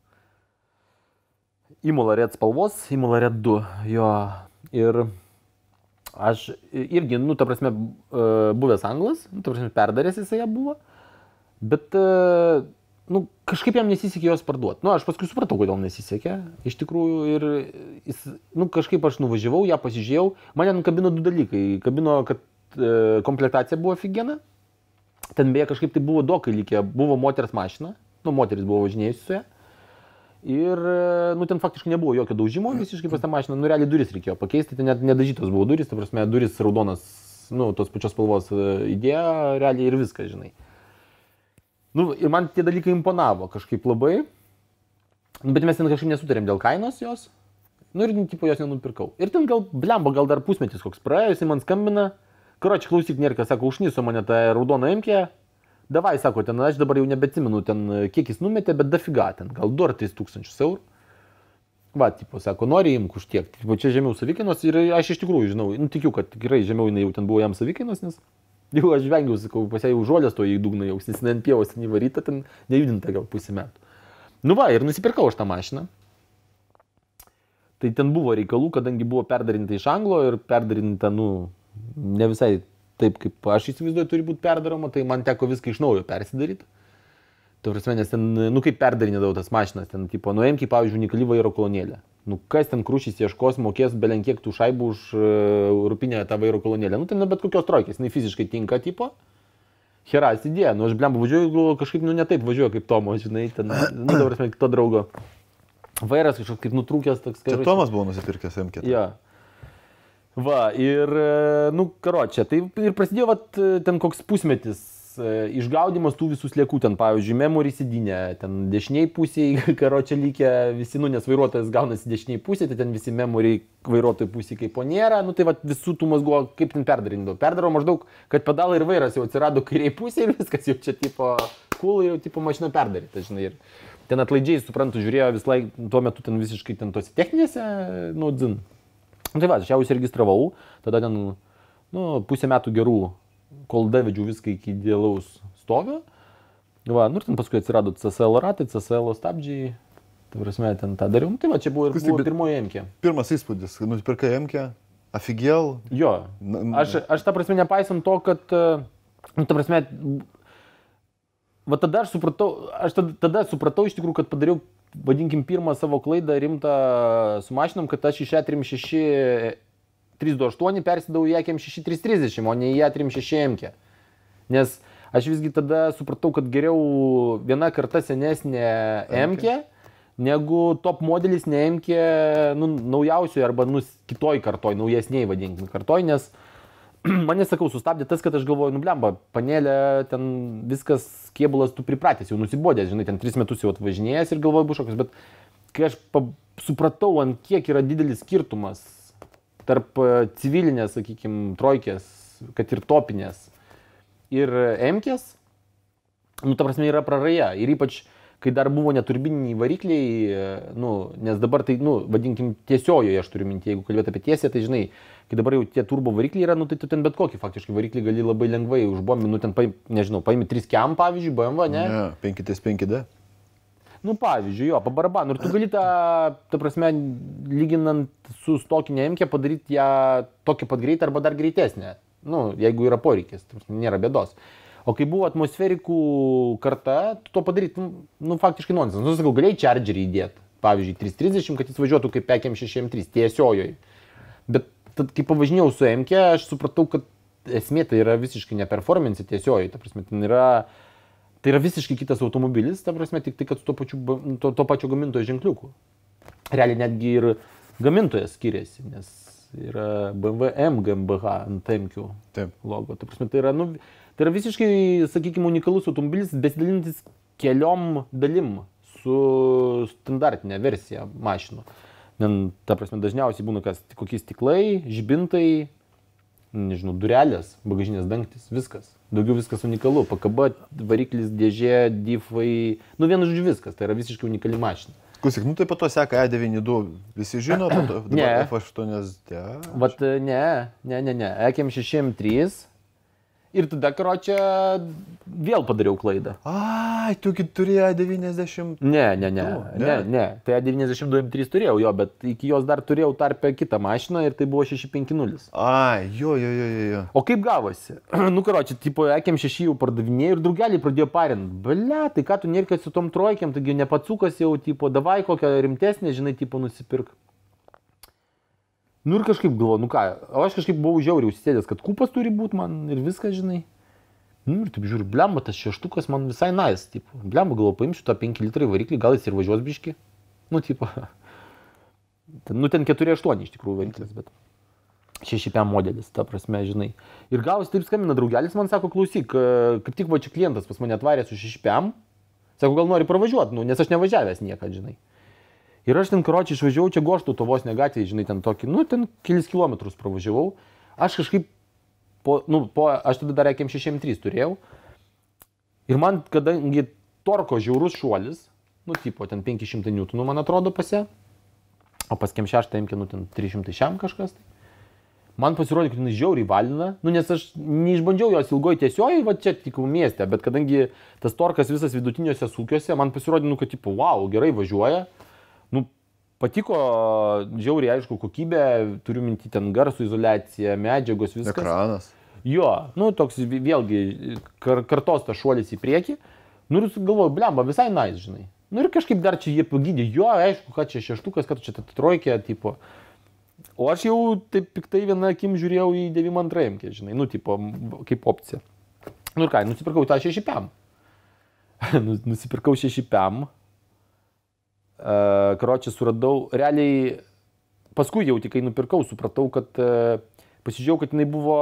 Speaker 1: Imola Red spalvos, Imola Red du, jo. Ir aš irgi, nu, ta prasme, buvęs anglas, nu, ta prasme, perdaręs jisai ją buvo, bet... Nu, kažkaip jam nesisekė jos parduoti. Nu, aš paskui supratau, kodėl nesisekė, iš tikrųjų, ir jis, nu, kažkaip aš nuvažiavau, ją pasižiūrėjau, mane nukabino du dalykai. Kabino, kad e, komplektacija buvo figena, ten beje kažkaip tai buvo dokai likę, buvo moters mašina, nu, moteris buvo važinėjusi su ja, ir, nu, ten faktiškai nebuvo jokio daužimo, visiškai pas tą mašiną, nu, realiai duris reikėjo pakeisti, ten net nedažytos buvo duris, ta prasme, duris raudonas, nu, tos pačios spalvos idėja, realiai ir viskas, žinai. Nu, ir man tie dalykai imponavo kažkaip labai, bet mes ten kažkaip nesutarėm dėl kainos jos, nu ir tipo jos nenupirkau. Ir ten gal, blemba, gal dar pusmetis koks praėjo, jis man skambina, karoči, klausyk, nėrka, sako, užnyso mane tą raudoną emkę, davai, sako, ten aš dabar jau nebetsimenu, ten kiek jis numetė, bet dafiga ten, gal du ar tris tūkstančius eurų. Va, tipo, sako, nori imk už tiek, tipo, čia žemiau savikainos ir aš iš tikrųjų žinau, nu tikiu, kad tikrai žemiau jinai jau ten buvo jam savikainos, nes... Jau aš vengiau, sakau, pas ją jau žolės to į dugną jau, nes jinai ant pievos ten įvaryta, ten nejudinta gal pusę metų. Nu va, ir nusipirkau aš tą mašiną. Tai ten buvo reikalų, kadangi buvo perdarinta iš anglo ir perdarinta, nu, ne visai taip, kaip aš įsivaizduoju, turi būti perdaroma, tai man teko viską iš naujo persidaryti. Tai prasme, nes ten, nu, kaip perdarinėdavau tas mašinas, ten, tipo, nu, emkiai, pavyzdžiui, unikali vairo kolonėlė. Nu, kas ten krūšys ieškos, mokės belenkiek tų šaibų už uh, rūpinę tą vairo kolonėlę. Nu, ten bet kokios trojkės, jinai fiziškai tinka, tipo. Heras idėja, nu, aš blemba važiuoju, kažkaip, nu, ne taip važiuoju kaip Tomo, žinai, ten, nu, dabar, prasme, kito draugo. Vairas kažkoks kaip nutrūkęs, toks,
Speaker 2: kai... Čia Tomas buvo nusipirkęs emkę.
Speaker 1: Ja. Va, ir, nu, karočią, tai ir prasidėjo, vat, ten koks pusmetis. Išgaudimas tų visų sliekų, ten, pavyzdžiui, memory sėdynė, ten dešiniai pusėje, karočią lygia visi, nu, nes vairuotojas gaunasi dešiniai pusėje, tai ten visi memory vairuotojų pusėje kaip po nėra, nu, tai va, visų tų mazgų, kaip ten perdarindavo. Perdaro maždaug, kad pedalai ir vairas jau atsirado kairiai pusėje ir viskas jau čia, tipo, cool, jau, tipo, mašina perdaryta, žinai, ir ten atlaidžiai, suprantu, žiūrėjo vis laik, tuo metu ten visiškai ten tose techninėse, nu, dzin. Nu, tai va, aš jau įsiregistravau, tada ten, nu, pusę metų gerų, kol davedžiau viską iki idealaus stovio. Va, nu ir ten paskui atsirado C S L ratai, C S L stabdžiai. Tai prasme, ten tą dariau. Tai va, čia buvo ir buvo pirmoji emkė.
Speaker 2: Pirmas įspūdis, kad nusipirkai emkę, afigėl.
Speaker 1: Jo, aš, aš tą prasme nepaisant to, kad, nu, ta prasme, va tada aš supratau, aš tada, tada supratau iš tikrųjų, kad padariau vadinkim, pirmą savo klaidą rimtą sumažinom, kad aš iš E trim šeši trys du aštuoni persidavau į E kem šeši trys trisdešimt, o ne į E trim šeši M K. Nes aš visgi tada supratau, kad geriau viena karta senesnė M K, negu top modelis ne M K, nu, naujausioje arba nu, kitoj kartoj, naujesniai vadinkim kartoj, nes mane, sakau, sustabdė tas, kad aš galvoju, nu blemba, panelė, ten viskas, kėbulas, tu pripratęs, jau nusibodęs, žinai, ten tris metus jau atvažinėjęs ir galvoju bušokas, bet kai aš supratau, ant kiek yra didelis skirtumas tarp civilinės, sakykime, trojkės, kad ir topinės ir M K's, nu, ta prasme, yra praraja. Ir ypač, kai dar buvo neturbininiai varikliai, nu, nes dabar tai, nu, vadinkim, tiesiojoje aš turiu minti, jeigu kalbėt apie tiesią, tai žinai, kai dabar jau tie turbo varikliai yra, nu, tai tu ten bet kokį faktiškai variklį gali labai lengvai užbombinti, nu, ten, paim, nežinau, paimi trys kem, pavyzdžiui, B M W, ne?
Speaker 2: Ne, penki T penki D.
Speaker 1: Nu, pavyzdžiui, jo, pabarabanu. Ir tu gali tą, ta prasme, lyginant su stokinė M K, padaryti ją tokią pat greitą arba dar greitesnę. Nu, jeigu yra poreikis, nėra bėdos. O kai buvo atmosferikų karta, tu to padaryti, nu, faktiškai nonsens. Nu, sakau, galėjai chargerį įdėti, pavyzdžiui, trys trisdešimt, kad jis važiuotų kaip E kem šeši M trys, tiesiojoje. Bet tad, kai pavažinėjau su M K, aš supratau, kad esmė tai yra visiškai ne performance tiesiojoje. Ta prasme, tai yra, tai yra visiškai kitas automobilis, ta prasme, tik tai, kad su to pačiu, to, to pačio gamintojo ženkliuku. Realiai netgi ir gamintojas skiriasi, nes yra B M W M G M B H ant M Q logo. Ta prasme, tai yra, nu, tai yra visiškai, sakykime, unikalus automobilis, besidalinantis keliom dalim su standartinė versija mašinų. Ta prasme, dažniausiai būna kas, kokie stiklai, žibintai, nežinau, durelės, bagažinės dangtis, viskas. Daugiau viskas unikalu. P K B, variklis, dėžė, diffai, nu vienu žodžiu viskas. Tai yra visiškai unikali mašina.
Speaker 2: Klausyk, nu tai po to seka E devyni du, visi žino,
Speaker 1: ne.
Speaker 2: F aštuoni D.
Speaker 1: Vat ne, ne, ne, ne, E kem šeši M trys. Ir tada, karočią, vėl padariau klaidą.
Speaker 2: Ai, tu turi E devyniasdešimt.
Speaker 1: Ne, ne, ne, ne, ne, ne. Tai E devyniasdešimt du M trys turėjau jo, bet iki jos dar turėjau tarpę kitą mašiną ir tai buvo šeši penki nulis.
Speaker 2: Ai, jo, jo, jo, jo.
Speaker 1: O kaip gavosi? Nu, karočią, tipo, E kem šeši jau pardavinėjau ir draugeliai pradėjo parint. Blia, tai ką tu nėrkai su tom trojkiam, taigi nepatsukas jau, tipo, davai kokią rimtesnę, žinai, tipo, nusipirk. Nu ir kažkaip galvoju, nu ką, o aš kažkaip buvau žiauriai užsėdęs, kad kupas turi būti man ir viskas, žinai. Nu ir taip žiūriu, blemba, tas šeštukas man visai nice, tipo. Blemba, galvoju, paimsiu tą penki litrai variklį, gal jis ir važiuos biški. Nu, tipo. Nu, ten keturi aštuoni iš tikrųjų variklis, bet šeši pem modelis, ta prasme, žinai. Ir gavosi taip skambina draugelis, man sako, klausyk, kaip tik va čia klientas pas mane atvarė su šeši pem. Sako, gal nori pravažiuoti, nu, nes aš nevažiavęs niekad, žinai. Ir aš ten, karočiui, išvažiavau čia Goštų Tavos negatvėje, žinai, ten tokį, nu, ten kelis kilometrus pravažiavau. Aš kažkaip, po, nu, po, aš tada dar E kem šeši M trys turėjau. Ir man, kadangi torko žiaurus šuolis, nu, tipo, ten penki šimtai niutonų, man atrodo, pase, o pas kem šeši M K, nu, ten trys šimtai šiam kažkas, tai man pasirodė, kad jinai žiauriai valina, nu, nes aš neišbandžiau jos ilgoj tiesioj, va čia tik mieste, bet kadangi tas torkas visas vidutiniuose sūkiuose, man pasirodė, nu, kad, tipo, wow, gerai važiuoja. Nu, patiko žiauriai, aišku, kokybė, turiu minti ten garsų izoliacija, medžiagos, viskas.
Speaker 2: Ekranas.
Speaker 1: Jo, nu, toks vėlgi kar, kartos tas šuolis į priekį. Nu, ir galvoju, blemba, visai nice, žinai. Nu, ir kažkaip dar čia jie pagydė, jo, aišku, kad čia šeštukas, kad čia ta trojkė, tipo. O aš jau taip piktai vieną akim žiūrėjau į devyniasdešimt antrą M K, žinai, nu, tipo, kaip opcija. Nu, ir ką, nusipirkau tą šeši pem. Nusipirkau šeši pem. Uh, karočią suradau, realiai paskui jau tik kai nupirkau, supratau, kad uh, pasižiūrėjau, kad jinai buvo,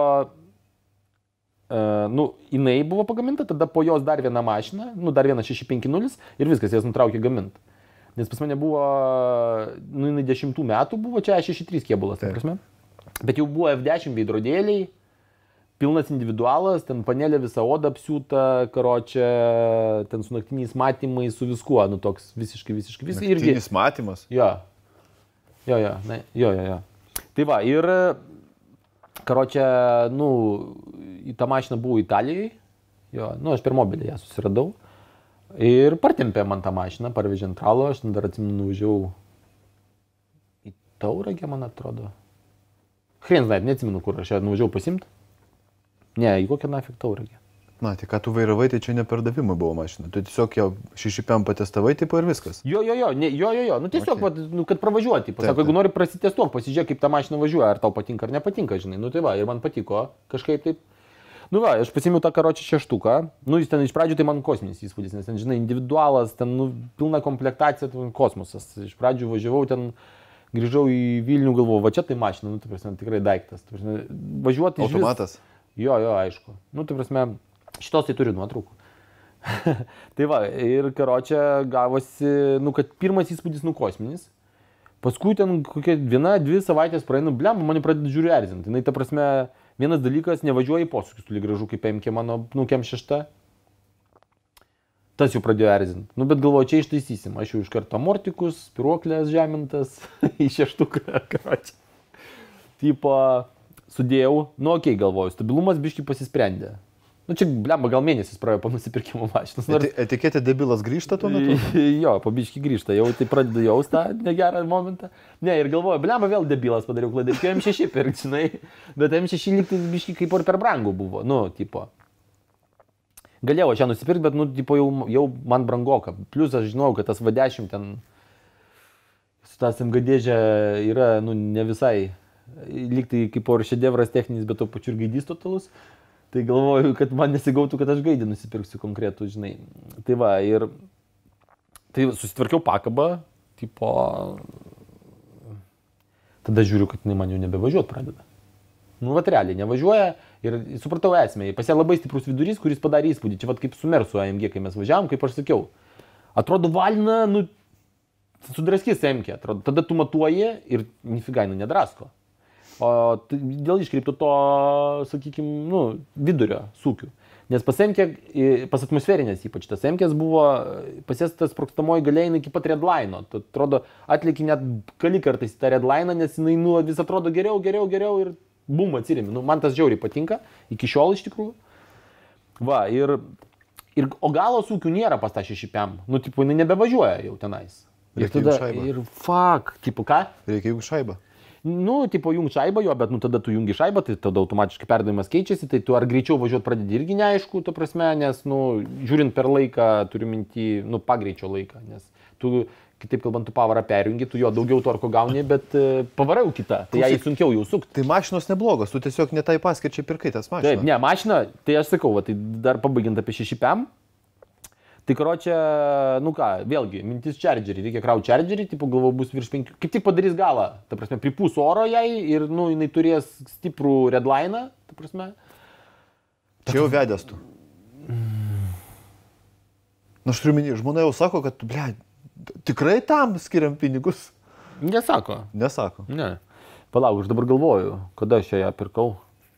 Speaker 1: uh, nu, jinai buvo pagaminta, tada po jos dar viena mašina, nu, dar viena šeši penki nulis ir viskas, jas nutraukė gaminti. Nes pas mane buvo, nu, jinai dešimtų metų buvo, čia E šeši trys kėbulas, ta prasme. Bet jau buvo F dešimt veidrodėliai, pilnas individualas, ten panelė visa oda apsiūta, karočią, ten su naktiniais matymais, su viskuo, nu toks visiškai, visiškai, visiškai.
Speaker 2: Naktinis irgi... matymas?
Speaker 1: Jo, jo, jo, ne, jo, jo, jo. Tai va, ir, karočią, nu, į tą mašiną buvau Italijai, jo, nu, aš per mobilį ją susiradau. Ir partempė man tą mašiną, parvežė ant ralo, aš dar atsimenu, nuvažiavau į Tauragę, man atrodo. Hrien, žinai, neatsimenu, kur aš ją nuvažiavau pasimti. Ne, į kokią nafik Tauragę.
Speaker 2: Na, tai ką tu vairavai, tai čia ne pardavimai buvo mašina. Tu tiesiog jau šešipiam patestavai, tipo ir viskas.
Speaker 1: Jo, jo, jo, ne, jo, jo, jo. Nu tiesiog, okay. va, nu, kad pravažiuoti. Pasako, jeigu nori prasitestuok, pasižiūrėk, kaip ta mašina važiuoja, ar tau patinka ar nepatinka, žinai. Nu tai va, ir man patiko kažkaip taip. Nu va, aš pasimiau tą karočią šeštuką. Nu jis ten iš pradžių tai man kosminis įspūdis, nes ten, žinai, individualas, ten, nu, pilna komplektacija, ten kosmosas. Iš pradžių važiavau ten, grįžau į Vilnių, galvojau, va čia tai mašina, nu, tai prasme, tikrai daiktas. Tai prasme, važiuoti iš vis...
Speaker 2: Automatas?
Speaker 1: Jo, jo, aišku. Nu, tai prasme, šitos tai turiu nuotraukų. Tai va, ir karočią gavosi, nu, kad pirmas įspūdis, nu, kosminis. Paskui ten kokia viena, dvi savaitės praeinu, blem, mane pradeda žiūri erzinti. Tai ta prasme, vienas dalykas, nevažiuoja į posūkius, toli gražu, kaip M K mano, nu, kem šešta. Tas jau pradėjo erzinti. Nu, bet galvoju, čia ištaisysim. Aš jau iš karto amortikus, spiruoklės žemintas, į šeštuką, karočią. Tipo, sudėjau, nu, okei, okay, galvoju, stabilumas biškai pasisprendė. Nu, čia, blemba, gal mėnesis praėjo po nusipirkimo mašinos. Nors...
Speaker 2: Etiketė debilas grįžta tuo metu?
Speaker 1: Jo, po biškai grįžta, jau tai pradeda jaust tą negerą momentą. Ne, ir galvoju, blemba, vėl debilas padariau klaidą, reikėjo M šeši pirkti, žinai, bet M šeši lygtai biškai kaip ir per brangu buvo, nu, tipo. Galėjau aš ją nusipirkti, bet, nu, tipo, jau, jau man brangoka. Plius aš žinau, kad tas V dešimt ten su tas M G dėžė yra, nu, ne visai, lygtai kaip ir šedevras techninis, bet to pačiu ir gaidys totalus. Tai galvoju, kad man nesigautų, kad aš gaidį nusipirksiu konkretų, žinai. Tai va, ir tai susitvarkiau pakabą, tipo, tada žiūriu, kad jinai man jau nebevažiuot pradeda. Nu, vat realiai, nevažiuoja ir supratau esmę. Pas ją labai stiprus vidurys, kuris padarė įspūdį. Čia vat kaip su Mersu A M G, kai mes važiavom, kaip aš sakiau. Atrodo, valina, nu, sudraskys M K, atrodo. Tada tu matuoji ir nifiga, nu, nedrasko. O dėl iškreipto to, sakykime, nu, vidurio sūkių. Nes pas M K, pas atmosferinės ypač, tas M K buvo, pas jas tas sprogstamoji galia eina iki pat redline'o. Tai atrodo, atlieki net kali kartais tą redline'ą, nes jinai, nu, vis atrodo geriau, geriau, geriau ir bum, atsirimi. Nu, man tas žiauriai patinka, iki šiol iš tikrųjų. Va, ir, ir o galo sūkių nėra pas tą šešipiam. Nu, tipo, jinai nebevažiuoja jau tenais. Ir
Speaker 2: Reikia
Speaker 1: tada, ir fuck, tipo, ką?
Speaker 2: Reikia jungti šaibą.
Speaker 1: Nu, tipo, jungi šaibą jo, bet nu tada tu jungi šaibą, tai tada automatiškai perdavimas keičiasi, tai tu ar greičiau važiuot pradedi irgi neaišku, ta prasme, nes, nu, žiūrint per laiką, turiu minti, nu, pagreičio laiką, nes tu, kitaip kalbant, tu pavarą perjungi, tu jo daugiau torko gauni, bet uh, pavara jau kita, tai jai sunkiau jau sukti.
Speaker 2: Tai mašinos neblogos, tu tiesiog ne tai paskirčiai pirkai tas mašinas.
Speaker 1: Taip, ne, mašina, tai aš sakau, va, tai dar pabaigiant apie šešipiam. Tai karočią, nu ką, vėlgi, mintis chargerį, reikia krauti chargerį, tipo galvo bus virš penkių, kaip tik padarys galą, ta prasme, pripūs oro jai ir, nu, jinai turės stiprų redline'ą, ta prasme.
Speaker 2: Čia jau vedęs tu. Na, aš turiu minį, žmona jau sako, kad, ble, tikrai tam skiriam pinigus?
Speaker 1: Nesako.
Speaker 2: Nesako.
Speaker 1: Ne. Palauk, aš dabar galvoju, kada aš ją pirkau.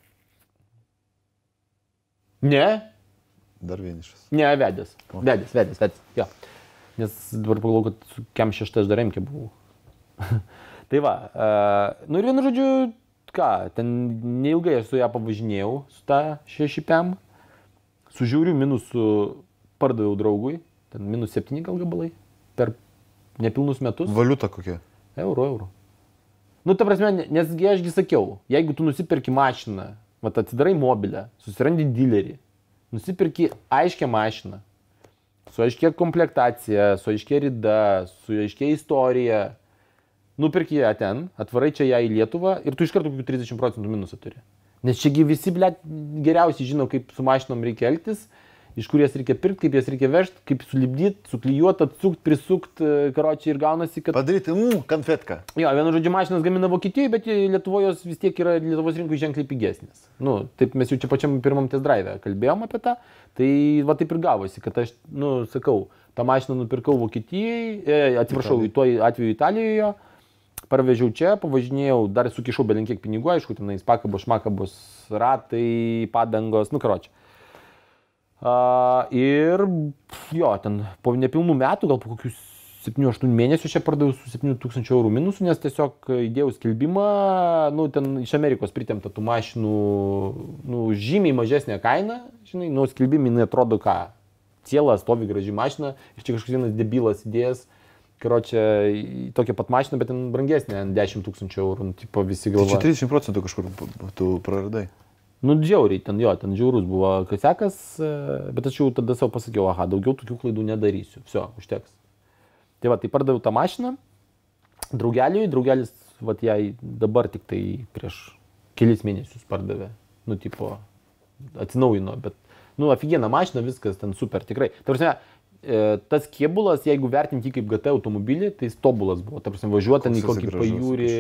Speaker 1: Ne.
Speaker 2: Dar vienišas.
Speaker 1: Ne, vedęs. Vedęs, vedęs, vedęs. Jo. Nes dabar pagalvoju, kad su kem šešta aš dar M K buvau. Tai va, uh, nu ir vienu žodžiu, ką, ten neilgai aš su ją pavažinėjau, su tą šešipiam. Su žiauriu minusu pardaviau draugui, ten minus septyni gal gabalai, per nepilnus metus.
Speaker 2: Valiuta kokia?
Speaker 1: Euro, euro. Nu, ta prasme, nesgi ašgi sakiau, jeigu tu nusipirki mašiną, vat atsidarai mobilę, susirandi dilerį, nusipirki aiškę mašiną, su aiškia komplektacija, su aiškia rida, su aiškia istorija, nupirki ją ten, atvarai čia ją į Lietuvą ir tu iš karto kokių trisdešimt procentų minusą turi. Nes čiagi visi, ble, geriausiai žino, kaip su mašinom reikia elgtis, iš kur jas reikia pirkti, kaip jas reikia vežti, kaip sulipdyti, suklijuoti, atsukti, prisukti, karočiai ir gaunasi, kad...
Speaker 2: Padaryti, mm, konfetką.
Speaker 1: Jo, vienu žodžiu, mašinas gamina Vokietijoje, bet Lietuvoje jos vis tiek yra Lietuvos rinkui ženkliai pigesnės. Nu, taip mes jau čia pačiam pirmam test drive kalbėjom apie tą, tai va taip ir gavosi, kad aš, nu, sakau, tą mašiną nupirkau Vokietijoje, e, atsiprašau, į tuo atveju Italijoje, parvežiau čia, pavažinėjau, dar sukišau belenkiek pinigų, aišku, tenais pakabos, šmakabos, ratai, padangos, nu, karočiai. Uh, ir jo, ten po nepilnų metų, gal po kokius septynių aštuonių mėnesių čia pardaviau su septynių tūkstančių eurų minusų, nes tiesiog įdėjau skelbimą, nu, ten iš Amerikos pritempta tų mašinų, nu, žymiai mažesnė kaina, žinai, nu, skelbimai atrodo ką, ciela stovi graži mašina ir čia kažkoks vienas debilas įdėjęs, karočią, tokią pat mašiną, bet ten brangesnė, dešimt tūkstančių eurų, nu, tipo visi galvoja.
Speaker 2: Tai čia trisdešimt procentų kažkur tu praradai.
Speaker 1: Nu, džiauriai, ten jo, ten žiaurus buvo kasiakas, bet aš jau tada savo pasakiau, aha, daugiau tokių klaidų nedarysiu. Vsio, užteks. Tai va, tai pardaviau tą mašiną, draugeliui, draugelis, va, jai dabar tik tai prieš kelis mėnesius pardavė. Nu, tipo, atsinaujino, bet, nu, aфиgeną mašiną, viskas ten super, tikrai. Ta prasme, tas kėbulas, jeigu vertinti jį kaip G T automobilį, tai jis tobulas buvo. Ta prasme, važiuoti ten į kokį pajūrį.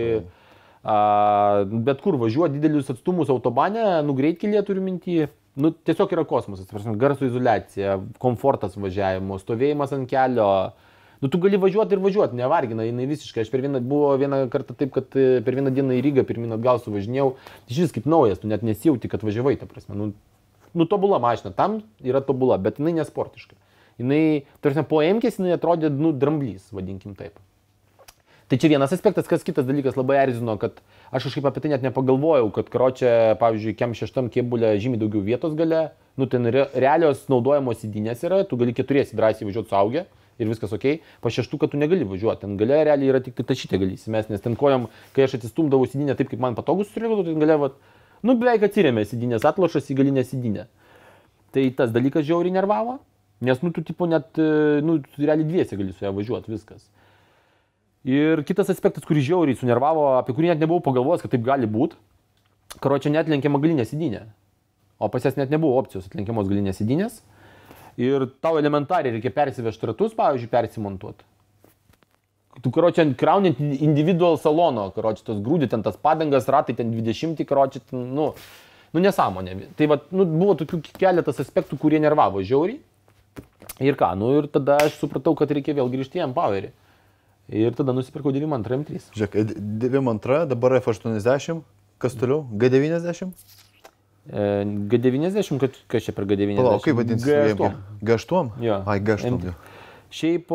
Speaker 1: A, bet kur važiuoti didelius atstumus autobane, nu greitkelėje turiu minty, nu tiesiog yra kosmosas, prasme, garso izoliacija, komfortas važiavimo, stovėjimas ant kelio, nu tu gali važiuoti ir važiuoti, nevargina, jinai visiškai, aš per vieną, buvo vieną kartą taip, kad per vieną dieną į Rygą pirmin atgal suvažinėjau, iš vis kaip naujas, tu net nesijauti, kad važiavai, ta prasme, nu, nu tobula mašina, tam yra tobula, bet jinai nesportiška, jinai, ta prasme, po emkės jinai atrodė, nu, dramblys, vadinkim taip. Tai čia vienas aspektas, kas kitas dalykas labai erzino, kad aš kažkaip apie tai net nepagalvojau, kad karočią, pavyzdžiui, kem šeštam kėbulė žymiai daugiau vietos gale, nu ten re, realios naudojamos sėdynės yra, tu gali keturiesi drąsiai važiuoti suaugę ir viskas ok, pa šeštų, kad tu negali važiuoti, ten gale realiai yra tik tai tašytė gali įsimesti, nes ten kojam, kai aš atsistumdavau sėdynę taip, kaip man patogus susireguliuotų, tai gale, va, nu beveik atsirėmė sėdynės atlošas į galinę sėdynę. Tai tas dalykas žiauriai nervavo, nes nu tu tipo net, nu realiai dviese gali su ją važiuoti, viskas. Ir kitas aspektas, kurį žiauriai sunervavo, apie kurį net nebuvau pagalvojęs, kad taip gali būti, karočią netlenkiama galinė sėdynė. O pas jas net nebuvo opcijos atlenkiamos galinės sėdynės. Ir tau elementariai reikia persivežti ratus, pavyzdžiui, persimontuoti. Tu, karočią, kraunint individual salono, karočią, tos grūdį, ten tas padangas, ratai, ten dvidešimt, karočią, nu, nu nesąmonė. Tai va, nu, buvo tokių keletas aspektų, kurie nervavo žiauriai. Ir ką, nu ir tada aš supratau, kad reikia vėl grįžti į Empowerį. Ir tada nusipirkau devym antrą M trys.
Speaker 2: Žiūrėk, devym antrą, dabar F aštuoniasdešimt, kas toliau? G devyniasdešimt?
Speaker 1: E, G devyniasdešimt, kas čia per G devyniasdešimt?
Speaker 2: Palauk, kaip vadinasi? G aštuoni. G aštuoni?
Speaker 1: Jo.
Speaker 2: Ai, G aštuoni.
Speaker 1: Šiaip,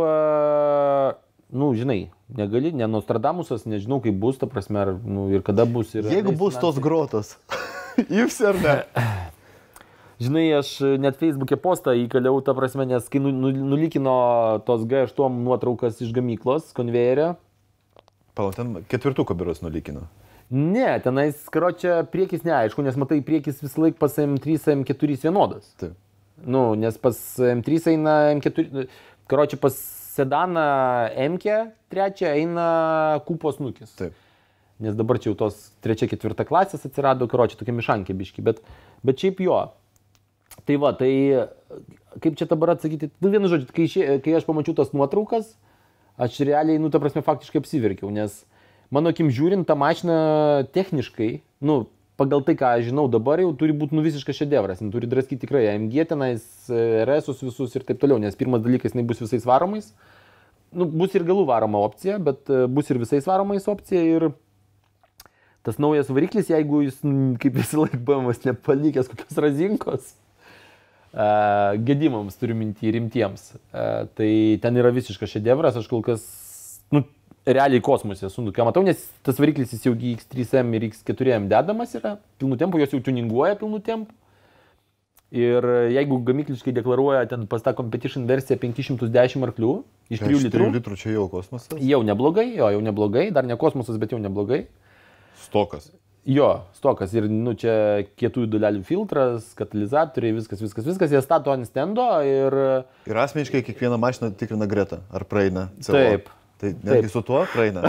Speaker 1: nu, žinai, negali, ne Nostradamusas, nežinau kaip bus, ta prasme, ar, nu, ir kada bus. Ir
Speaker 2: jeigu bus tos grotos, įvsi ar ne?
Speaker 1: Žinai, aš net Facebook'e postą įkaliau, ta prasme, nes kai nulikino tos G aštuoni nuotraukas iš gamyklos, konvejerio.
Speaker 2: Palauk, ten ketvirtuko biuros nulikino.
Speaker 1: Ne, tenais, karočią, priekis neaišku, nes matai, priekis vis laik pas M trys, M keturi vienodas.
Speaker 2: Taip.
Speaker 1: Nu, nes pas M trys eina M keturi, karočią, pas sedaną M-kę trečią eina kupos nukis.
Speaker 2: Taip.
Speaker 1: Nes dabar čia jau tos trečia, ketvirta klasės atsirado, karočią, tokia mišankė biški, bet, bet šiaip jo. Tai va, tai kaip čia dabar atsakyti, nu vienu žodžiu, kai, šie, kai aš pamačiau tas nuotraukas, aš realiai, nu ta prasme, faktiškai apsiverkiau, nes mano akim žiūrint, ta mašina techniškai, nu pagal tai, ką aš žinau dabar, jau turi būti nu visiškas šedevras, jis turi draskyti tikrai A M G tenais, R S-us visus ir taip toliau, nes pirmas dalykas, jinai bus visais varomais, nu bus ir galų varoma opcija, bet bus ir visais varomais opcija ir tas naujas variklis, jeigu jis, kaip visi laik B M W nepalikęs kokios razinkos, Uh, gedimams turiu minti rimtiems. Uh, tai ten yra visiškas šedevras, aš kol kas, nu, realiai kosmose esu, ką matau, nes tas variklis jis jau X trys M ir X keturi M dedamas yra, pilnu tempu, jos jau tuninguoja pilnu tempu. Ir jeigu gamykliškai deklaruoja ten pas tą competition versiją penki šimtai dešimt arklių, iš trijų litrų.
Speaker 2: trijų litrų čia jau kosmosas?
Speaker 1: Jau neblogai, jo, jau neblogai, dar ne kosmosas, bet jau neblogai.
Speaker 2: Stokas.
Speaker 1: Jo, stokas ir, nu, čia kietųjų dalelių filtras, katalizatoriai, viskas, viskas, viskas, jie stato ant stendo ir...
Speaker 2: Ir asmeniškai kiekvieną mašiną tikrina Greta, ar praeina C O.
Speaker 1: Taip.
Speaker 2: Tai netgi su tuo praeina.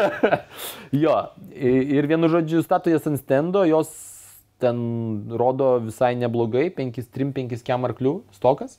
Speaker 1: Jo, ir vienu žodžiu stato jas ant stendo, jos ten rodo visai neblogai, penki trim penki kem arklių stokas.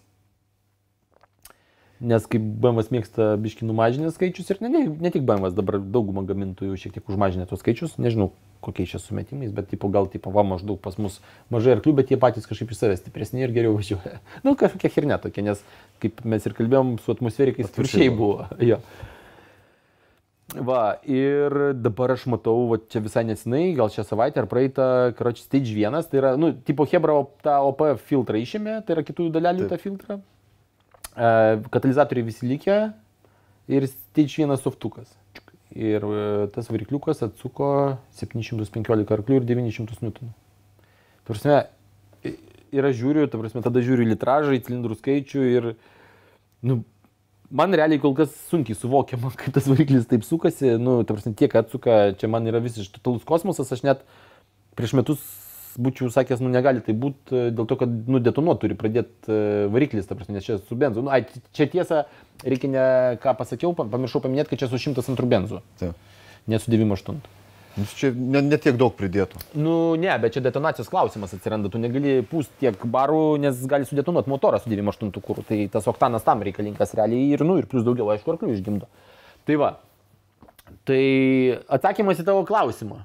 Speaker 1: Nes kaip B M W mėgsta biškį numažinę skaičius ir ne, ne, ne tik B M W, dabar daugumą gamintojų šiek tiek užmažinę tos skaičius, nežinau kokiais čia sumetimais, bet tipo, gal tipo, va, maždaug pas mus mažai arklių, bet jie patys kažkaip iš savęs stipresni ir geriau važiuoja. Nu, kažkokia chirne tokia, nes kaip mes ir kalbėjom, su atmosferikais atvirkščiai buvo. Jo. Va, ir dabar aš matau, va, čia visai nesenai, gal šią savaitę ar praeitą, karoči, Stage vienas, tai yra, nu, tipo Hebra tą O P filtrą išėmė, tai yra kitų dalelių tą filtrą. Katalizatoriai visi likę ir Stage vienas softukas. Ir tas varikliukas atsuko septyni šimtai penkiolika arklių ir devynis šimtus niutonų. Ta prasme, ir aš žiūriu, ta prasme, tada žiūriu litražą, į cilindrų skaičių ir, nu, man realiai kol kas sunkiai suvokiama, kaip tas variklis taip sukasi, nu, ta prasme, tiek atsuka, čia man yra visiškai totalus kosmosas, aš net prieš metus būčiau sakęs, nu negali tai būti dėl to, kad nu detonuot turi pradėti variklis, ta prasme, nes čia su benzu. Nu, ai, čia tiesa, reikia ne ką pasakiau, pamiršau paminėti, kad čia su šimtas antrų benzu, ne su devyniasdešimt aštuntu.
Speaker 2: Čia net ne tiek daug pridėtų.
Speaker 1: Nu ne, bet čia detonacijos klausimas atsiranda, tu negali pūst tiek barų, nes gali sudetonuoti motorą su devyniasdešimt aštuntu kūru, tai tas oktanas tam reikalingas realiai ir, nu, ir plus daugiau, aišku, arklių išgimdo. Tai va, tai atsakymas į tavo klausimą.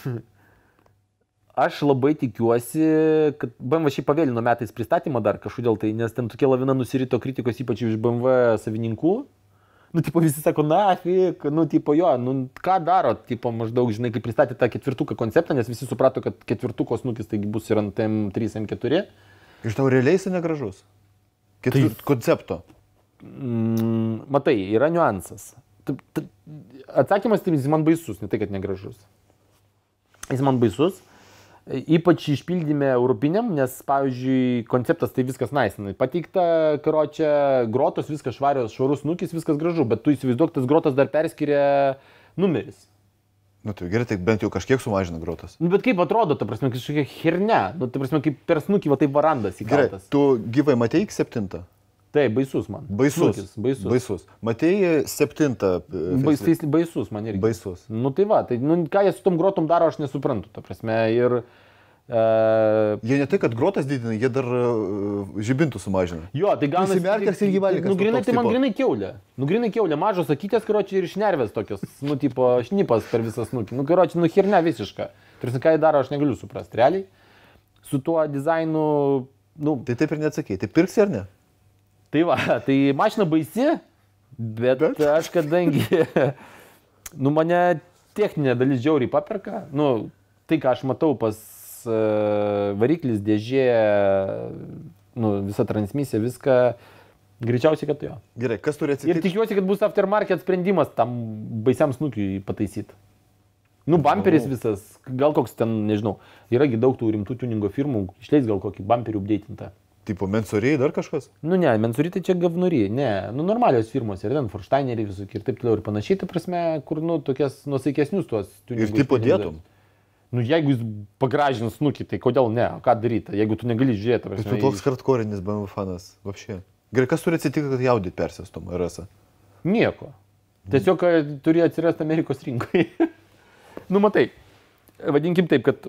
Speaker 1: Aš labai tikiuosi, kad B M W šiaip pavėlino metais pristatymą dar kažkodėl tai, nes ten tokia lavina nusirito kritikos ypač iš B M W savininkų. Nu, tipo, visi sako, na, fik, nu, tipo, jo, nu, ką daro, tipo, maždaug, žinai, kai pristatė tą ketvirtuką konceptą, nes visi suprato, kad ketvirtuko snukis taigi bus ir ant M trys, M keturi.
Speaker 2: Iš tau realiai jis negražus? Ketvirt tai, koncepto?
Speaker 1: Mm, matai, yra niuansas. Atsakymas, tai jis man baisus, ne tai, kad negražus. Jis man baisus. Ypač išpildyme europiniam, nes, pavyzdžiui, konceptas tai viskas naisinai. Pateikta, karočią, grotos, viskas švarios, švarus nukis, viskas gražu, bet tu įsivaizduok, tas grotas dar perskiria numeris.
Speaker 2: Nu tai gerai, tai bent jau kažkiek sumažina grotas.
Speaker 1: Nu, bet kaip atrodo, ta prasme, kažkokia hernia, nu, ta prasme, kaip per snukį, va taip varandas įkaltas.
Speaker 2: Gerai, tu gyvai matei septintą?
Speaker 1: Taip, baisus man.
Speaker 2: Baisus.
Speaker 1: Snukis, baisus.
Speaker 2: Baisus. Matei septintą?
Speaker 1: Bais, baisus man irgi.
Speaker 2: Baisus.
Speaker 1: Nu tai va, tai nu, ką jie su tom grotom daro, aš nesuprantu, ta prasme, ir... Uh,
Speaker 2: jie ne tai, kad grotas didina, jie dar uh, žibintų sumažina.
Speaker 1: Jo, tai gaunasi...
Speaker 2: Įsimerkęs ir gyvalikas.
Speaker 1: Nu, grinai, tai man grinai kiaulė. Nu, grinai kiaulė, mažos akytės, karočiai, ir šnervės tokios, nu, tipo, šnipas per visą snukį. Nu, karočiai, nu, hernia visiška. Tarsi, ką jie daro, aš negaliu suprasti, realiai. Su tuo dizainu, nu...
Speaker 2: Tai taip ir neatsakei, tai pirksi ar ne?
Speaker 1: Tai va, tai mašina baisi, bet, bet? aš kadangi, nu, mane techninė dalis žiauriai paperka, nu, tai, ką aš matau pas uh, variklis, dėžė, nu, visa transmisija, viską, greičiausiai, kad jo.
Speaker 2: Gerai, kas turi atsitikti?
Speaker 1: Ir tikiuosi, kad bus aftermarket sprendimas tam baisiam snukiui pataisyti. Nu, bumperis visas, gal koks ten, nežinau, yragi daug tų rimtų tuningo firmų, išleis gal kokį bumperį updatintą.
Speaker 2: Tipo, mensuriai dar kažkas?
Speaker 1: Nu ne, mensuriai tai čia gavnuriai, ne, nu normalios firmos ir ten Forsteineriai visokie ir taip toliau ir panašiai, tai prasme, kur, nu, tokias nusaikesnius tuos tuningus.
Speaker 2: Ir tipo dėtum?
Speaker 1: Nu, jeigu jis pagražins snukį, tai kodėl ne, o ką daryti, jeigu tu negali žiūrėti, prasme.
Speaker 2: Tai tu toks hardcore'is B M W fanas, vapšė. Gerai, kas turi atsitikti, kad jaudit persėstum, R S?
Speaker 1: Nieko. Tiesiog turi atsirasti Amerikos rinkoje. Nu, matai, vadinkim taip, kad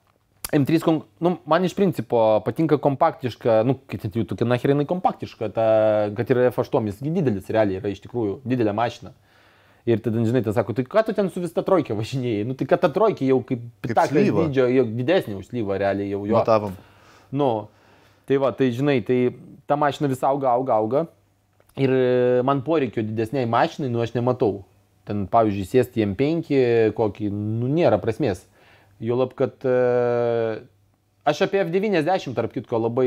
Speaker 1: M trys, nu, man iš principo patinka kompaktiška, nu, kaip jau tokia naherinai kompaktiška, ta, kad yra F aštuoni, jis didelis realiai yra iš tikrųjų, didelė mašina. Ir tada, žinai, tai sako, tai ką tu ten su vis ta trojkė važinėjai? Nu, tai kad ta trojkė jau kaip pitaklės dydžio, jau didesnė už slyvą realiai jau jo.
Speaker 2: Matavom.
Speaker 1: Nu, tai va, tai žinai, tai ta mašina vis auga, auga, auga. Ir man poreikio didesniai mašinai, nu, aš nematau. Ten, pavyzdžiui, sėsti M penki kokį, nu, nėra prasmės. Juolab, kad uh, aš apie F devyniasdešimt, tarp kitko, labai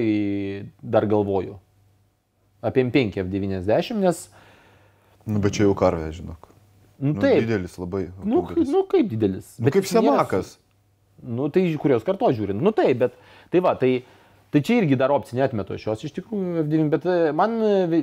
Speaker 1: dar galvoju. Apie M penki F devyniasdešimt, nes...
Speaker 2: Nu, bet čia jau karvė, žinok.
Speaker 1: Nu,
Speaker 2: nu
Speaker 1: taip.
Speaker 2: Didelis labai.
Speaker 1: Nu, nu kaip didelis.
Speaker 2: Nu, bet kaip semakas.
Speaker 1: Nėra, nu, tai kurios kartos žiūrint. Nu, taip, bet... Tai va, tai... Tai čia irgi dar opcija neatmetu šios iš tikrųjų F devyni, bet man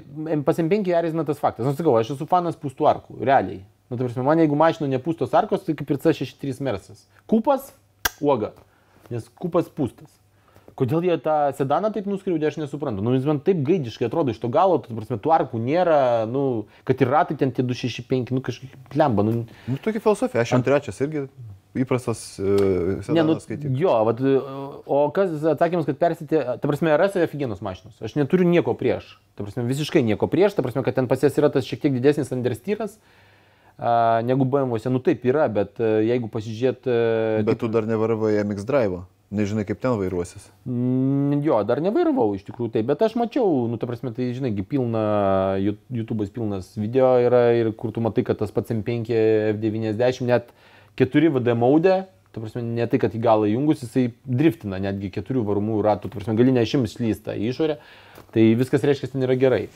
Speaker 1: pas M penki erzina tas faktas. Aš sakau, aš esu fanas pūstų arkų, realiai. Nu, tai prasme, man jeigu mašina nepūstos arkos, tai kaip ir C šešiasdešimt trys Mersas. Kupas, uoga, nes kupas pūstas. Kodėl jie tą sedaną taip nuskriaudė, aš nesuprantu. Nu, jis man taip gaidiškai atrodo iš to galo, tai prasme, tų arkų nėra, nu, kad ir ratai ten tie du šeši penki, nu, kažkaip lemba. Nu,
Speaker 2: nu tokia filosofija, aš M trys irgi įprastas uh, sedanas
Speaker 1: ne, nu,
Speaker 2: skaityti.
Speaker 1: Jo, vat, o kas atsakymas, kad persitė, ta prasme, R S aфиgenos mašinos. Aš neturiu nieko prieš, ta prasme, visiškai nieko prieš, ta prasme, kad ten pas jas yra tas šiek tiek didesnis understyras. Uh, negu B M W, nu taip yra, bet uh, jeigu pasižiūrėt... Uh,
Speaker 2: bet tu dar nevairavai M X Drive, nežinai kaip ten vairuosis.
Speaker 1: Mm, jo, dar nevairavau iš tikrųjų taip, bet aš mačiau, nu ta prasme, tai žinai, pilna, YouTube'as pilnas video yra ir kur tu matai, kad tas pats M penki F devyniasdešimt net keturi V D mode, ta prasme, ne tai, kad į galą jungus, jisai driftina netgi keturių varomųjų ratų, ta prasme, gali nešimt slysta į išorę, tai viskas reiškia, ten yra gerai.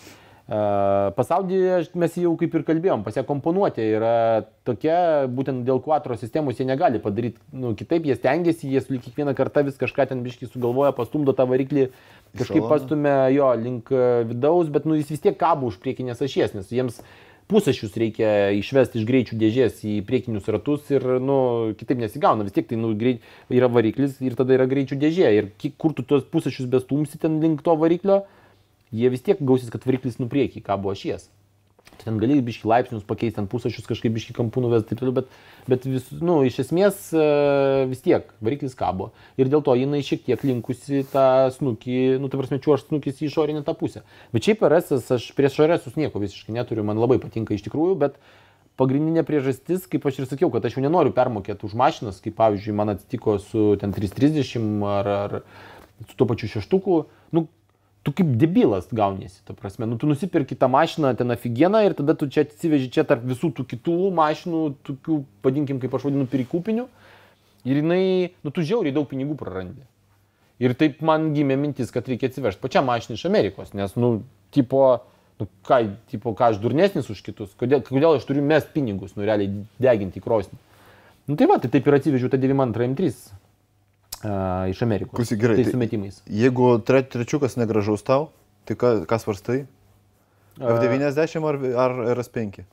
Speaker 1: Uh, pasaulyje mes jau kaip ir kalbėjom, pas ją komponuotė yra tokia, būtent dėl quattro sistemos jie negali padaryti, nu, kitaip jie stengiasi, jie su kiekvieną kartą vis kažką ten biškai sugalvoja, pastumdo tą variklį, kažkaip pastumia jo link vidaus, bet nu, jis vis tiek kabo už priekinės ašies, nes jiems pusašius reikia išvesti iš greičių dėžės į priekinius ratus ir, nu, kitaip nesigauna. Vis tiek tai, nu, greit, yra variklis ir tada yra greičių dėžė. Ir kur tu tos pusašius bestumsi ten link to variklio, jie vis tiek gausis, kad variklis nupriekį kabo ašies. Ten gali biški laipsnius pakeisti, ten pusašius kažkaip biški kampų nuvesti, taip toliau, bet, bet vis, nu, iš esmės vis tiek variklis kabo. Ir dėl to jinai šiek tiek linkusi tą snukį, nu, tai prasme, čiuoš snukis į išorinę tą pusę. Bet šiaip R S, aš prieš R S nieko visiškai neturiu, man labai patinka iš tikrųjų, bet pagrindinė priežastis, kaip aš ir sakiau, kad aš jau nenoriu permokėti už mašinas, kaip pavyzdžiui, man atsitiko su ten trys trisdešimt ar, ar su tuo pačiu šeštuku, nu, tu kaip debilas gauniesi, ta prasme, nu tu nusipirki tą mašiną ten afigieną ir tada tu čia atsiveži čia tarp visų tų kitų mašinų, tokių, vadinkim, kaip aš vadinu, pirikūpinių ir jinai, nu tu žiauriai daug pinigų prarandi. Ir taip man gimė mintis, kad reikia atsivežti pačią mašiną iš Amerikos, nes, nu, tipo, nu ką, tipo, ką aš durnesnis už kitus, kodėl, kodėl aš turiu mest pinigus, nu realiai deginti į krosnį. Nu tai va, tai taip ir atsivežiu tą devyni antrą M trys. Uh, iš Amerikos.
Speaker 2: Klausyk, gerai,
Speaker 1: tai sumetimais.
Speaker 2: Jeigu tre, trečiukas negražaus tau, tai ką, ką svarstai? F devyniasdešimt ar, ar R S penki?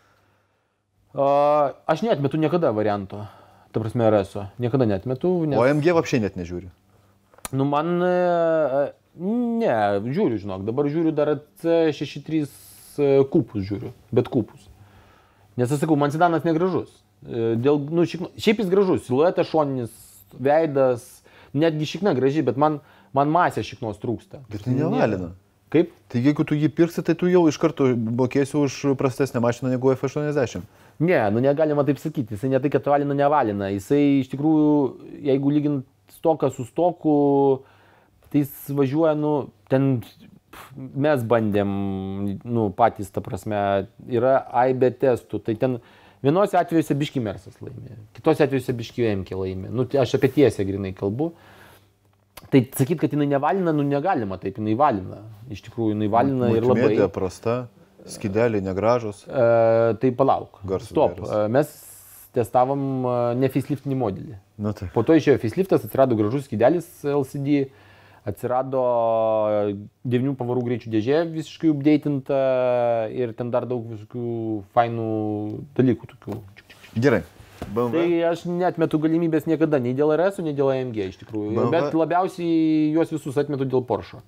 Speaker 1: Uh, aš neatmetu niekada varianto. Ta prasme R S-o. Niekada neatmetu. Nes...
Speaker 2: O M G vapšiai net nežiūri?
Speaker 1: Nu man... Uh, ne, žiūriu, žinok. Dabar žiūriu dar C šeši trys kupus žiūriu. Bet kupus. Nes aš sakau, man sedanas negražus. Dėl, nu, šikno, šiaip jis gražus. Siluetas šoninis, veidas, netgi šikna graži, bet man, man masė šiknos trūksta.
Speaker 2: Bet tai nevalina.
Speaker 1: Kaip?
Speaker 2: Tai jeigu tu jį pirksi, tai tu jau iš karto mokėsi už prastesnę mašiną negu F aštuoniasdešimt.
Speaker 1: Ne, nu negalima taip sakyti. Jisai ne tai, kad valina, nevalina. Jisai iš tikrųjų, jeigu lygint stoką su stoku, tai jis važiuoja, nu, ten mes bandėm, nu, patys, ta prasme, yra aibė testų. Tai ten vienose atvejuose biški Mersas laimė, kitose atvejuose biški M K laimė. Nu, aš apie tiesę grinai kalbu. Tai sakyt, kad jinai nevalina, nu negalima taip, jinai valina. Iš tikrųjų, jinai valina ir labai.
Speaker 2: Multimedija prasta, skydeliai negražus.
Speaker 1: E, tai palauk.
Speaker 2: Garsus
Speaker 1: Stop.
Speaker 2: geras.
Speaker 1: E, mes testavom ne faceliftinį modelį.
Speaker 2: Nu, tai.
Speaker 1: Po to išėjo faceliftas, atsirado gražus skydelis L C D. Atsirado devynių pavarų greičių dėžė visiškai updatinta ir ten dar daug visokių fainų dalykų tokių.
Speaker 2: Gerai. B M W.
Speaker 1: Tai aš neatmetu galimybės niekada, nei dėl R S, nei dėl A M G iš tikrųjų.
Speaker 2: B M W.
Speaker 1: Bet labiausiai juos visus atmetu dėl Porsche.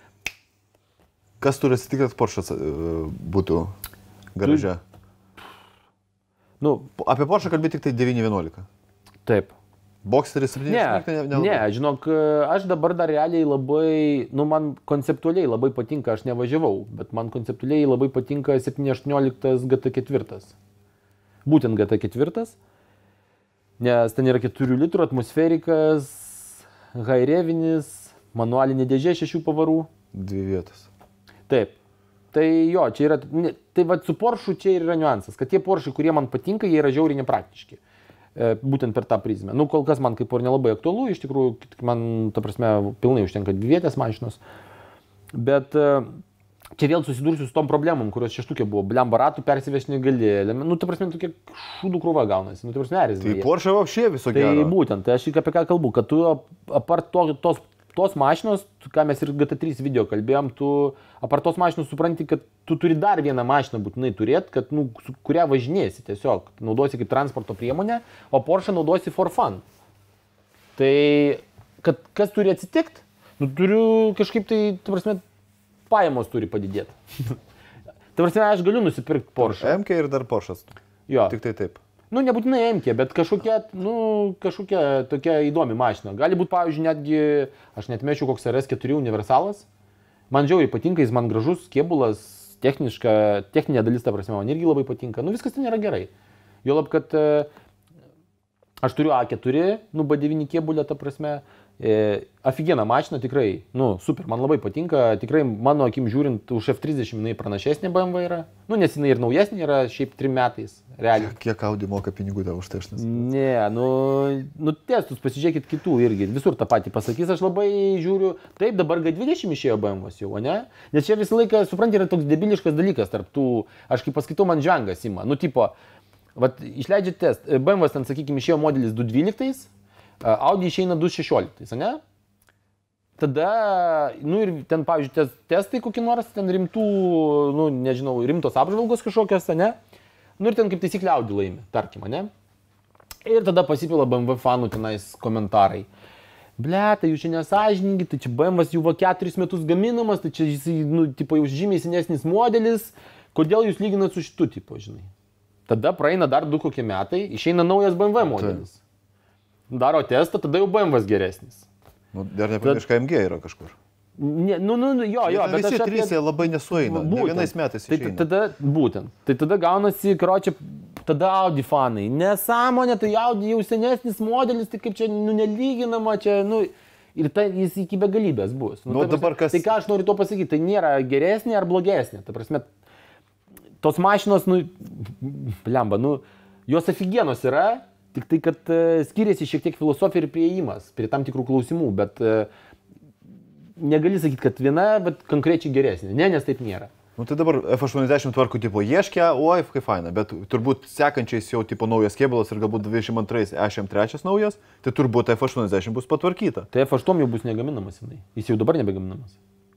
Speaker 2: Kas turi atsitikti, kad Porsche būtų garaže?
Speaker 1: Nu,
Speaker 2: apie Porsche kalbė tik tai devyni vienuolika.
Speaker 1: Taip.
Speaker 2: Boxeris septyni aštuoniolika
Speaker 1: ne,
Speaker 2: ne,
Speaker 1: ne, žinok, aš dabar dar realiai labai, nu man konceptualiai labai patinka, aš nevažiavau, bet man konceptualiai labai patinka septyni aštuonioliktas G T keturi. Būtent G T keturi, nes ten yra keturių litrų atmosferikas, high-revinis, manualinė dėžė šešių pavarų.
Speaker 2: Dvi vietos.
Speaker 1: Taip. Tai jo, čia yra, tai va su Porsche čia yra niuansas, kad tie Porsche, kurie man patinka, jie yra žiauriai nepraktiški. Būtent per tą prizmę. Nu, kol kas man kaip ir nelabai aktualu, iš tikrųjų, man, ta prasme, pilnai užtenka dvivietės mašinos. Bet čia vėl susidursiu su tom problemom, kurios šeštukė buvo. Bliam baratų persivežti negali. Nu, ta prasme, tokia šūdų krūva gaunasi. Nu, ta prasme, erzina.
Speaker 2: Tai Porsche vapšė viso gero.
Speaker 1: Tai būtent, tai aš apie ką kalbu, kad tu apart to, tos, tos mašinos, ką mes ir G T trys video kalbėjom, tu apart tos mašinos supranti, kad tu turi dar vieną mašiną būtinai turėti, kad, nu, su kurią važinėsi tiesiog, naudosi kaip transporto priemonę, o Porsche naudosi for fun. Tai, kad kas turi atsitikti, nu, turiu kažkaip tai, ta prasme, pajamos turi padidėti. Ta prasme, aš galiu nusipirkti Porsche.
Speaker 2: M K ir dar Porsche.
Speaker 1: Jo.
Speaker 2: Tik tai taip.
Speaker 1: Nu, nebūtinai M K, bet kažkokia, nu, kažkokia tokia įdomi mašina. Gali būti, pavyzdžiui, netgi, aš netmečiau koks R S keturi universalas. Man žiauriai patinka, jis man gražus, kėbulas, techniška, techninė dalis, ta prasme, man irgi labai patinka. Nu, viskas ten yra gerai. Juolab, kad e, aš turiu A keturi, nu, B devyni kėbulę, ta prasme. E, Aфиgeną mašiną tikrai, nu, super, man labai patinka. Tikrai, mano akim žiūrint, už F trisdešimt jinai pranašesnė B M W yra. Nu, nes jinai ir naujesnė yra šiaip trim metais, realiai.
Speaker 2: Kiek Audi moka pinigų tau už tai aš nesu?
Speaker 1: Ne, nu, nu, testus pasižiūrėkit kitų irgi, visur tą patį pasakys, aš labai žiūriu, taip, dabar G dvidešimt išėjo B M W jau, ne? Nes čia visą laiką, supranti, yra toks debiliškas dalykas tarp tų, aš kaip paskaitau, man žvengas ima, nu, tipo, vat, išleidžia test, B M W ten, sakykime, išėjo modelis du dvyliktais, Audi išeina du šešioliktais, ne? tada, nu ir ten, pavyzdžiui, tes, testai kokie nors, ten rimtų, nu, nežinau, rimtos apžvalgos kažkokios, ne? Nu ir ten kaip taisyklė Audi laimi, tarkim, ne? Ir tada pasipila B M W fanų tenais komentarai. Ble, tai jūs čia nesąžiningi, tai čia B M W jau va keturis metus gaminamas, tai čia jis, nu, tipo, jau žymiai senesnis modelis, kodėl jūs lyginat su šitu, tipo, žinai. Tada praeina dar du kokie metai, išeina naujas B M W modelis. Daro testą, tada jau B M W geresnis.
Speaker 2: Nu, dar nepamirška M G yra kažkur.
Speaker 1: Ne, nu, nu, jo, jo,
Speaker 2: bet visi apie... trys labai nesueina, ne vienais metais išeina.
Speaker 1: Tai tada, būtent, tai tada gaunasi, karočią, tada Audi fanai. Nesąmonė, tai Audi jau senesnis modelis, tai kaip čia, nu, nelyginama, čia, nu, ir tai jis iki begalybės bus. Nu,
Speaker 2: nu,
Speaker 1: ta
Speaker 2: dabar kas...
Speaker 1: Tai ką aš noriu to pasakyti, tai nėra geresnė ar blogesnė. Ta prasme, tos mašinos, nu, blemba, nu, jos afigienos yra, tik tai, kad uh, skiriasi šiek tiek filosofija ir priėjimas prie tam tikrų klausimų, bet uh, negali sakyti, kad viena, bet konkrečiai geresnė. Ne, nes taip nėra.
Speaker 2: Nu tai dabar F aštuoniasdešimt tvarkų tipo ieškia, oi, kaip faina, bet turbūt sekančiais jau tipo naujas kėbulas ir galbūt dvidešimt antrais E Š M trys naujas, tai turbūt F aštuoniasdešimt bus patvarkyta.
Speaker 1: Tai F aštuoni jau bus negaminamas, jinai. Jis jau dabar nebegaminamas.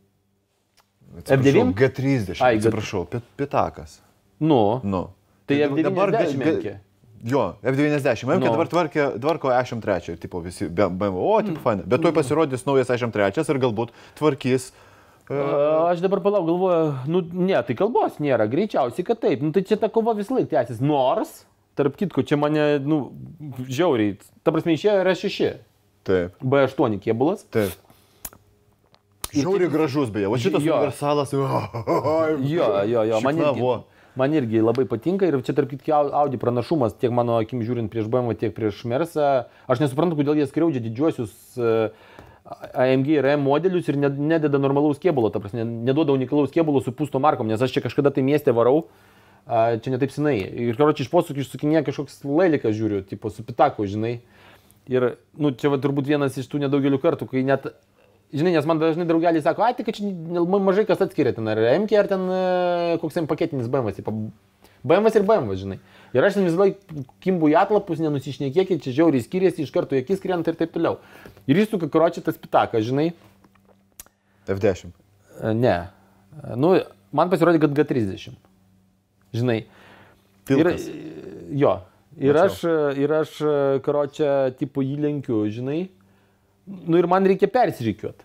Speaker 2: F devyni? G trisdešimt, Ai, atsiprašau, G... pitakas.
Speaker 1: Nu,
Speaker 2: nu.
Speaker 1: Tai F devyniasdešimt menkė.
Speaker 2: Jo, F devyniasdešimt, M K dabar tvarkė, tvarko E Š M trys, tipo visi, B M W, o, tipo faina, bet tuoj pasirodys naujas E Š M trys ir galbūt tvarkys.
Speaker 1: Uh... Aš dabar palauk, galvoju, nu, ne, tai kalbos nėra, greičiausiai, kad taip, nu, tai čia ta kova visą laiką tęsis, nors, tarp kitko, čia mane, nu, žiauriai, ta prasme, išėjo R šeši,
Speaker 2: taip.
Speaker 1: B aštuoni kėbulas.
Speaker 2: Taip. Žiauriai gražus beje, o šitas jo. Universalas,
Speaker 1: jo, jo, jo, man irgi. Man irgi labai patinka ir čia tarp kitko Audi pranašumas, tiek mano akim žiūrint prieš B M W, tiek prieš Mersą. Aš nesuprantu, kodėl jie skriaudžia didžiuosius A M G ir M modelius ir nededa normalaus kėbulo, ta prasme, neduoda unikalaus kėbulo su pusto markom, nes aš čia kažkada tai mieste varau, čia netaip senai. Ir karočiui iš posūkių išsukinėja kažkoks lailikas žiūriu, tipo su pitaku, žinai. Ir, nu, čia va turbūt vienas iš tų nedaugelių kartų, kai net... Žinai, nes man dažnai draugeliai sako, ai, tai kad čia mažai kas atskiria ten, ar M K, ar ten koks ten paketinis B M W, B M W ir B M W, žinai. Ir aš ten vis laik kimbu į atlapus, nenusišnekėkit, čia žiauriai skiriasi, iš karto į akis krenta ir taip toliau. Ir jis suka karočią tas pitakas, žinai.
Speaker 2: F dešimt.
Speaker 1: Ne. Nu, man pasirodė, kad G trisdešimt. Žinai.
Speaker 2: Pilkas.
Speaker 1: Ir, jo. Ir aš, ir aš karočią tipo jį lenkiu, žinai. Nu ir man reikia persirikiuoti.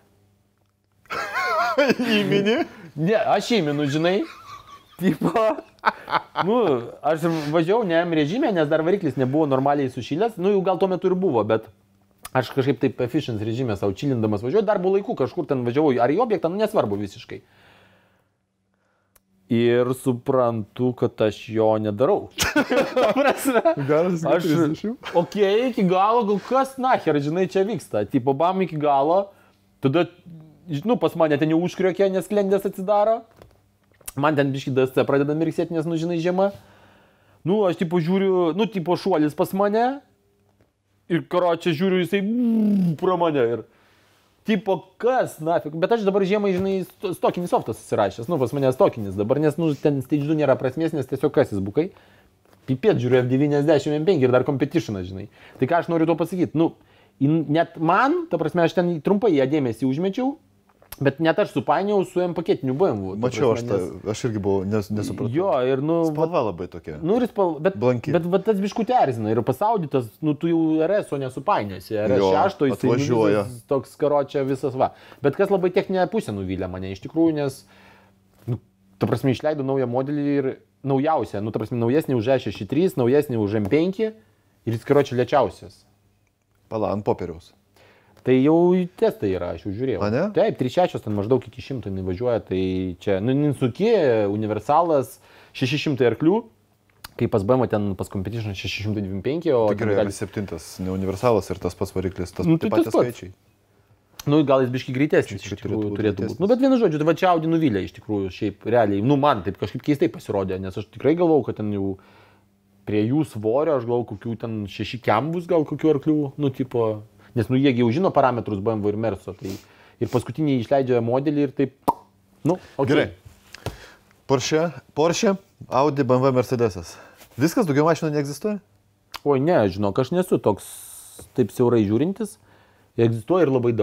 Speaker 2: Įmini?
Speaker 1: Ne, aš įminu, žinai. Tipo, nu, aš važiavau ne M režime, nes dar variklis nebuvo normaliai sušilęs. Nu, jau gal tuo metu ir buvo, bet aš kažkaip taip efficient režime savo čilindamas važiuoju. Darbo laiku kažkur ten važiavau, ar į objektą, nu nesvarbu visiškai. Ir suprantu, kad aš jo nedarau. Aš, okei, iki galo, gal kas nacher, žinai, čia vyksta. Tipo, bam iki galo, tada, nu, pas mane ten jau užkriokė, nes sklendės atsidaro. Man ten biški D S C pradeda mirksėti, nes, nu, žinai, žiema. Nu, aš, tipo, žiūriu, nu, tipo, šuolis pas mane. Ir, karočią, žiūriu, jisai pro mane ir... Tipo, kas, nafik, bet aš dabar žiemai, žinai, stokinis softas susirašęs, nu, pas mane stokinis dabar, nes, nu, ten stage du nėra prasmės, nes tiesiog kasis bukai. Pipėt, žiūriu, F devyniasdešimt M penki ir dar competitionas, žinai. Tai ką aš noriu to pasakyti, nu, net man, ta prasme, aš ten trumpai ją dėmesį užmečiau, bet net aš supainiau su M paketiniu B M W.
Speaker 2: Mačiau,
Speaker 1: prasme,
Speaker 2: aš, ta, aš irgi buvau nes, nesupratau.
Speaker 1: Jo, ir, nu...
Speaker 2: Spalva labai tokia.
Speaker 1: Nu, ir spalva, bet,
Speaker 2: blanki.
Speaker 1: Bet, bet tas biškutė erzina ir pasaudytas, nu, tu jau R S O nesupainėsi, R S šeši, jisai
Speaker 2: atvažiuoja.
Speaker 1: Visas, toks karočia visas va. Bet kas labai techninė pusė nuvylė mane iš tikrųjų, nes, nu, ta prasme, išleido naują modelį ir naujausią, nu, ta prasme, naujesnį už E šeši trys, naujesnį už M penki ir jis karočia lėčiausias.
Speaker 2: Pala, ant popieriaus.
Speaker 1: Tai jau testai yra, aš jau žiūrėjau.
Speaker 2: A, ne?
Speaker 1: Taip, trys šeši ten maždaug iki šimto važiuoja, tai čia, nu, Ninsuki, universalas, šeši šimtai arklių, kai pas B M W ten pas Competition šeši šimtai dvidešimt penki, o...
Speaker 2: Tai gerai, gali... septintas, ne universalas ir tas pats variklis, tas nu, tai patys skaičiai.
Speaker 1: Nu, gal jis biški greitesnis iš tikrųjų turėtų būti. Nu, bet vienu žodžiu, tai va čia Audi nuvylė iš tikrųjų, šiaip realiai, nu, man taip kažkaip keistai pasirodė, nes aš tikrai galvau, kad ten jau prie jų svorio, aš galvau, kokių ten šeši kem bus gal kokių arklių, nu, tipo... Nes, nu, jie jau žino parametrus B M W ir Merso, tai ir paskutiniai išleidžia modelį ir taip, nu, okay.
Speaker 2: Gerai. Porsche, Porsche, Audi, B M W, Mercedesas. Viskas, daugiau mašinų neegzistuoja?
Speaker 1: Oi, ne, žinok, aš nesu toks taip siaurai žiūrintis. Egzistuoja ir labai daug.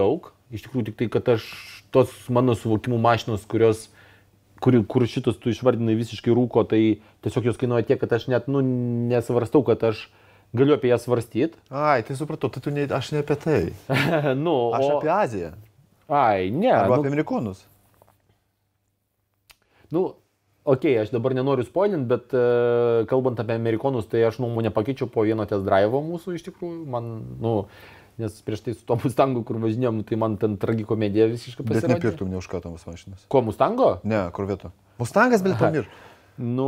Speaker 1: Iš tikrųjų, tik tai, kad aš tos mano suvokimų mašinos, kurios, kur, kur šitus tu išvardinai visiškai rūko, tai tiesiog jos kainuoja tiek, kad aš net, nu, nesvarstau, kad aš galiu apie jas svarstyti.
Speaker 2: Ai, tai supratau, tai tu ne, aš ne apie tai.
Speaker 1: nu,
Speaker 2: aš
Speaker 1: o...
Speaker 2: apie Aziją.
Speaker 1: Ai, ne.
Speaker 2: Arba
Speaker 1: nu...
Speaker 2: apie amerikonus.
Speaker 1: Nu, okei, okay, aš dabar nenoriu spoilint, bet uh, kalbant apie amerikonus, tai aš nuomonę pakeičiau po vieno test drive'o mūsų iš tikrųjų. Man, nu, nes prieš tai su to Mustangu, kur važinėjom, tai man ten tragikomedija visiškai pasirodė.
Speaker 2: Bet nepirktum ne už ką tamos mašinas.
Speaker 1: Ko, Mustango?
Speaker 2: Ne, kur vieto. Mustangas, bet pamir.
Speaker 1: Nu,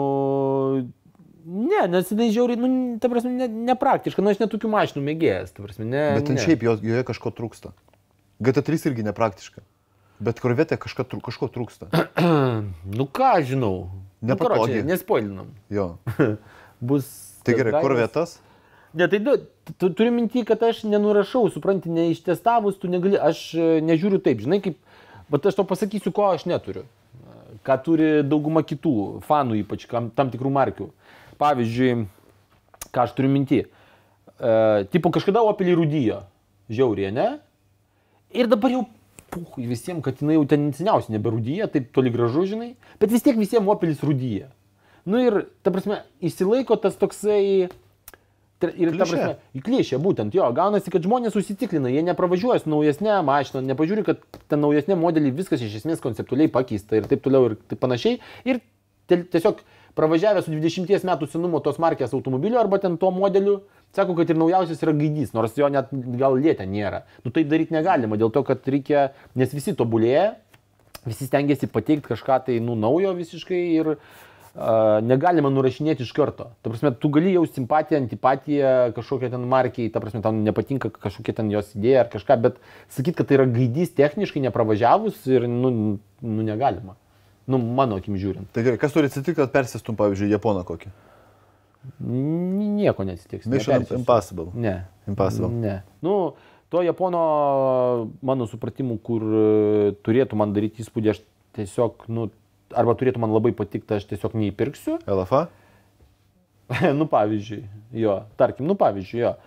Speaker 1: ne, nes jinai žiauriai, nu, ta prasme, ne, nepraktiška, nu, aš netokių mašinų mėgėjas, ta prasme, ne.
Speaker 2: Bet ten
Speaker 1: ne.
Speaker 2: šiaip joje, joje kažko trūksta. G T trys irgi nepraktiška. Bet korvetė kažko, kažko trūksta.
Speaker 1: nu ką, žinau.
Speaker 2: Nepatogiai.
Speaker 1: Nu, nespoilinam.
Speaker 2: Jo.
Speaker 1: Bus...
Speaker 2: Tai gerai, korvetas?
Speaker 1: Ne, tai tu, tu turi minti, kad aš nenurašau, supranti, neištestavus, tu negali, aš nežiūriu taip, žinai, kaip, bet aš to pasakysiu, ko aš neturiu. Ką turi dauguma kitų fanų, ypač kam, tam tikrų markių. Pavyzdžiui, ką aš turiu minti. E, tipo, kažkada Opelį rūdijo. Žiauriai, ne? Ir dabar jau puh, visiems, kad jinai jau ten seniausiai neberūdyja, taip toli gražu, žinai. Bet vis tiek visiems Opelis rūdyja. Nu ir, ta prasme, išsilaiko tas toksai... Ir, ta prasme, į klišę, būtent, jo, gaunasi, kad žmonės susitiklina, jie nepravažiuoja su naujesnė mašina, nepažiūri, kad ten naujesnė modelį viskas iš esmės konceptualiai pakeista ir taip toliau ir taip panašiai. Ir tiesiog pravažiavę su dvidešimties metų senumo tos markės automobilio arba ten to modeliu, sako, kad ir naujausias yra gaidys, nors jo net gal lietė nėra. Nu taip daryti negalima, dėl to, kad reikia, nes visi tobulėja, visi stengiasi pateikti kažką tai, nu, naujo visiškai ir... Uh, negalima nurašinėti iš karto. Ta prasme, tu gali jausti simpatiją, antipatiją kažkokią ten markiai, ta prasme, tau nepatinka kažkokia ten jos idėja ar kažką, bet sakyt, kad tai yra gaidys techniškai nepravažiavus ir, nu, nu negalima. Nu, mano akim žiūrint. Tai
Speaker 2: gerai, kas turi atsitikti, kad persėstum, pavyzdžiui, Japoną kokį?
Speaker 1: Nieko neatsitiks.
Speaker 2: Mission Impossible.
Speaker 1: Ne.
Speaker 2: Impossible.
Speaker 1: Ne. Nu, to Japono, mano supratimu, kur turėtų man daryti įspūdį, aš tiesiog, nu, arba turėtų man labai patikti, aš tiesiog neįpirksiu.
Speaker 2: L F A?
Speaker 1: nu, pavyzdžiui, jo, tarkim, nu, pavyzdžiui, jo.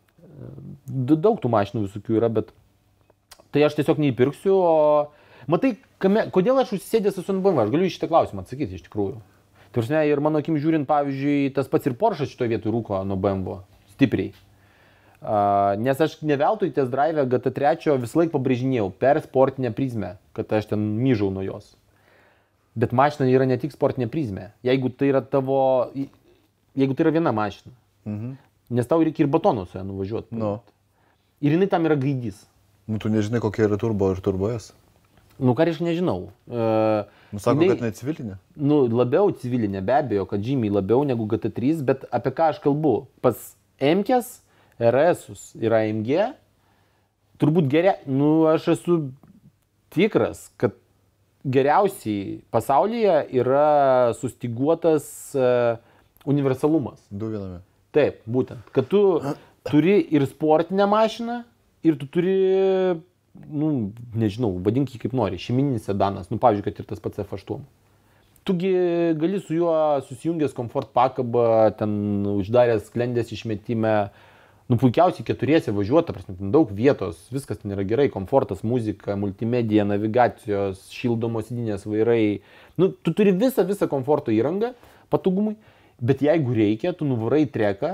Speaker 1: Daug tų mašinų visokių yra, bet tai aš tiesiog neįpirksiu, o... Matai, kame... kodėl aš užsisėdęs esu ant B M W, aš galiu į šitą klausimą atsakyti iš tikrųjų. Tai prasme, ir mano akim žiūrint, pavyzdžiui, tas pats ir Porsche šitoje vietoje rūko nuo B M W, stipriai. Uh, nes aš ne veltui test drive G T trys visą laiką pabrėžinėjau per sportinę prizmę, kad aš ten myžau nuo jos. Bet mašina yra ne tik sportinė prizmė. Jeigu tai yra tavo, jeigu tai yra viena mašina, mhm. nes tau reikia ir batono su ją nuvažiuoti.
Speaker 2: No.
Speaker 1: Ir jinai tam yra gaidys.
Speaker 2: Nu, tu nežinai, kokia yra turbo ir turbo S.
Speaker 1: Nu, ką aš nežinau. Uh,
Speaker 2: nu, sako,
Speaker 1: jinai,
Speaker 2: kad ne civilinė.
Speaker 1: Nu, labiau civilinė, be abejo, kad žymiai labiau negu G T trys, bet apie ką aš kalbu? Pas M-kes, R S-us ir A M G, turbūt geria, nu, aš esu tikras, kad geriausiai pasaulyje yra sustiguotas uh, universalumas.
Speaker 2: Du viename.
Speaker 1: Taip, būtent. Kad tu turi ir sportinę mašiną, ir tu turi, nu, nežinau, vadink jį kaip nori, šeimininis sedanas, nu, pavyzdžiui, kad ir tas pats F aštuoni. Tugi gali su juo susijungęs komfort pakabą, ten uždaręs sklendės išmetime, nu, puikiausiai keturiese važiuoti, prasme, daug vietos, viskas ten yra gerai, komfortas, muzika, multimedija, navigacijos, šildomos sėdynės vairai. Nu, tu turi visą, visą komforto įrangą, patogumui, bet jeigu reikia, tu nuvarai treką,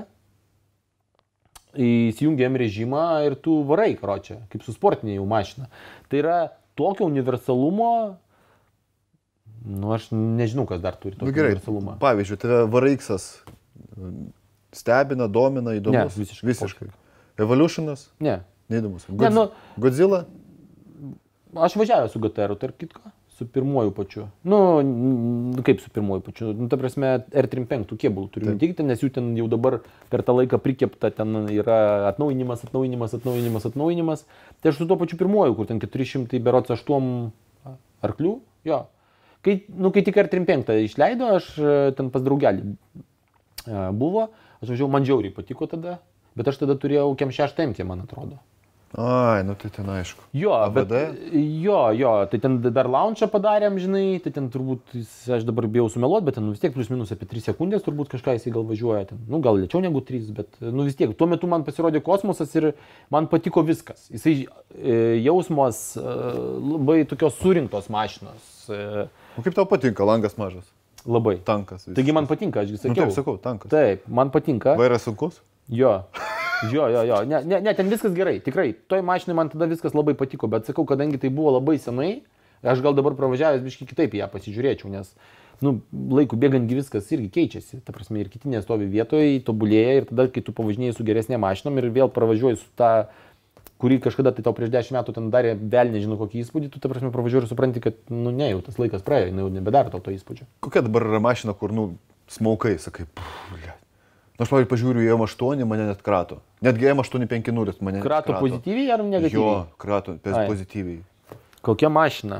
Speaker 1: įsijungi M režimą ir tu varai, karočią, kaip su sportinė jau mašina. Tai yra tokio universalumo, nu, aš nežinau, kas dar turi tokį
Speaker 2: nu, gerai,
Speaker 1: universalumą.
Speaker 2: Pavyzdžiui, tave V R X-as stebina, domina, įdomus.
Speaker 1: Ne, visiškai.
Speaker 2: Visiškai. Evolutionas?
Speaker 1: Ne.
Speaker 2: Neįdomus.
Speaker 1: God... Ne, nu,
Speaker 2: Godzilla?
Speaker 1: Aš važiavęs su G T R, tarp kitko, su pirmuoju pačiu. Nu, kaip su pirmuoju pačiu? Nu, ta prasme, R trisdešimt penki kėbulų turiu mintikti, nes jų ten jau dabar per tą laiką prikepta, ten yra atnaujinimas, atnaujinimas, atnaujinimas, atnaujinimas. Tai aš su tuo pačiu pirmuoju, kur ten keturi šimtai berods aštuoni arklių, jo. Kai, nu, kai tik R trisdešimt penki išleido, aš ten pas draugelį buvo. Aš važiavau, man žiauriai patiko tada, bet aš tada turėjau kem šeštą M K, man atrodo.
Speaker 2: Ai, nu tai ten aišku.
Speaker 1: Jo, bet, jo, jo, tai ten dar launchą padarėm, žinai, tai ten turbūt, aš dabar bijau sumeluoti, bet ten nu, vis tiek plus minus apie tris sekundės turbūt kažką jisai gal važiuoja ten. Nu, gal lėčiau negu trys, bet nu vis tiek, tuo metu man pasirodė kosmosas ir man patiko viskas. Jisai e, jausmas e, labai tokios surinktos mašinos. E,
Speaker 2: o kaip tau patinka, langas mažas?
Speaker 1: Labai.
Speaker 2: Tankas. Vis.
Speaker 1: Taigi man patinka, ašgi sakiau.
Speaker 2: Nu, taip sakau, tankas.
Speaker 1: Taip, man patinka.
Speaker 2: Vairas sunkus?
Speaker 1: Jo. Jo, jo, jo, ne, ne, ne, ten viskas gerai, tikrai, toj mašinai man tada viskas labai patiko, bet sakau, kadangi tai buvo labai senai, aš gal dabar pravažiavęs biškai kitaip ją pasižiūrėčiau, nes, nu, laikų bėgantgi viskas irgi keičiasi, ta prasme, ir kiti nestovi vietoje, tobulėja ir tada, kai tu pavažinėjai su geresnė mašinom ir vėl pravažiuoji su ta, kurį kažkada tai tau prieš dešimt metų ten darė vėl nežinau kokį įspūdį, tu, ta prasme, pravažiuoji ir supranti, kad, nu, ne, jau tas laikas praėjo, jau nebedaro tau to įspūdžio.
Speaker 2: Kokia dabar yra mašina, kur, nu, smaukai, sakai, pff, aš, pavyzdžiui, pažiūriu į M aštuoni, mane net krato. Netgi M aštuoni penki nulis mane net krato.
Speaker 1: Krato pozityviai ar negatyviai?
Speaker 2: Jo, krato pozityviai.
Speaker 1: Kokia mašina?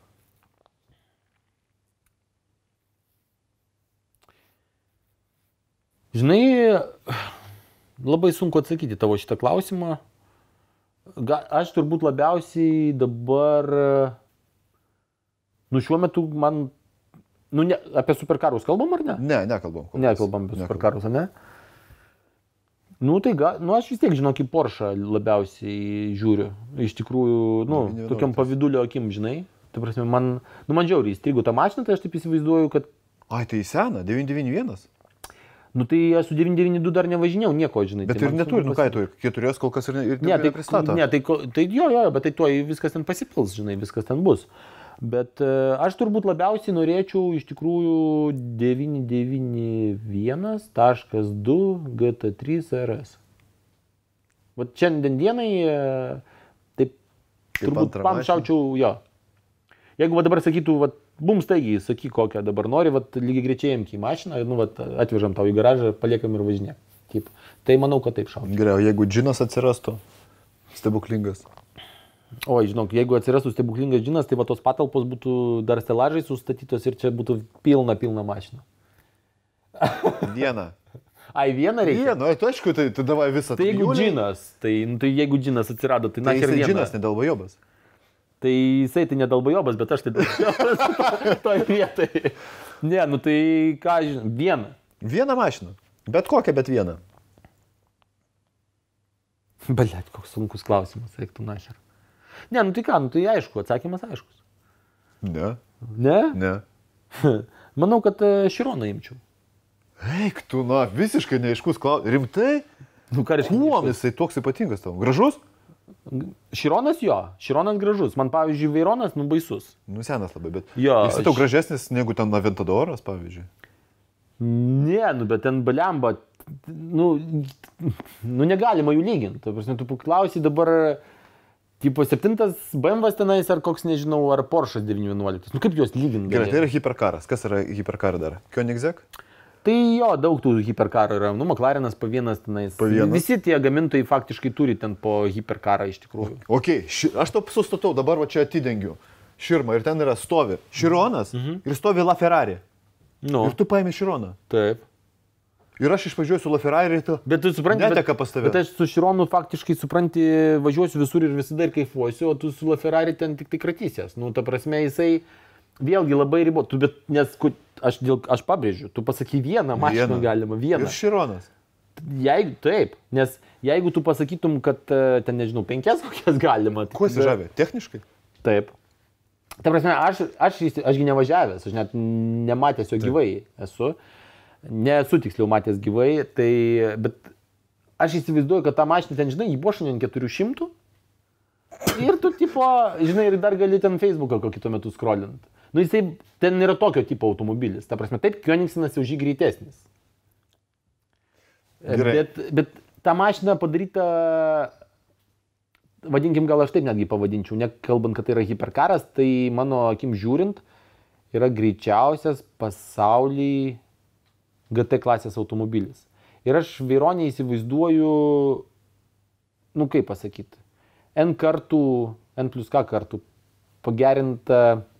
Speaker 1: Žinai, labai sunku atsakyti tavo šitą klausimą. Ga, aš turbūt labiausiai dabar, nu šiuo metu man, nu ne, apie superkarus kalbam ar ne?
Speaker 2: Ne, nekalbam.
Speaker 1: Nekalbam apie superkarus, ar ne? Nu tai, ga, nu aš vis tiek žinok į Porsche labiausiai žiūriu. Iš tikrųjų, nu, nu tokiam pavydulio akim, žinai. Tai prasme, man, nu man žiauriai įstrigo tą mašiną, tai aš taip įsivaizduoju, kad...
Speaker 2: Ai, tai sena, devyni devyni vienas.
Speaker 1: Nu tai aš su devyni devyni du dar nevažinėjau, nieko, žinai.
Speaker 2: Bet
Speaker 1: tai
Speaker 2: ir neturi, nu ką tu, keturios kol kas ir, ir
Speaker 1: ne, tai,
Speaker 2: nepristato.
Speaker 1: Ne, tai, tai jo, jo, bet tai tuoj viskas ten pasipils, žinai, viskas ten bus. Bet uh, aš turbūt labiausiai norėčiau iš tikrųjų devyni devyni vienas du G T trys R S. Vat šiandien dienai uh, taip, taip turbūt pamšaučiau jo. Jeigu va dabar sakytų, va, bum staigiai, sakyk kokią dabar nori, va lygiai greičiai imk į mašiną, nu, va, atvežam tau į garažą, paliekam ir važinėk. Taip. Tai manau, kad taip šaučiau.
Speaker 2: Geriau, jeigu džinas atsirastų, stebuklingas.
Speaker 1: Oi, žinok, jeigu atsirastų stebuklingas džinas, tai va tos patalpos būtų dar stelažai sustatytos ir čia būtų pilna, pilna mašina.
Speaker 2: Vieną.
Speaker 1: Ai, vieną reikia?
Speaker 2: Vieną, tai aišku, tai, tai davai visą.
Speaker 1: Tai jeigu džinas, tai, nu, tai jeigu džinas atsirado, tai, tai na ir vieną. Tai
Speaker 2: džinas nedalbajobas.
Speaker 1: Tai jisai tai nedalbajobas, bet aš tai dalbajobas toj vietai. Ne, nu tai ką žinau, vieną.
Speaker 2: Vieną mašiną. Bet kokią, bet vieną.
Speaker 1: Blet, koks sunkus klausimas, reiktų našer. Ne, nu tai ką, nu tai aišku, atsakymas aiškus.
Speaker 2: Ne.
Speaker 1: Ne?
Speaker 2: Ne.
Speaker 1: Manau, kad Široną imčiau.
Speaker 2: Eik tu, na, visiškai neaiškus klausimas. Rimtai?
Speaker 1: Nu ką reiškia?
Speaker 2: Kuom jisai toks ypatingas tau? Gražus?
Speaker 1: Šironas jo, Šironas gražus. Man pavyzdžiui, Vaironas, nu baisus.
Speaker 2: Nu senas labai, bet
Speaker 1: jo,
Speaker 2: jisai tau gražesnis negu ten Aventadoras, pavyzdžiui.
Speaker 1: Ne, nu bet ten baliamba, nu, nu negalima jų lyginti. Ta prasme, tu paklausi dabar, tipo septintas B M W tenais ar koks, nežinau, ar Porsche devyni vienuoliktas. Nu kaip juos lyginti?
Speaker 2: Gerai, tai yra hiperkaras. Kas yra hiperkarai dar? Koenigsegg?
Speaker 1: Tai jo, daug tų hiperkarų yra. Nu, McLarenas P vienas tenais.
Speaker 2: P vienas.
Speaker 1: Visi tie gamintojai faktiškai turi ten po hiperkarą iš tikrųjų.
Speaker 2: Ok, ši, aš to sustatau, dabar va čia atidengiu širmą ir ten yra stovi Šironas mhm. ir stovi LaFerrari.
Speaker 1: Nu.
Speaker 2: Ir tu paimi Široną.
Speaker 1: Taip.
Speaker 2: Ir aš išvažiuoju su LaFerrari ir tu...
Speaker 1: Bet tu supranti,
Speaker 2: neteka pas tave.
Speaker 1: Bet aš su Šironu faktiškai supranti, važiuosiu visur ir visada ir kaifuosiu, o tu su LaFerrari ten tik tai kratysies. Nu, ta prasme, jisai vėlgi labai ribotų, bet nes aš, dėl, aš pabrėžiu, tu pasaky vieną mašiną galima, vieną.
Speaker 2: Ir Šironas.
Speaker 1: Jeigu, taip, nes jeigu tu pasakytum, kad ten, nežinau, penkias kokias galima...
Speaker 2: Kuo jis žavė? Techniškai?
Speaker 1: Taip. Ta prasme, aš, aš, ašgi nevažiavęs, aš net nematęs jo gyvai esu. Nesu tiksliau matęs gyvai, tai, bet aš įsivaizduoju, kad tą mašiną ten, žinai, įbošinė ant keturių šimtų ir tu, tipo, žinai, ir dar gali ten Facebooką kokį tuo metu scrollint. Nu, jisai, ten yra tokio tipo automobilis, ta prasme, taip, Koenigsenas jau žy greitesnis.
Speaker 2: Gerai.
Speaker 1: Bet, bet ta mašina padaryta, vadinkim, gal aš taip netgi pavadinčiau, nekalbant, kad tai yra hiperkaras, tai mano akim žiūrint, yra greičiausias pasaulyje G T klasės automobilis. Ir aš Vaironę įsivaizduoju, nu kaip pasakyti, N kartų, N plus K kartų pagerintą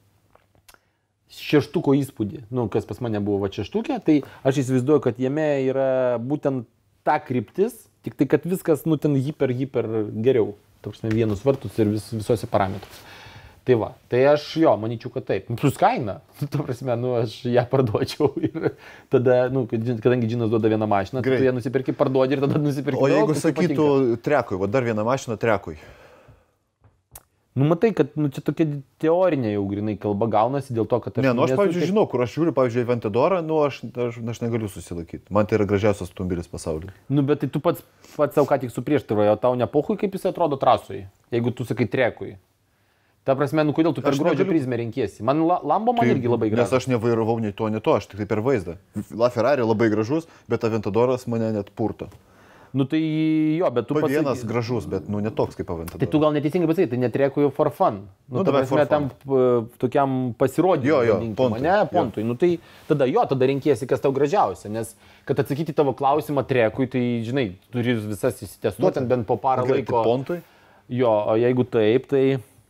Speaker 1: šeštuko įspūdį. Nu, kas pas mane buvo va šeštukė, tai aš įsivaizduoju, kad jame yra būtent ta kryptis, Tik tai, kad viskas, nu, ten hiper, hiper geriau. Tarpsime, vienus vartus ir vis, visuose parametrus. Tai va, tai aš jo, manyčiau, kad taip. Plus kaina, tu prasme, nu, aš ją parduočiau ir tada, nu, kadangi Džinas duoda vieną mašiną, tai tu ją nusipirki, parduodi ir tada nusipirki.
Speaker 2: O jeigu sakytų trekui, va dar vieną mašiną trekui.
Speaker 1: Nu, matai, kad nu, čia tokia teorinė jau grinai kalba gaunasi dėl to, kad aš...
Speaker 2: Ne, nu, aš, pavyzdžiui, žinau, kur aš žiūriu, pavyzdžiui, Aventadorą, nu, aš, aš, aš negaliu susilaikyti. Man tai yra gražiausias automobilis pasaulyje.
Speaker 1: Nu, bet tai tu pats, pats savo ką tik suprieštaroji, o tau nepohui, kaip jis atrodo trasui, jeigu tu sakai trekui. Ta prasme, nu kodėl tu per grožio prizmę renkiesi? Man la, Lambo man tai, irgi labai gražus.
Speaker 2: Nes aš nevairavau nei to, nei to, aš tik tai per vaizdą. La Ferrari labai gražus, bet Aventadoras mane net purto.
Speaker 1: Nu tai jo, bet tu pats...
Speaker 2: Vienas gražus, bet nu netoks kaip Aventadoras.
Speaker 1: Tai tu gal neteisingai pasakai, tai netrekuoju for fun. Nu, nu ta prasme, tam uh, tokiam pasirodymui.
Speaker 2: Jo, jo, pontui.
Speaker 1: Ne, pontui. Jo. Nu tai tada jo, tada renkiesi, kas tau gražiausia, nes kad atsakyti tavo klausimą trekui, tai žinai, turi visas įsitestuoti nu, bent po parą
Speaker 2: gerai,
Speaker 1: laiko.
Speaker 2: Tai pontui?
Speaker 1: Jo, o jeigu taip, tai...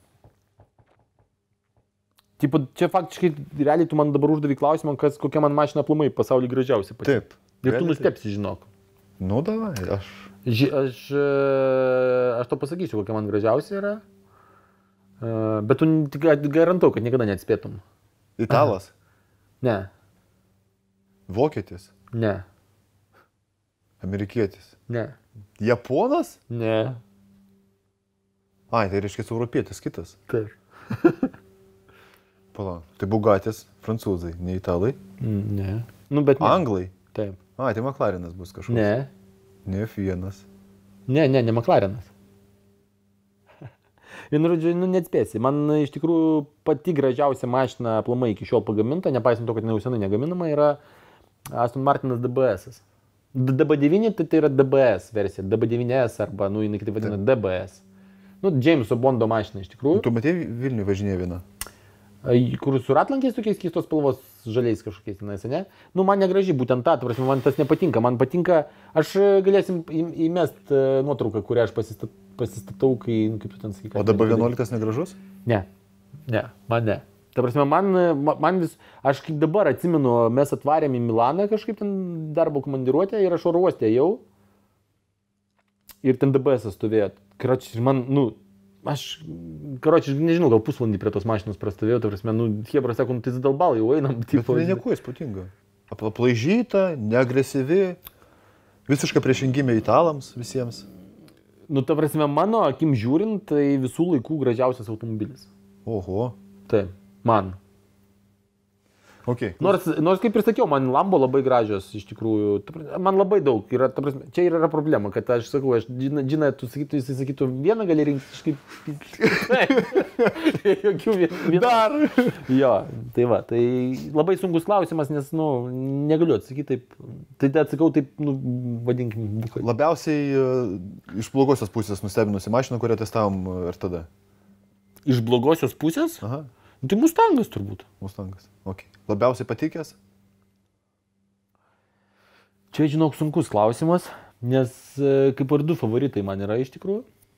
Speaker 1: Tipo, čia faktiškai, realiai tu man dabar uždavai klausimą, kas, kokia man mašina aplamai pasaulyje gražiausia pati.
Speaker 2: Taip.
Speaker 1: Ir tu nustepsi, žinok.
Speaker 2: Nu, davai, aš...
Speaker 1: Ži, aš, aš to pasakysiu, kokia man gražiausia yra. Bet tu garantau, kad niekada neatspėtum.
Speaker 2: Italas?
Speaker 1: Ne.
Speaker 2: Vokietis?
Speaker 1: Ne.
Speaker 2: Amerikietis?
Speaker 1: Ne.
Speaker 2: Japonas?
Speaker 1: Ne.
Speaker 2: Ai, tai reiškia europietis kitas.
Speaker 1: Taip.
Speaker 2: Pala, tai Bugatis, prancūzai, ne italai?
Speaker 1: Ne. Nu, bet ne.
Speaker 2: Anglai?
Speaker 1: Taip.
Speaker 2: Ai, tai McLarenas bus kažkoks.
Speaker 1: Ne.
Speaker 2: Ne F vienas.
Speaker 1: Ne, ne, ne McLarenas. Vienu žodžiu, nu, neatspėsi. Man iš tikrųjų pati gražiausia mašina aplamai iki šiol pagaminta, nepaisant to, kad jau senai negaminama, yra Aston Martinas D B S. D B devyni tai, tai yra D B S versija, D B devyni S arba, nu, jinai kitaip vadina D B S. Nu, Jameso Bondo mašina iš tikrųjų.
Speaker 2: Tu matei Vilniuje važinėja vieną?
Speaker 1: Kur su ratlankiais tokiais keistos spalvos žaliais kažkokiais tenais, ne? Nu, man negraži būtent ta, ta prasme, man tas nepatinka. Man patinka, aš galėsim įmest nuotrauką, kurią aš pasistat, pasistatau, kai, kaip tu ten sakai.
Speaker 2: O D B vienuolika negražus?
Speaker 1: Ne, ne, man ne. Ta prasme, man, man vis, aš kaip dabar atsimenu, mes atvarėm į Milaną kažkaip ten darbo komandiruotę ir aš oro uoste jau. Ir ten D B S stovėjo. Karočiui, ir man, nu, aš, karočiui, nežinau, gal pusvalandį prie tos mašinos prastovėjau, ta prasme, nu, Hebra sako, nu, tai zadalbal, jau einam.
Speaker 2: Bet tai nieko įspūdinga. Aplaižyta, neagresyvi, visiškai priešingybė italams visiems.
Speaker 1: Nu, ta prasme, mano akim žiūrint, tai visų laikų gražiausias automobilis.
Speaker 2: Oho.
Speaker 1: Taip, man.
Speaker 2: Okay.
Speaker 1: Nors, nors, kaip ir sakiau, man Lambo labai gražios, iš tikrųjų, man labai daug yra, ta prasme, čia yra problema, kad aš sakau, aš Džiną, tu sakytų, jis sakytų, vieną gali rinkti kažkaip, jokių vieną.
Speaker 2: Dar.
Speaker 1: Jo, tai va, tai labai sunkus klausimas, nes, nu, negaliu atsakyti taip, tai atsakau taip, nu, vadinkim. Bukai.
Speaker 2: Labiausiai uh, iš blogosios pusės nustebinusi mašina, kurią testavom ir tada.
Speaker 1: Iš blogosios pusės?
Speaker 2: Aha.
Speaker 1: Tai Mustangas turbūt.
Speaker 2: Mustangas, okei. Okay. Labiausiai patikęs?
Speaker 1: Čia, žinok, sunkus klausimas, nes kaip ir du favoritai man yra iš tikrųjų.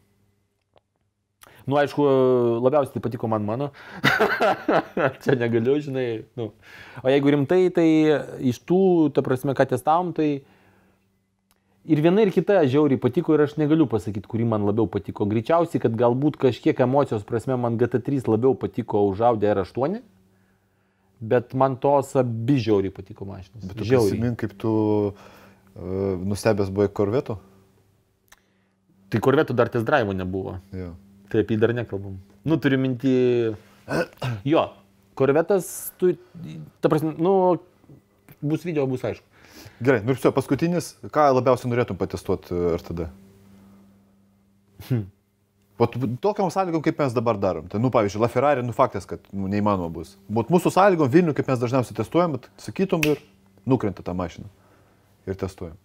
Speaker 1: Nu, aišku, labiausiai tai patiko man mano. Čia negaliu, žinai. Nu. O jeigu rimtai, tai iš tų, ta prasme, ką testavom, tai ir viena ir kita žiauriai patiko ir aš negaliu pasakyti, kuri man labiau patiko. Greičiausiai, kad galbūt kažkiek emocijos prasme man G T trys labiau patiko už Audi R aštuoni, bet man tos abi žiauriai patiko mašinos.
Speaker 2: Bet tu prisimink, kaip tu uh, nustebęs buvai Corvetto?
Speaker 1: Tai Corvetto dar test drive nebuvo.
Speaker 2: Jo.
Speaker 1: Taip, jį dar nekalbam. Nu, turiu minti... Jo, Corvettas, tu, ta prasme, nu, bus video, bus aišku.
Speaker 2: Gerai, nu ir viso, paskutinis, ką labiausiai norėtum patestuoti ir tada? Hmm. O tokiam sąlygom, kaip mes dabar darom. Tai, nu, pavyzdžiui, La Ferrari, nu, faktas, kad nu, neįmanoma bus. Bet mūsų sąlygom Vilnių, kaip mes dažniausiai testuojam, bet sakytum ir nukrenta tą mašiną. Ir testuojam.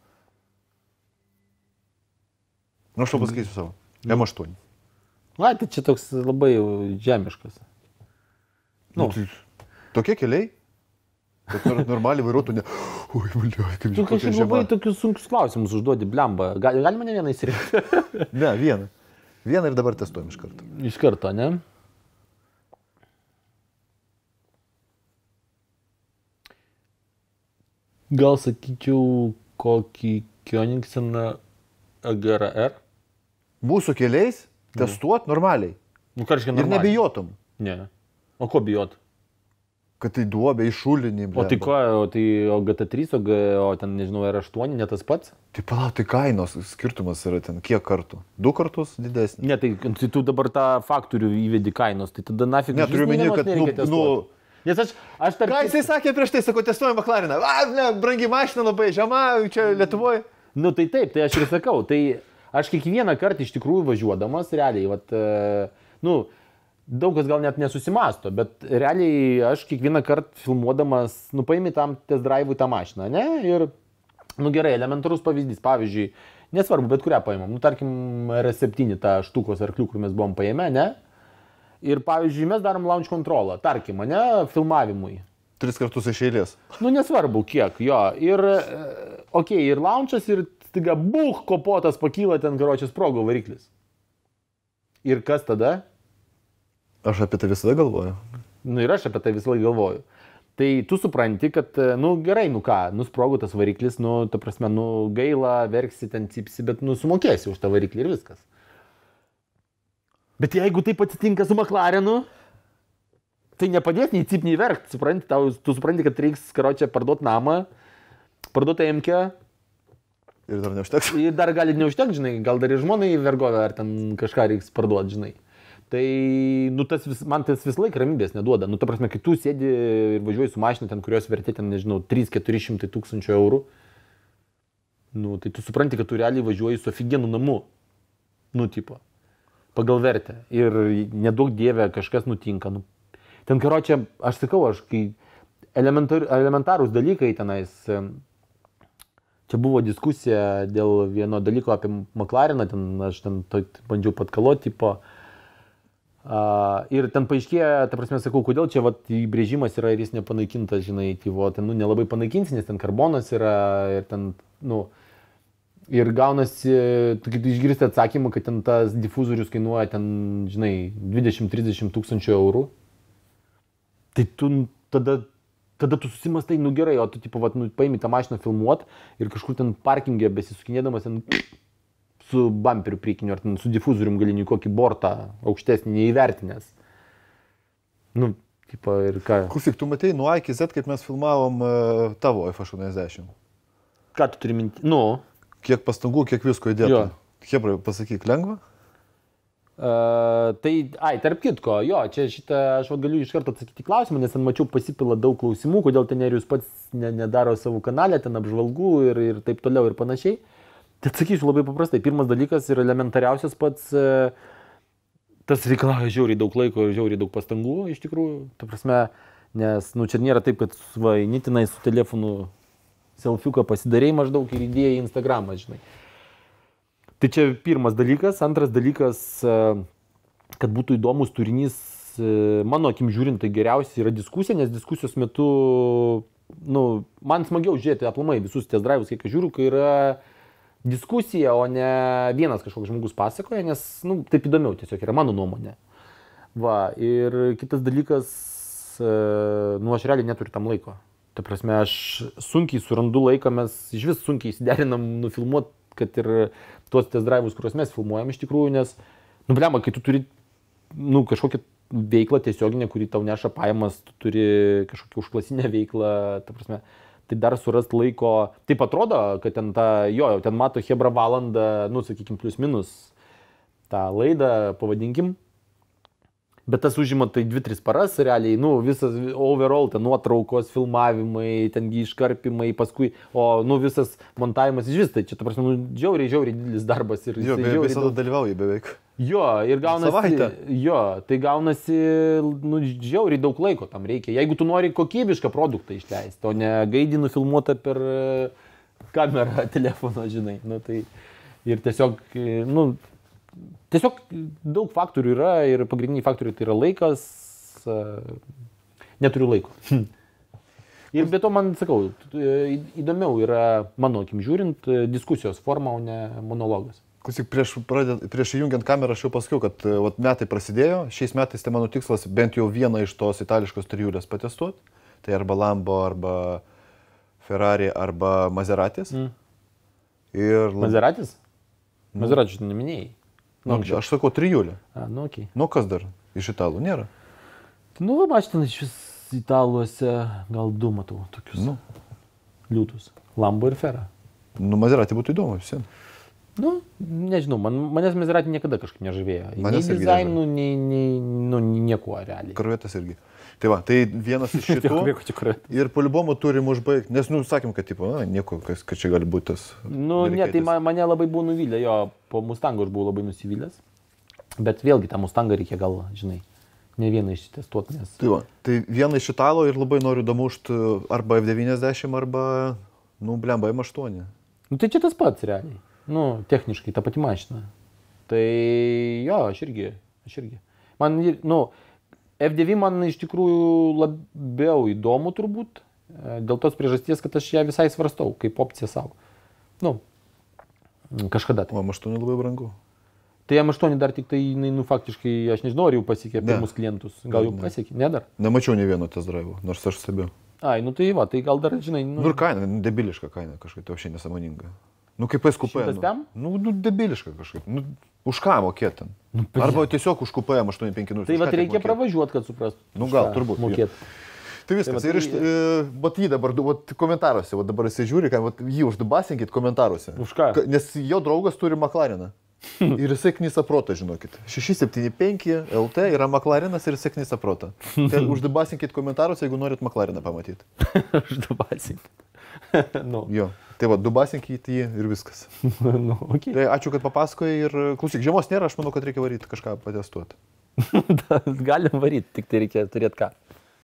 Speaker 2: Nu, aš to pasakysiu savo. M aštuoni.
Speaker 1: Ai, tai čia toks labai žemiškas.
Speaker 2: Nu, nu tai, tokie keliai. Bet normaliai vairuotų ne... Ui, bliuoj, kaip
Speaker 1: tu kažkaip labai tokius sunkius klausimus užduodi, blemba. Gal, gali mane vieną įsirinkti?
Speaker 2: Ne, vieną. Vieną ir dabar testuojam iš karto.
Speaker 1: Iš karto, ne? Gal sakyčiau kokį Koenigseną G R R?
Speaker 2: Mūsų keliais testuot normaliai.
Speaker 1: Nu, kažkai
Speaker 2: Ir
Speaker 1: normaliai.
Speaker 2: nebijotum,
Speaker 1: Ne. O ko bijot?
Speaker 2: kad tai duobė į šulinį.
Speaker 1: O tai ko, o tai o G T trys, o, G, o ten, nežinau, R aštuoni, ne tas pats?
Speaker 2: Tai palauk, tai kainos skirtumas yra ten kiek kartų? Du kartus didesnis?
Speaker 1: Ne, tai, tai tu dabar tą faktorių įvedi kainos, tai tada nafik...
Speaker 2: Ne, turiu minėti, kad, nu, nu...
Speaker 1: Nes aš, aš tarp...
Speaker 2: Ką jisai sakė prieš tai, sako, testuojam McLareną. A, ne, brangi mašina labai žema, čia Lietuvoje.
Speaker 1: Nu tai taip, tai aš ir sakau, tai aš kiekvieną kartą iš tikrųjų važiuodamas, realiai, vat, nu, daug kas gal net nesusimasto, bet realiai aš kiekvieną kartą filmuodamas, nu, paimi tam test drive'ui tą mašiną, ne? Ir, nu gerai, elementarus pavyzdys, pavyzdžiui, nesvarbu, bet kurią paimam, nu, tarkim, R septyni tą štukos arklių, kur mes buvom paėmę, ne? Ir, pavyzdžiui, mes darom launch controlą, tarkim, ne, filmavimui.
Speaker 2: Tris kartus iš eilės.
Speaker 1: Nu, nesvarbu, kiek, jo. Ir, okei, okay, ir launchas, ir staiga, buch, kopotas pakyla ten, karočias, sprogo variklis. Ir kas tada?
Speaker 2: Aš apie tai visada galvoju.
Speaker 1: Nu, ir aš apie tai visada galvoju. Tai tu supranti, kad, nu, gerai, nu ką, nusprogo tas variklis, nu, ta prasme, nu, gaila, verksi, ten cipsi, bet, nu, sumokėsi už tą variklį ir viskas. Bet jeigu taip atsitinka su McLarenu, tai nepadės nei cip, nei verkt, supranti, tau, tu supranti, kad reiks, karočią, parduoti namą, parduoti A M K.
Speaker 2: Ir dar neužteks.
Speaker 1: Ir dar gali neužteks, žinai, gal dar ir žmonai vergovę, ar ten kažką reiks parduoti, žinai. Tai, nu, tas vis, man tas vis laik ramybės neduoda. Nu, ta prasme, kai tu sėdi ir važiuoji su mašina, ten, kurios vertė, ten, nežinau, trys keturi šimtai tūkstančių eurų, nu, tai tu supranti, kad tu realiai važiuoji su ofigienu namu. Nu, tipo, pagal vertę. Ir nedaug dievė kažkas nutinka. Nu, ten, karočią, aš sakau, aš kai elementar, elementarūs dalykai tenais, čia buvo diskusija dėl vieno dalyko apie McLareną, ten aš ten to, bandžiau patkaloti, tipo, Uh, ir ten paaiškėjo, ta prasme, sakau, kodėl čia vat, įbrėžimas yra ir jis nepanaikintas, žinai, tai vo, ten, nu, nelabai panaikinsi, nes ten karbonas yra ir ten, nu, ir gaunasi, tu kaip išgirsti atsakymą, kad ten tas difuzorius kainuoja ten, žinai, dvidešimt trisdešimt tūkstančių eurų, tai tu tada, tada tu susimastai, nu gerai, o tu, tipo, vat, nu, paimi tą mašiną filmuot ir kažkur ten parkingė besisukinėdamas ten su bumperiu priekiniu, ar ten su difuzorium galiniu kokį bortą aukštesnį neįvertinęs. Nu, tipo, ir ką.
Speaker 2: Klausyk, tu matei nuo A iki Z, kaip mes filmavom uh, tavo F aštuoniasdešimt.
Speaker 1: Ką tu turi minti? Nu.
Speaker 2: Kiek pastangų, kiek visko įdėta. Hebra, pasakyk, lengva?
Speaker 1: Uh, tai, ai, tarp kitko, jo, čia šitą aš galiu iš karto atsakyti klausimą, nes ten mačiau pasipila daug klausimų, kodėl ten Nerijus pats ne, nedaro savo kanalę, ten apžvalgų ir, ir taip toliau ir panašiai. Tai atsakysiu labai paprastai. Pirmas dalykas ir elementariausias pats, tas reikalauja žiauriai daug laiko ir žiauriai daug pastangų, iš tikrųjų. Ta prasme, nes, nu, čia nėra taip, kad vainitinai su telefonu selfiuką pasidarėjai maždaug ir įdėjai į Instagramą, žinai. Tai čia pirmas dalykas. Antras dalykas, kad būtų įdomus turinys, mano akim žiūrint, tai geriausia yra diskusija, nes diskusijos metu, nu, man smagiau žiūrėti aplamai visus test drive'us, kiek aš žiūriu, kai yra diskusija, o ne vienas kažkoks žmogus pasakoja, nes, nu, taip įdomiau tiesiog yra mano nuomonė. Va, ir kitas dalykas, nu, aš realiai neturiu tam laiko. Ta prasme, aš sunkiai surandu laiką, mes iš vis sunkiai įsiderinam nufilmuot, kad ir tuos test drive'us, kuriuos mes filmuojam iš tikrųjų, nes, nu, blema, kai tu turi, nu, kažkokią veiklą tiesioginę, kuri tau neša pajamas, tu turi kažkokią užklasinę veiklą, ta prasme, tai dar surast laiko, taip atrodo, kad ten ta, jo, jau ten mato Hebra valandą, nu, sakykim, plus minus tą laidą, pavadinkim, bet tas užima tai dvi tris paras, realiai, nu, visas overall, ten nuotraukos, filmavimai, tengi iškarpimai, paskui, o, nu, visas montavimas iš vis, tai čia, ta prasme, nu, žiauriai, žiauriai didelis darbas. Ir
Speaker 2: jo, be, visada daug... dalyvauji beveik.
Speaker 1: Jo, ir gaunasi,
Speaker 2: savaitę.
Speaker 1: Jo, tai gaunasi, nu, žiauriai daug laiko tam reikia, jeigu tu nori kokybišką produktą išleisti, o ne gaidį nufilmuotą per kamerą telefono, žinai, nu, tai ir tiesiog, nu, tiesiog daug faktorių yra ir pagrindiniai faktoriai tai yra laikas, neturiu laiko. Ir be to man, sakau, įdomiau yra, mano akim žiūrint, diskusijos forma, o ne monologas.
Speaker 2: Klausyk, prieš, pradėt, prieš įjungiant kamerą aš jau pasakiau, kad vat, metai prasidėjo, šiais metais tai mano tikslas bent jau vieną iš tos itališkos trijulės patestuoti, tai arba Lambo, arba Ferrari, arba Maseratis. Mm. Ir...
Speaker 1: Maseratis? Mazeratis neminėjai.
Speaker 2: Nu, aš sakau trijulė.
Speaker 1: A, nu, okei.
Speaker 2: Nu, kas dar iš italų nėra?
Speaker 1: Nu, aš ten iš vis italuose gal du matau tokius
Speaker 2: Nu,
Speaker 1: liūtus. Lambo ir Ferrari.
Speaker 2: nu Maserati būtų įdomu visiems.
Speaker 1: Nu, nežinau, man, manęs Maserati niekada kažkaip nežavėjo.
Speaker 2: Manęs
Speaker 1: Nei
Speaker 2: irgi
Speaker 1: dizainu, nei, nei, nu, niekuo realiai.
Speaker 2: Korvetas irgi. Tai va, tai vienas iš šitų.
Speaker 1: Nieko čia Korvetas.
Speaker 2: Ir polibomu turim užbaigti, nes, nu, sakėm, kad, tipo, na, nieko, kas, kad čia gali būti tas.
Speaker 1: Nu, ne, tai man, mane labai buvo nuvylę, jo, po Mustango aš buvau labai nusivylęs. Bet vėlgi tą Mustangą reikia gal, žinai, ne vieną išsitestuoti, nes...
Speaker 2: Tai va, tai vieną iš italo ir labai noriu damušti arba F devyniasdešimt arba, nu, blemba, M aštuoni.
Speaker 1: Nu, tai čia tas pats realiai. Nu, techniškai, ta pati mašina. Tai jo, aš irgi, aš irgi. Man, nu, F devyni man iš tikrųjų labiau įdomu turbūt, dėl tos priežasties, kad aš ją visai svarstau, kaip opciją savo. Nu, kažkada tai.
Speaker 2: O M aštuoni labai brangu.
Speaker 1: Tai M aštuoni dar tik tai, nu, faktiškai, aš nežinau, ar jau pasiekė pirmus klientus. Gal jau pasiekė, ne dar?
Speaker 2: Nemačiau nei vieno test drive, nors aš stebėjau.
Speaker 1: Ai, nu tai va, tai gal dar, žinai, nu...
Speaker 2: Nu ir kaina, debiliška kaina kažkaip, tai šiandien nesąmoninga. Nu kaip S Q P.
Speaker 1: šimtas pem?
Speaker 2: Nu, nu debiliška kažkaip. Nu, už ką mokėt ten?
Speaker 1: Nu,
Speaker 2: arba tiesiog už Q P M aštuoni penki nulis.
Speaker 1: Tai va, reikia pravažiuoti, kad suprastų.
Speaker 2: Nu gal, turbūt.
Speaker 1: Mokėt.
Speaker 2: Tai viskas.
Speaker 1: Tai
Speaker 2: ir iš, e, vat jį dabar, vat komentaruose, vat dabar jisai žiūri, ką, vat jį uždubasinkit komentaruose.
Speaker 1: Už ką?
Speaker 2: Ka, nes jo draugas turi McLareną. Ir jisai knisa protą, žinokit. šeši septyni penki L T yra McLarenas ir jisai knisa protą. Tai uždubasinkit komentaruose, jeigu norit McLareną pamatyti.
Speaker 1: Uždubasinkit. Nu.
Speaker 2: Jo. Tai va, dubasinkit jį ir viskas.
Speaker 1: Nu, okay.
Speaker 2: Tai ačiū, kad papasakojai ir klausyk, žiemos nėra, aš manau, kad reikia varyti kažką patestuoti.
Speaker 1: Galim varyti, tik tai reikia turėti ką.